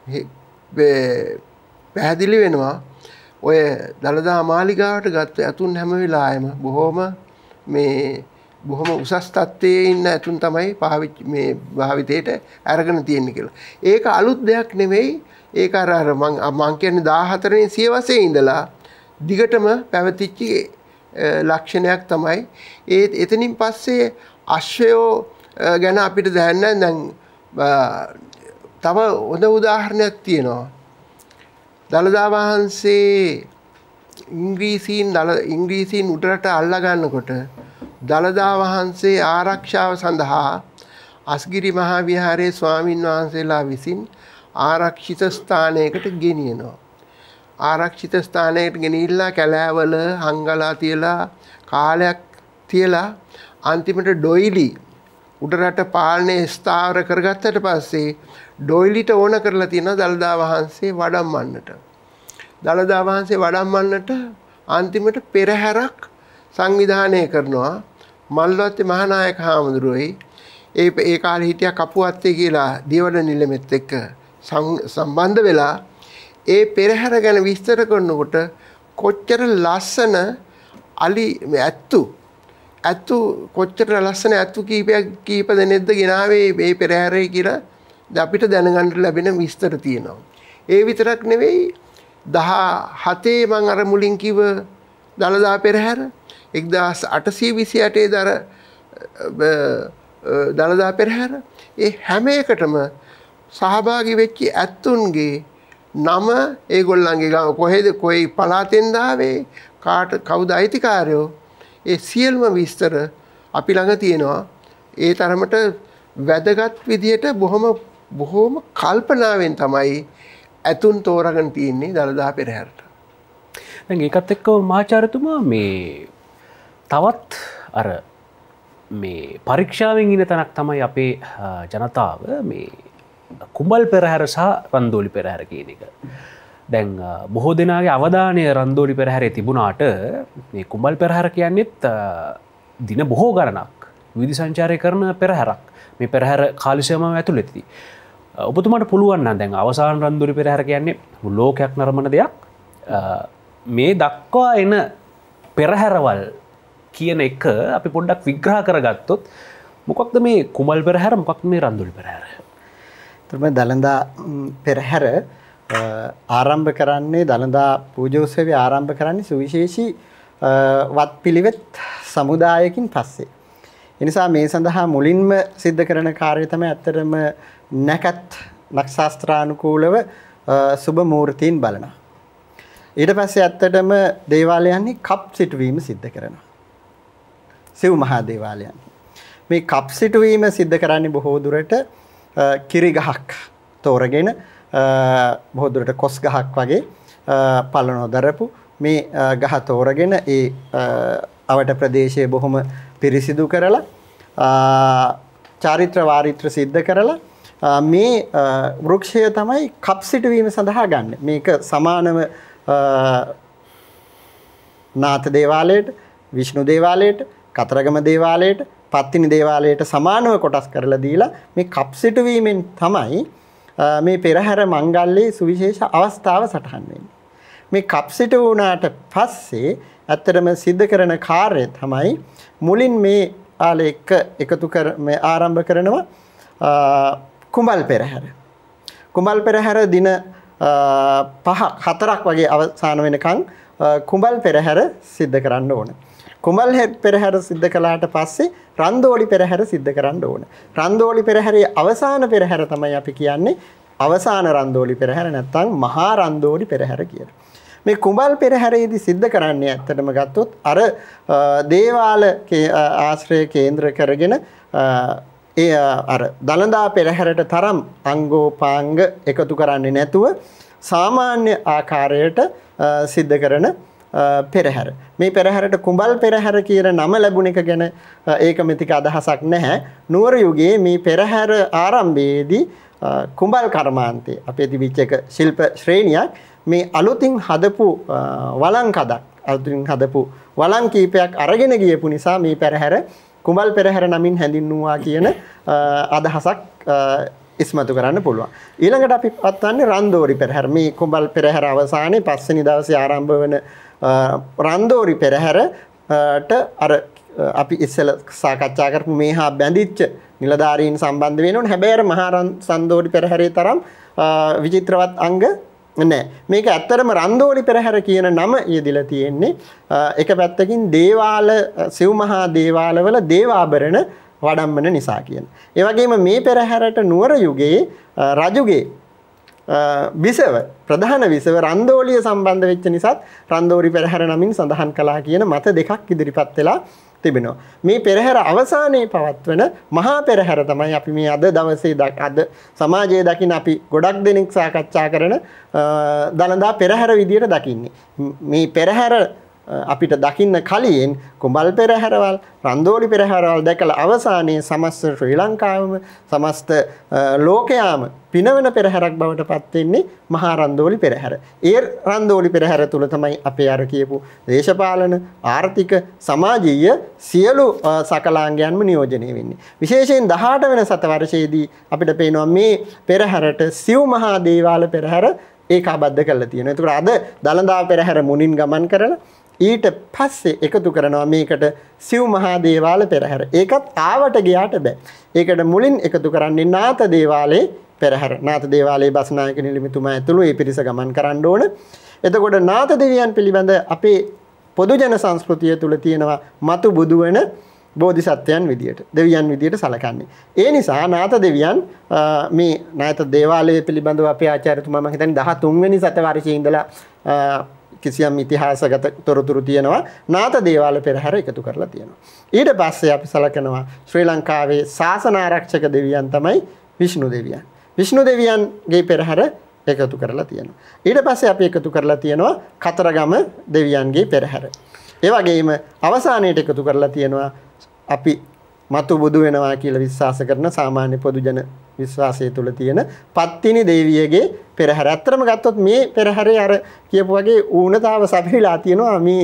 පැහැදිලි වෙනවා ඔය දළදා මාලිගාවට ගත්ත ඇතුන් හැම වෙලාවෙම බොහොම උසස් තත්ත්වයේ ඉන්න ඇතුන් තමයි භාවිතයට අරගෙන තියෙන්නේ කියලා. ඒක අලුත් දෙයක් නෙමෙයි. ඒක අර මං කියන්නේ 14 වෙනි සියවසේ ඉඳලා දිගටම පැවතිච්ච ලක්ෂණයක් තමයි. එතනින් පස්සේ අශ්වයෝ ගැන අපිට දැනන්න දැන් තව හොඳ උදාහරණයක් තියෙනවා. දළදා වහන්සේ ඉංග්‍රීසීන් උඩරට අල්ලා ගන්නකොට දළදා වහන්සේ ආරක්ෂාව සඳහා අස්ගිරි මහා විහාරයේ ස්වාමින් වහන්සේලා විසින් ආරක්ෂිත ස්ථානයකට ගෙනියනවා. ආරක්ෂිත ස්ථානයකට ගෙනිහිල්ලා කැලෑවල හංගලා තියලා කාලයක් තියලා අන්තිමට ඩොයිලි උඩරට පාලනය ස්ථාවර කරගත්තට පස්සේ ඩොයිලිට ඕන කරලා තියෙනවා දළදා වහන්සේ වඩම්මන්නට. දළදා වහන්සේ වඩම්මන්නට අන්තිමට පෙරහැරක් සංවිධානය කරනවා. මල්වත්තේ මහානායක හාමුදුරුවෝයි ඒ කාලේ හිටියා කපුවත්තේ කියලා දියවඩන නිලමෙත් එක්ක සම්බන්ධ වෙලා ඒ පෙරහැර ගැන විස්තර කරනකොට කොච්චර ලස්සන ඇත්තු කොච්චර ලස්සන ඇත්තු කීප දෙනෙක්ද ගෙනාවේ මේ පෙරහැරේ කියලා අපිට දැනගන්න ලැබෙන විස්තර තියෙනවා. ඒ විතරක් නෙවෙයි 17 මං අර මුලින් කිව්ව දළදා පෙරහැර 1828 දළදා පෙරහැර ඒ හැම එකටම සහභාගී වෙච්ච ඇත්තුන්ගේ නම ඒගොල්ලන්ගේ ගම කොයි පළාතෙන්ද ආවේ කවුද අයිතිකාරයෝ ඒ සියලුම විස්තර අපි ළඟ තියෙනවා. ඒ තරමට වැදගත් විදියට බොහොම කල්පනාවෙන් තමයි ඇතුන් තෝරාගෙන තියෙන්නේ දළදා පෙරහැරට. දැන් ඒකත් එක්ක මහාචාර්යතුමා මේ තවත් අර මේ පරීක්ෂාවෙන් ඉන්න තැනක් තමයි අපේ ජනතාව මේ කුඹල් පෙරහැර සහ රන්දෝලි පෙරහැර කියන එක. දැන් බොහෝ දෙනාගේ අවධානය රන්දෝලි පෙරහැරේ තිබුණාට මේ කුඹල් පෙරහැර කියන්නේත් දින බොහෝ ගණනක් විදි සංචාරය කරන පෙරහැරක් මේ පෙරහැර කාලිසයම ඇතුළෙති. ඔබතුමාට පුළුවන් නම් දැන් අවසාන රන්දුරි පෙරහැර කියන්නේ ලෝකයක් නරඹන දෙයක්. මේ දක්වා එන පෙරහැරවල් කියන එක අපි පොඩ්ඩක් විග්‍රහ කරගත්තොත් මොකක්ද මේ කුමල් පෙරහැර මොකක්ද මේ රන්දුරි පෙරහැර? දළදා පෙරහැර ආරම්භ කරන්නේ දළදා පූජෝත්සවය ආරම්භ කරන්නේ සුවිශේෂී වත් පිළිවෙත් සමුදායකින් පස්සේ. එනිසා මේ සඳහා මුලින්ම සිද්ධ කරන කාර්යය තමයි ඇත්තටම නැකත් නක්ෂත්‍රානුකූලව සුබ මූර්තීන් බලනවා. ඊට පස්සේ ඇත්තටම දේවාලයන්හි කප් සිටුවීම සිද්ධ කරනවා. සිව් මහා දේවාලයන්. මේ කප් සිටුවීම සිද්ධ කරන්නේ බොහෝ දුරට කිරි ගහක් තෝරගෙන බොහෝ දුරට කොස් ගහක් වගේ පලනෝ දරපු මේ ගහ තෝරගෙන ඒ අවට ප්‍රදේශයේ බොහොම පිරිසිදු කරලා චාරිත්‍ර වාරිත්‍ර සිද්ධ කරලා මේ වෘක්ෂය තමයි කප් සිටුවීම සඳහා ගන්න. මේක සමානව නාථ දේවාලයට, විෂ්ණු දේවාලයට, කතරගම දේවාලයට, පත්තිනි දේවාලයට සමානව කොටස් කරලා දීලා මේ කප් සිටුවීමෙන් තමයි මේ පෙරහැර මංගල්‍යයේ සුවිශේෂ අවස්ථාව සටහන් වෙන්නේ. මේ කප් සිටු වුණාට පස්සේ ඇත්තටම සිද්ධ කරන කාර්යය තමයි මුලින් මේ ආලේ එකතු කර මේ ආරම්භ කරනවා කුඹල් පෙරහැර. කුඹල් පෙරහැර දින 4ක් වගේ අවසාන වෙනකන් කුඹල් පෙරහැර සිද්ධ කරන්න ඕන. කුඹල් පෙරහැර සිද්ධ කළාට පස්සේ රන්දෝලි පෙරහැර සිද්ධ කරන්න ඕන. රන්දෝලි පෙරහැරේ අවසාන පෙරහැර තමයි අපි කියන්නේ අවසාන රන්දෝලි පෙරහැර නැත්නම් මහා රන්දෝලි පෙරහැර කියලා. මේ කුඹල් පෙරහැරේදී සිද්ධ කරන්නේ ඇත්තටම ගත්තොත් අර දේවාල ආශ්‍රය කේන්ද්‍ර කරගෙන ඒ අර දළදා පෙරහැරට තරම් අංගෝපාංග එකතු කරන්නේ නැතුව සාමාන්‍ය ආකාරයට සිද්ධ කරන පෙරහැර. මේ පෙරහැරට කුඹල් පෙරහැර කියන නම ලැබුණ එක ගැන ඒකමිතික අදහසක් නැහැ. නුවර යුගයේ මේ පෙරහැර ආරම්භයේදී කුඹල් කර්මාන්තයේ අපේ තිබිච්ච එක ශිල්ප ශ්‍රේණියක් මේ අලුතින් හදපු වළං කඩක් අලුතින් හදපු වළං කීපයක් අරගෙන ගියපු නිසා මේ පෙරහැර කුඹල් පෙරහැර නමින් හැඳින්වුවා කියන අදහසක් ඉස්මතු කරන්න පුළුවන්. ඊළඟට අපි පත්වන්නේ රන්දෝරි පෙරහැර. මේ කුඹල් පෙරහැර අවසානයේ 5 වෙනි දවසේ ආරම්භ වෙන රන්දෝරි පෙරහැරට අර අපි ඉස්සෙල්ලා සාකච්ඡා කරපු මේ හා බැඳිච්ච නිලධාරීන් සම්බන්ධ වෙනෝනේ. හැබැයි අර මහා රන්දෝරි පෙරහැරේ තරම් විචිත්‍රවත් අංග නෑ. මේක ඇත්තටම රන්දෝලි පෙරහැර කියන නම යෙදিলা තියෙන්නේ එක පැත්තකින් දේවාල සිව් මහා දේවාලවල දේවාභරණ වඩම්මන නිසා කියන. ඒ වගේම මේ පෙරහැරට නුවර යුගයේ රජුගේ විසව ප්‍රධාන විසව රන්දෝලිය සම්බන්ධ වෙච්ච නිසාත් රන්දෝරි පෙරහැර නමින් සඳහන් කළා කියන මත දෙකක් ඉදිරිපත් වෙලා තිබෙනවා. මේ පෙරහැර අවසානයේ පවත්වන මහා පෙරහැර තමයි අපි මේ අද දවසේ අද සමාජයේ දකින්න අපි ගොඩක් දෙනෙක් සාකච්ඡා කරන දළදා පෙරහැර විදියට දකින්නේ. මේ පෙරහැර අපිට දකින්න කලින් කුඹල් පෙරහැරවල් රන්දෝලි පෙරහැරවල් දැකලා අවසානයේ සමස්ත ශ්‍රී ලංකාවම සමස්ත ලෝකයාම පිනවන පෙරහැරක් බවට පත් වෙන්නේ මහා රන්දෝලි පෙරහැර. ඒ රන්දෝලි පෙරහැර තුල තමයි අපේ අර කියපු දේශපාලන ආර්ථික සමාජීය සියලු සකලාංගයන්ම නියෝජනය වෙන්නේ. විශේෂයෙන් 18 වෙනි සතවර්ෂයේදී අපිට පේනවා මේ පෙරහැරට සිව් මහා දේවාල පෙරහැර ඒකාබද්ධ කරලා තියෙනවා. ඒකට අද දළදා පෙරහැර මුණින් ගමන් කරලා ඊට පස්සේ එකතු කරනවා මේකට සිව් මහා දේවාල පෙරහැර. ඒකත් ආවට ගියාට බෑ. ඒකට මුලින් එකතු කරන්නේ නාථ දේවාලයේ පෙරහැර. නාථ දේවාලයේ බස්නායක නිලමේතුමා ඇතුළු ඒ පිරිස ගමන් කරන්න ඕන. එතකොට නාථ දෙවියන් පිළිබඳ අපේ පොදු ජන සංස්කෘතිය තුල තියෙනවා මතු බුදු වෙන බෝධිසත්වයන් විදියට දෙවියන් විදියට සැලකන්නේ. ඒ නිසා නාථ දෙවියන් මේ නාථ දේවාලය පිළිබඳව අපේ ආචාර්යතුමා මම හිතන්නේ 13 වෙනි සතවර්ෂයේ ඉඳලා කිසියම් ඉතිහාසගත තොරතුරු තියෙනවා. නාථ දේවාල පෙරහැර එකතු කරලා තියෙනවා. ඊට පස්සේ අපි සලකනවා ශ්‍රී ලංකාවේ ශාසන ආරක්ෂක දෙවියන් තමයි විෂ්ණු දෙවියන්. විෂ්ණු දෙවියන්ගේ පෙරහැර එකතු කරලා තියෙනවා. ඊට පස්සේ අපි එකතු කරලා තියෙනවා කතරගම දෙවියන්ගේ පෙරහැර. ඒ වගේම අවසානයේට එකතු කරලා තියෙනවා අපි මතු බුදු වෙනවා කියලා විශ්වාස කරන සාමාන්‍ය පොදු ජන විශ්වාසය තුළ තියෙන පත්තිනි දේවියගේ පෙරහැර. අත්‍තරම ගත්තොත් මේ පෙරහැරේ අර කියපු වගේ ඌනතාව සපිරලා තියෙනවා මේ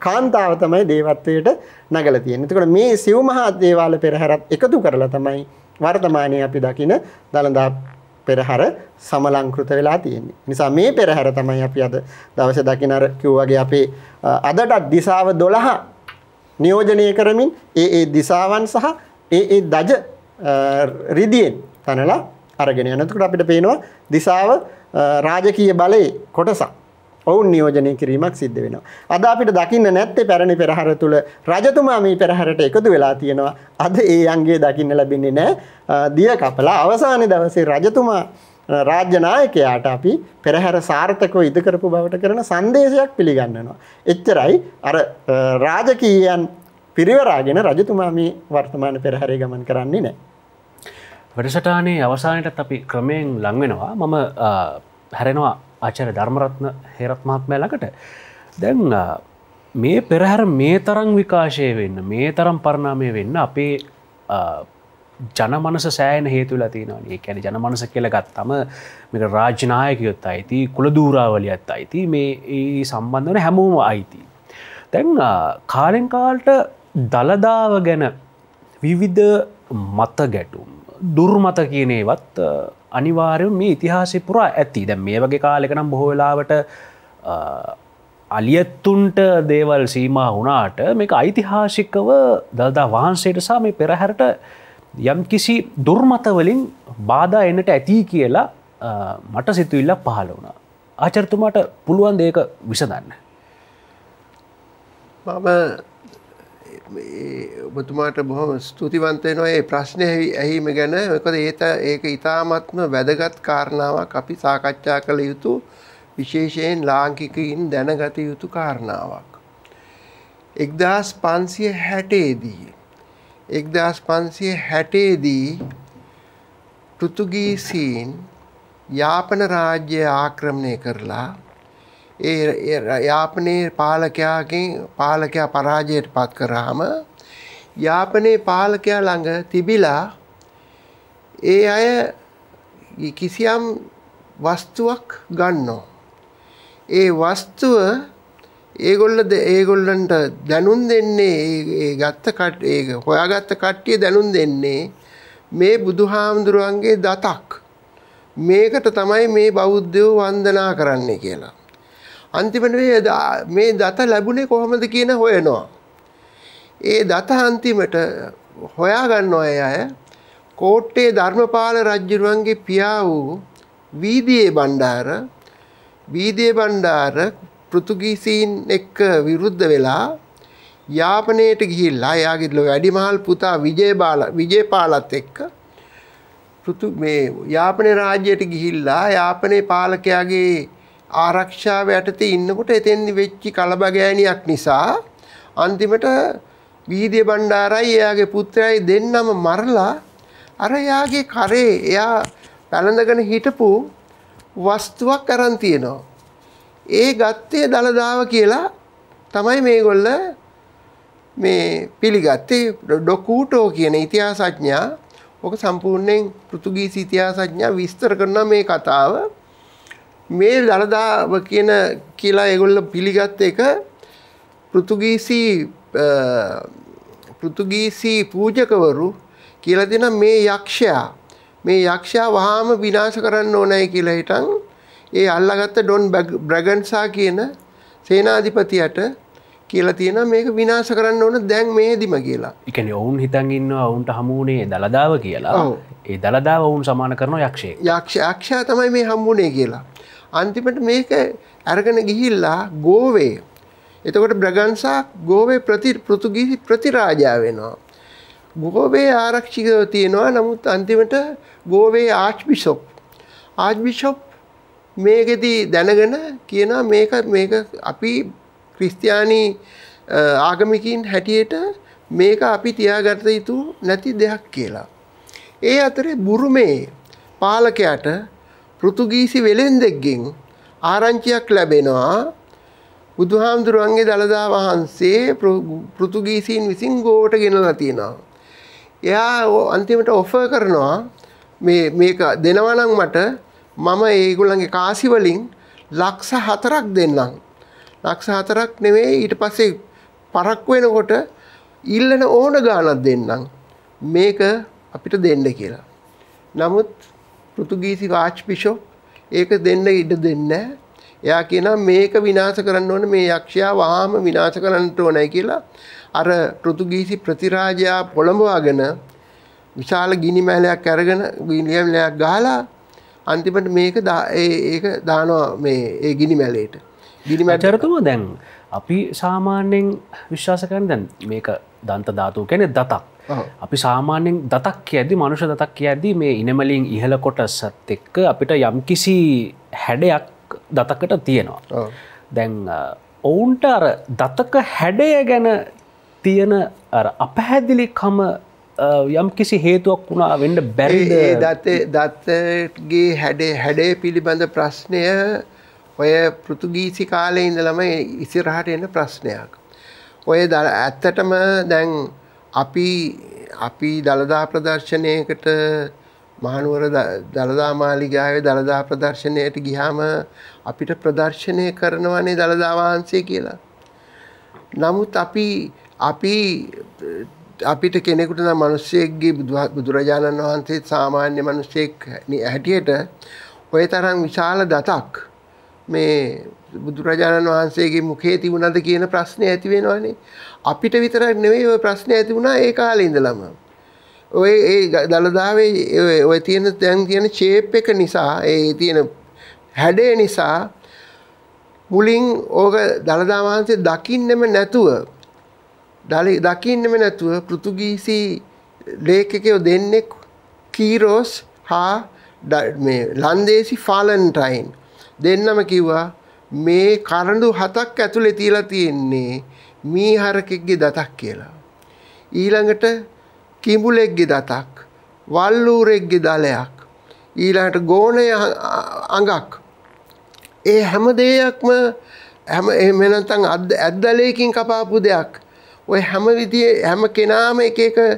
කාන්තාව තමයි දේවත්වයට නගලා තියෙන්නේ. එතකොට මේ සිව් මහා දේවාල පෙරහැරත් එකතු කරලා තමයි වර්තමානයේ අපි දකින දළදා පෙරහැර සමලංකృత වෙලා තියෙන්නේ. නිසා මේ පෙරහැර තමයි අපි අද දවසේ දකින අර කිව්වාගේ අපේ අදටත් දිසාව 12 නියෝජනය කරමින් ඒ දිසාවන් සහ ඒ දජ රිදියෙන් තනලා අරගෙන යන. එතකොට අපිට පේනවා දිසාව රාජකීය බලයේ කොටසක් ඔවුන් නියෝජනය කිරීමක් සිද්ධ වෙනවා. අද අපිට දකින්න නැත්තේ පැරණි පෙරහැර තුල රජතුමා මේ පෙරහැරට එකතු වෙලා තියෙනවා. අද ඒ අංගය දකින්න ලැබෙන්නේ නැහැ. දිය කපලා අවසානයේ දවසේ රජතුමා රාජ්‍ය නායකයාට අපි පෙරහැර සාර්ථකව ඉදි කරපු බවට කරන සංදේශයක් පිළිගන්නවා. එච්චරයි අර රාජකීයයන් පිරිවරාගෙන රජතුමා මේ වර්තමාන පෙරහැරේ ගමන් කරන්නේ නැහැ. වැඩසටහනේ අවසානයේත් අපි ක්‍රමයෙන් ලං වෙනවා. මම හැරෙනවා ආචාර්ය ධර්මරත්න හේරත් මහත්මයා ළඟට. දැන් මේ පෙරහැර මේ තරම් විකාශය වෙන්න, මේ තරම් පරිණාමය වෙන්න අපේ ජනමනස සෑහෙන හේතු වෙලා තියෙනවා. ඒ කියන්නේ ජනමනස කියලා ගත්තම මේක රාජ්‍ය නායකයොත් අයිති, කුලදූරාවලියත් අයිති, මේ සම්බන්ධ වෙන හැමෝම අයිති. දැන් කාලෙන් කාලට දළදාව ගැන විවිධ මත ගැටුම්, දුර්මත කියන ඒවත් අනිවාර්යයෙන් මේ ඉතිහාසය පුරා ඇති. දැන් මේ වගේ කාලයක නම් බොහෝ වෙලාවට අලියත්තුන්ට දේවල් සීමා වුණාට මේක ඓතිහාසිකව දළදා වහන්සේට සහ මේ පෙරහැරට යම්කිසි දුර්මත වලින් බාධා එන්නට ඇති කියලා මට සිතුවිල්ලක් පහළ වුණා. ආචාර්යතුමාට පුළුවන් දෙයක විසඳන්න. මම ඔබතුමාට බොහොම ස්තුතිවන්ත වෙනවා මේ ප්‍රශ්නේ ඇහිම ගැන. මොකද ඒක ඉතාමත්ම වැදගත් කාරණාවක් අපි සාකච්ඡා කළ යුතු, විශේෂයෙන් ලාංකිකයින් දැනගත යුතු කාරණාවක්. 1560 දී පෘතුගීසීන් යාපන රාජ්‍ය ආක්‍රමණය කරලා ඒ යාපනයේ පාලකයා පරාජයට පත් කරාම යාපනයේ පාලකයා ළඟ තිබිලා ඒ අය කිසියම් වස්තුවක් ගන්නවා. ඒ වස්තුව ඒගොල්ලන්ට දැනුම් දෙන්නේ හොයාගත්ත කට්ටිය දැනුම් දෙන්නේ මේ බුදුහාමුදුරුවන්ගේ දතක්. මේකට තමයි මේ බෞද්ධයෝ වන්දනා කරන්නේ කියලා. අන්තිමට මේ දත ලැබුණේ කොහොමද කියන හොයනවා. ඒ දත අන්තිමට හොයාගන්නවා අය කෝට්ටේ ධර්මපාල රජුරුවන්ගේ පියා වූ වීදියේ බණ්ඩාර පෘතුගීසීන් එක්ක විරුද්ධ වෙලා යාපනයට ගිහිල්ලා එයාගේ වැඩිමහල් පුතා විජේපාලත් එක්ක මේ යාපනයේ රාජ්‍යයට ගිහිල්ලා යාපනයේ පාලකයාගේ ආරක්ෂාව යටතේ ඉන්නකොට එතෙන්දි වෙච්චි කලබගෑනියක් නිසා අන්තිමට වීදියේ බණ්ඩාරයි එයාගේ පුත්‍රයයි දෙන්නම මරලා අර එයාගේ කරේ එයා පැලඳගෙන හිටපු වස්තුවක් අරන් තියෙනවා. ඒ ගත්තේ දළදාව කියලා තමයි මේගොල්ල මේ පිළිගත්තේ. ඩොකූටෝ කියන ඉතිහාසඥයා ඔක සම්පූර්ණයෙන් පෘතුගීසි ඉතිහාසඥයා විස්තර කරන මේ කතාව. මේ දළදාව කියලා ඒගොල්ල පිළිගත්ත එක පෘතුගීසි පූජකවරු කියලා දෙන මේ යක්ෂයා වහාම විනාශ කරන්න ඕනයි කියලා හිටන් ඒ අල්ලගත්ත ඩොන් බ්‍රැගන්සා කියන සේනාධිපතියට කියලා තියෙනවා මේක විනාශ කරන්න ඕන දැන් මේදිම කියලා. ඒ කියන්නේ ඔවුන් හිතන් ඉන්නවා ඔවුන්ට හමුුනේ දළදාව කියලා. ඒ දළදාව ඔවුන් සමාන කරනවා යක්ෂයෙක්. යක්ෂයා තමයි මේ හම්බුනේ කියලා. අන්තිමට මේක අරගෙන ගිහිල්ලා ගෝවේ. එතකොට බ්‍රගන්සා ගෝවේ පෘතුගීසි ප්‍රතිරාජා වෙනවා. ගෝවේ ආරක්ෂිතව තියෙනවා. නමුත් අන්තිමට ගෝවේ ආර්ච්බිෂොප් මේකෙදි දැනගෙන කියනවා මේක අපි ක්‍රිස්තියානි ආගමිකින් හැටියට මේක අපි තියාගත යුතු නැති දෙයක් කියලා. ඒ අතරේ බුරුමේ පාලකයාට පෘතුගීසි වෙලෙන්දෙක්ගෙන් ආරංචියක් ලැබෙනවා බුදුහාමුදුරුවන්ගේ දළදා වහන්සේ පෘතුගීසීන් විසින් ගෝවට ගෙනලා තියෙනවා. එයා අන්තිමට ඔෆර් කරනවා මේක දෙනවා නම් මට මම ඒගොල්ලන්ගේ කාසි වලින් ලක්ෂ 4ක් දෙන්නම්. ලක්ෂ 4ක් නෙවෙයි ඊට පස්සේ පරක්කු වෙනකොට ඉල්ලන ඕන ගානක් දෙන්නම් මේක අපිට දෙන්න කියලා. නමුත් පෘතුගීසි ආච් බිෂොප් ඒක දෙන්න ඉඩ දෙන්නේ නැහැ. එයා කියනවා මේක විනාශ කරන්න ඕනේ, මේ යක්ෂයා වහාම විනාශ කරන්න ඕනේ කියලා. අර පෘතුගීසි ප්‍රතිරාජයා පොළඹවාගෙන විශාල ගිනි මැලයක් අරගෙන ගිනි මැලයක් ගහලා අන්තිමට මේක ඒක දානවා මේ ඒ ගිනි මැලේට. ගිනි මැලතරතුම දැන් අපි සාමාන්‍යයෙන් විශ්වාස කරන දැන් මේක දන්ත ධාතුව කියන්නේ දතක්. අපි සාමාන්‍යයෙන් දතක් කියද්දි මනුෂ්‍ය දතක් කියද්දි මේ ඉනමලින් ඉහළ කොටසත් එක්ක අපිට යම්කිසි හැඩයක් දතකට තියෙනවා. දැන් ඔවුන්ට අර දතක හැඩය ගැන තියෙන අර අපහැදිලිකම යම් කිසි හේතුවක් වුණා වෙන්න බැරිද? දතගේ හැඩය පිළිබඳ ප්‍රශ්නය ඔය පෘතුගීසි කාලේ ඉඳලම ඉස්සරහට එන ප්‍රශ්නයක්. ඔය ඇත්තටම දැන් අපි දළදා ප්‍රදර්ශනයකට මහනුවර දළදා මාලිගාවේ දළදා ප්‍රදර්ශනයට ගියාම අපිට ප්‍රදර්ශනය කරනවනේ දළදා වහන්සේ කියලා. නමුත් අපිට කෙනෙකුට නම් මිනිස්සෙක්ගේ බුදුරජාණන් වහන්සේ සාමාන්‍ය මිනිස්සෙක් හැටියට ඔය තරම් විශාල දතක් මේ බුදුරජාණන් වහන්සේගේ මුඛයේ තිබුණාද කියන ප්‍රශ්නේ ඇති වෙනවනේ. අපිට විතරක් නෙවෙයි ওই ප්‍රශ්නේ ඇති වුණා ඒ කාලේ ඉඳලම. ඔය ඒ දළදාවේ ඔය තියෙන දැන් තියෙන ෂේප් එක නිසා ඒ තියෙන හැඩය නිසා මුලින් ඕක දළදා වහන්සේ දකින්නෙම නැතුව පෘතුගීසි ලේඛකයෝ දෙන්නෙක් කීරෝස් හා මේ ලන්දේසි ෆාලන්ටයින් දෙන්නම කිව්වා මේ කරඬු 7ක් ඇතුලේ තියලා තියෙන්නේ මීහරකෙක්ගේ දතක් කියලා. ඊළඟට කිඹුලෙක්ගේ දතක්, වල්ලූරෙක්ගේ දලයක්, ඊළඟට ගෝණය අඟක්. ඒ හැම දෙයක්ම එහෙම නැත්නම් ඇද්දලයකින් කපාපු දෙයක්. ඔය හැම විදිහේ හැම කෙනාම එක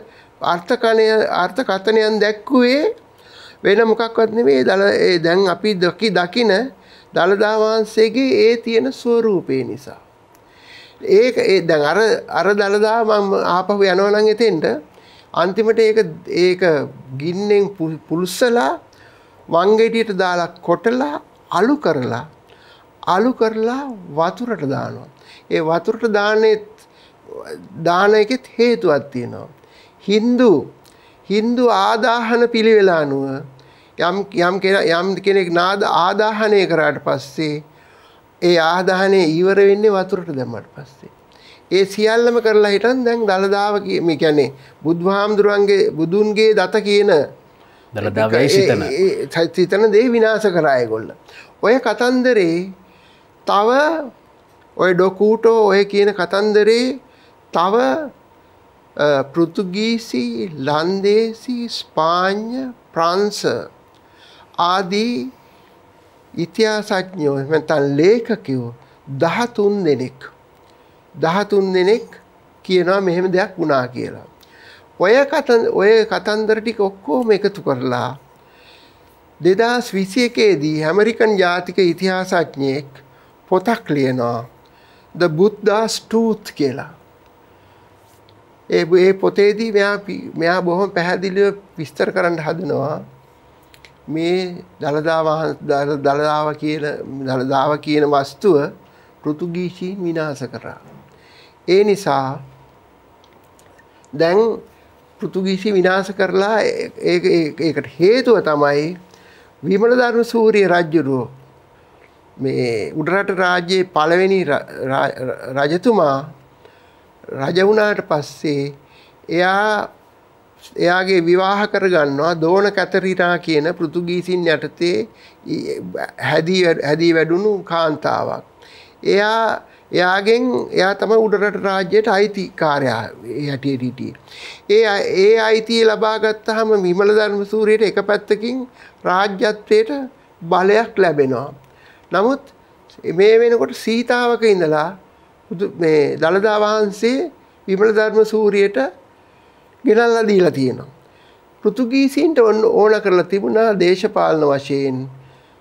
අර්ථකථනයන් දැක්කුවේ වෙන මොකක්වත් නෙවෙයි දැන් අපි දකින දළදා වහන්සේගේ ඒ තියෙන ස්වරූපේ නිසා. දැන් අර දළදා මම ආපහු යනවා නම් එතෙන්ට අන්තිමට ඒක ගින්නෙන් පුල්සලා වංගෙඩියට දාලා කොටලා අලු කරලා වතුරට දානවා. ඒ වතුරට දාන එකෙත් හේතුවක් තියෙනවා. හින්දු ආදාහන පිළිවෙල අනුව යම් කෙනෙක් ආදාහනය කරාට පස්සේ ඒ ආදාහනය ඉවර වෙන්නේ වතුරට දැම්මට පස්සේ. ඒ සියල්ලම කරලා හිටන් දැන් දළදාව මේ කියන්නේ බුදුන්ගේ දත කියන දළදාවේ සිතන දේ විනාශ කරා ඒගොල්ල. ඔය කතන්දරේ තව ඔය ඩොකූටෝ ඔය කියන කතන්දරේ තව පෘතුගීසි, ලන්දේසි, ස්පාඤ්ඤ, ප්‍රංශ ආදී ඉතිහාසඥයෝ නැත්නම් ලේඛකයෝ 13 දෙනෙක් කියනවා මෙහෙම දෙයක් වුණා කියලා. ඔය කතන්දර ටික ඔක්කොම එකතු කරලා 2021 දී ඇමරිකන් ජාතික ඉතිහාසඥයෙක් පොතක් ලියනවා The Buddha's Tooth කියලා. ඒ පොතේදී මෙයා බොහොම පැහැදිලිව විස්තර කරන්න හදනවා මේ දළදාව කියන වස්තුව පෘතුගීසීන් විනාශ කරා. ඒ නිසා දැන් පෘතුගීසි විනාශ කරලා ඒකට හේතුව තමයි විමල ධර්මසූරිය රජුරෝ මේ උඩරට රාජ්‍යයේ පළවෙනි රජතුමා රජ වුණාට පස්සේ එයාගේ විවාහ කරගන්නවා දෝන කැතරිනා කියන පෘතුගීසින් යටතේ හැදී වැඩුණු කාන්තාවක්. එයා තමයි උඩරට රාජ්‍යයට අයිතිකාරයා හැටියට හිටියේ. ඒ අයිතිය ලබා ගත්තාම විමල ධර්මසූරියට එක පැත්තකින් රාජ්‍යත්වයට බලයක් ලැබෙනවා. නමුත් මේ වෙනකොට සීතාවක ඉඳලා මේ දළදා වහන්සේ විමල ධර්මසූරියට ගෙනල්ලා දීලා තියෙනවා. පෘතුගීසීන්ට ඕන කරලා තිබුණා දේශපාලන වශයෙන්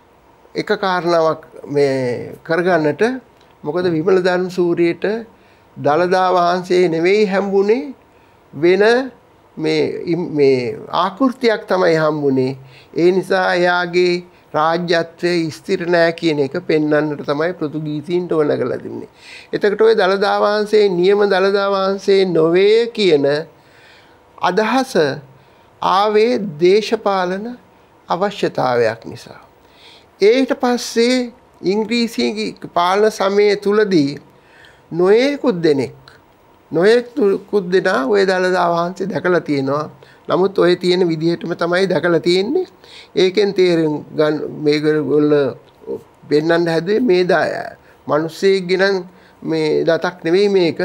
එක කාරණාවක් මේ කරගන්නට. මොකද විමල ධර්මසූරියට දළදා වහන්සේ නෙවෙයි හම්බුනේ වෙන මේ ආකෘතියක් තමයි හම්බුනේ. ඒ නිසා එයාගේ රාජ්‍යත්වයේ ස්ථිර නෑ කියන එක පෙන්වන්නට තමයි පෘතුගීසීන්ට ඕන කරලා තිබුණේ. එතකොට ওই දළදා වහන්සේ නියම දළදා වහන්සේ නොවේ කියන අදහස ආවේ දේශපාලන අවශ්‍යතාවයක් නිසා. ඊට පස්සේ ඉංග්‍රීසි පාලන සමයේ තුලදී නොයෙකුත් දෙනා ওই දළදා වහන්සේ දැකලා තියෙනවා. නමුත් ඔය තියෙන විදිහටම තමයි දැකලා තියෙන්නේ. ඒකෙන් තේරුම් ගන්න මේගොල්ලෝ පෙන්වන්න හැදුවේ මේ මිනිස්සෙක් ගෙනන් මේ දතක් නෙවෙයි මේක.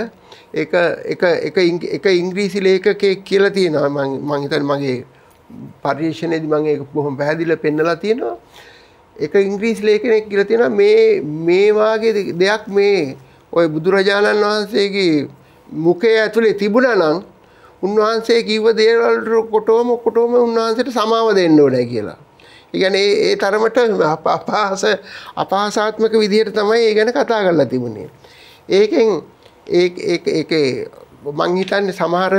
එක ඉංග්‍රීසි ලේඛකයෙක් කියලා තියෙනවා. මම හිතන්නේ මගේ පරිශ්‍රණයේදී මම ඒක බොහොම පැහැදිලිව පෙන්නලා තියෙනවා. එක ඉංග්‍රීසි ලේඛකයෙක් කියලා තියෙනවා මේ වාගේ දෙයක් මේ ඔය බුදුරජාණන් වහන්සේගේ මුඛය ඇතුලේ තිබුණා නම් උන්වහන්සේ කිව්ව දේවල් කොටෝම උන්වහන්සේට සමාව දෙන්න ඕනේ කියලා. ඒ කියන්නේ ඒ තරමට අපහාසාත්මක විදිහට තමයි ඒ ගැන කතා කරලා තිබුණේ. ඒකෙන් ඒකේ මං හිතන්නේ සමහර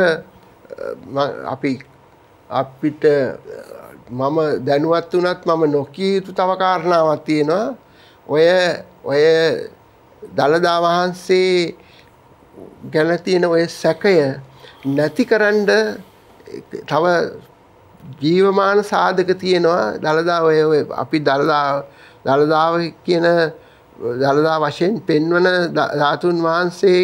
අපිට මම දැනුවත් වුණත් මම නොකිය යුතු තව කාරණාවක් තියෙනවා. ඔය දළදා වහන්සේ ගැන තියෙන ඔය සැකය නැතිකරන්න තව ජීවමාන සාධක තියෙනවා. දළදා ඔය අපි දළදාව කියන දළදා වශයෙන් පෙන්වන ධාතුන් වහන්සේ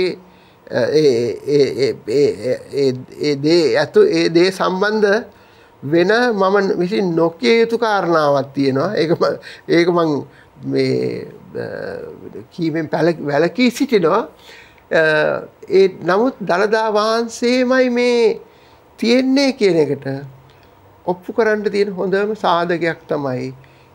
ඒ දේ සම්බන්ධ වෙන මම විසින් නොකිය යුතු කාරණාවක් තියෙනවා. ඒක මං මේ කීමෙන් වැළකී සිටිනවා. නමුත් දළදා වහන්සේමයි මේ තියෙන්නේ කියන එකට ඔප්පු කරන්න තියෙන හොඳම සාධකයක් තමයි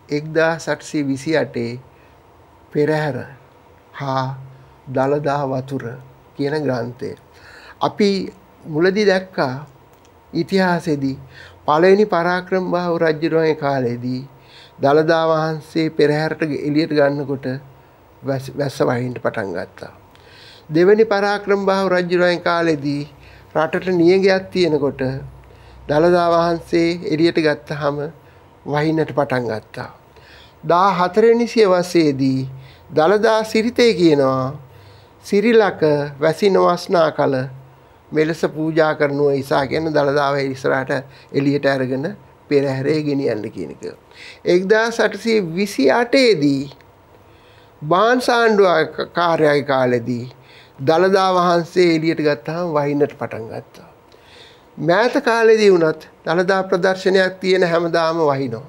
1828 පෙරහැර හා දළදා වතුර කියන ග්‍රන්ථය. අපි මුලදී දැක්කා ඉතිහාසෙදී පළවෙනි පරාක්‍රම බාහු රජුගේ කාලේදී දළදා වහන්සේ පෙරහැරට එළියට ගන්නකොට වැස්ස වහින්න පටන් ගත්තා. දෙවැනි පරාක්‍රම බාහු රජුගේ කාලේදී රටට නියඟයක් තියෙනකොට දළදා වහන්සේ එළියට ගත්තාම වහින්නට පටන් ගත්තා. 14 වෙනි සියවසේදී දළදා සිරිතේ කියනවා සිරිලක වැසි නොවස්නා කල මෙලෙස පූජා කරනවා ඉසා කියන දළදාව ඉස්සරහට එළියට අරගෙන පෙරහැරේ ගෙනියන්න කියන එක. 1828 දී බාන්සාණ්ඩුව කාර්යය කාලෙදී දළදා වහන්සේ එළියට ගත්තාම වහින්නට පටන් ගත්තා. මෑත කාලෙදී වුණත් දළදා ප්‍රදර්ශනයක් තියෙන හැමදාම වහිනවා.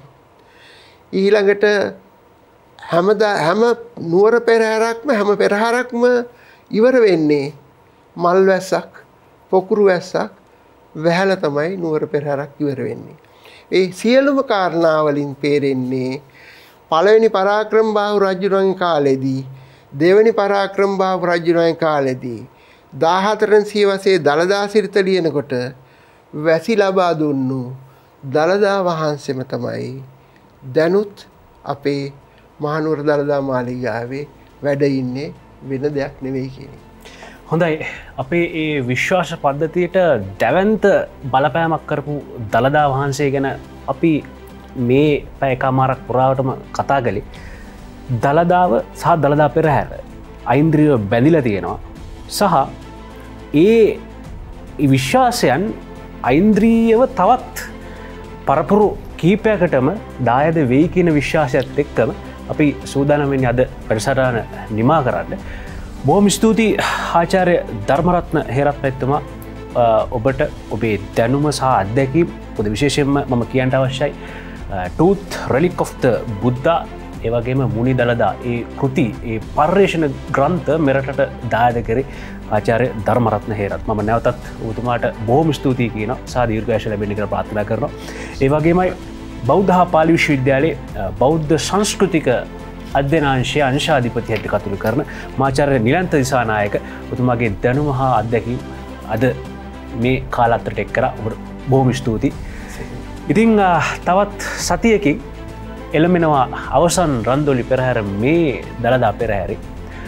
ඊළඟට හැම නුවර පෙරහැරක්ම ඉවර වෙන්නේ මල් වැස්සක් පොකුරු වැස්සක් වැහැලා තමයි නුවර පෙරහැරක් ඉවර වෙන්නේ. ඒ සියලුම කාරණා වලින් පේරෙන්නේ පළවෙනි පරාක්‍රම බාහු රජුගේ කාලෙදී දෙවෙනි පරාක්‍රම බාහු රජුගේ කාලෙදී 14 වෙනි සියවසේ දළදා සිරිත ලියනකොට වැසි ලබා දුන්නු දළදා වහන්සේම තමයි දැනුත් අපේ මහනුවර දළදා මාලිගාවේ වැඩ ඉන්නේ වෙන දෙයක් නෙවෙයි කියන්නේ. හොඳයි අපේ ඒ විශ්වාස පද්ධතියට දැවන්ත බලපෑමක් කරපු දළදා වහන්සේ ගැන අපි මේ පැය එකමාරක් පුරාවටම කතා කළේ. දළදාව සහ දළදා පෙරහැර ඓන්ද්‍රියව බැඳිලා තියෙනවා සහ ඒ විශ්වාසයන් ඓන්ද්‍රීයව තවත් පරපුරු කීපයකටම දායද වෙයි කියන විශ්වාසයත් එක්කම අපි සූදානම් වෙන්නේ අද වැඩසටහන නිමා කරන්න. බොහොම ස්තුතියි ආචාර්ය ධර්මරත්න හේරත්නතුමා ඔබට ඔබේ දැනුම සහ අත්දැකීම් පොදු විශේෂයෙන්ම මම කියන්න අවශ්‍යයි Tooth Relic of the Buddha ඒ වගේම මුනි දළදා ඒ කෘති ඒ පර්යේෂණ ග්‍රන්ථ මෙරටට දායද කරේ ආචාර්ය ධර්මරත්න හේරත්. මම නැවතත් ඔබතුමාට බොහොම ස්තුතියි කියනවා සහ දීර්ඝායුෂ ලැබෙන්න කියලා ප්‍රාර්ථනා කරනවා. ඒ වගේමයි බෞද්ධ හා පාලි විශ්වවිද්‍යාලයේ බෞද්ධ සංස්කෘතික අධ්‍යනාංශය අංශාධිපති හැටියට කටයුතු කරන මාචාර්ය නිලන්ත දිසානායක ඔබතුමාගේ දැනුම හා අත්දැකීම් අද මේ කාලත්‍රට එක් කරා. ඔබට බොහොම ස්තුතියි. ඉතින් තවත් සතියකින් එළමෙනවා අවසන් රන්දොලි පෙරහැර මේ දළදා පෙරහැරේ.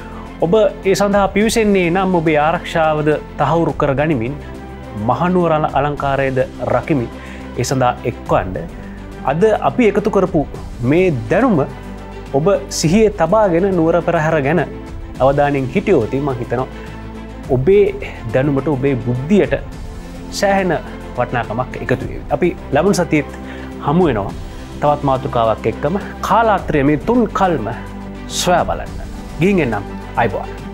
ඔබ ඒ සඳහා පිවිසෙන්නේ නම් ඔබේ ආරක්ෂාවද තහවුරු කර ගනිමින් මහනුවර අලංකාරයද රකිමින් ඒ සඳහා එක්වන්ඩ අද අපි එකතු කරපු මේ දැනුම ඔබ සිහියේ තබාගෙන නුවර පෙරහැර ගැන අවධානයෙන් හිටියෝති මං හිතනවා ඔබේ දැනුමට ඔබේ බුද්ධියට සෑහෙන වටනාකමක් එකතුවේ. අපි ලැබුණු සතියත් හමු වෙනවා තවත් මාතෘකාවක් එක්කම කාලාත්‍රය මේ තුන් කල්ම සොයා බලන්න. ගිහින් එන්නම් අයිබෝන්.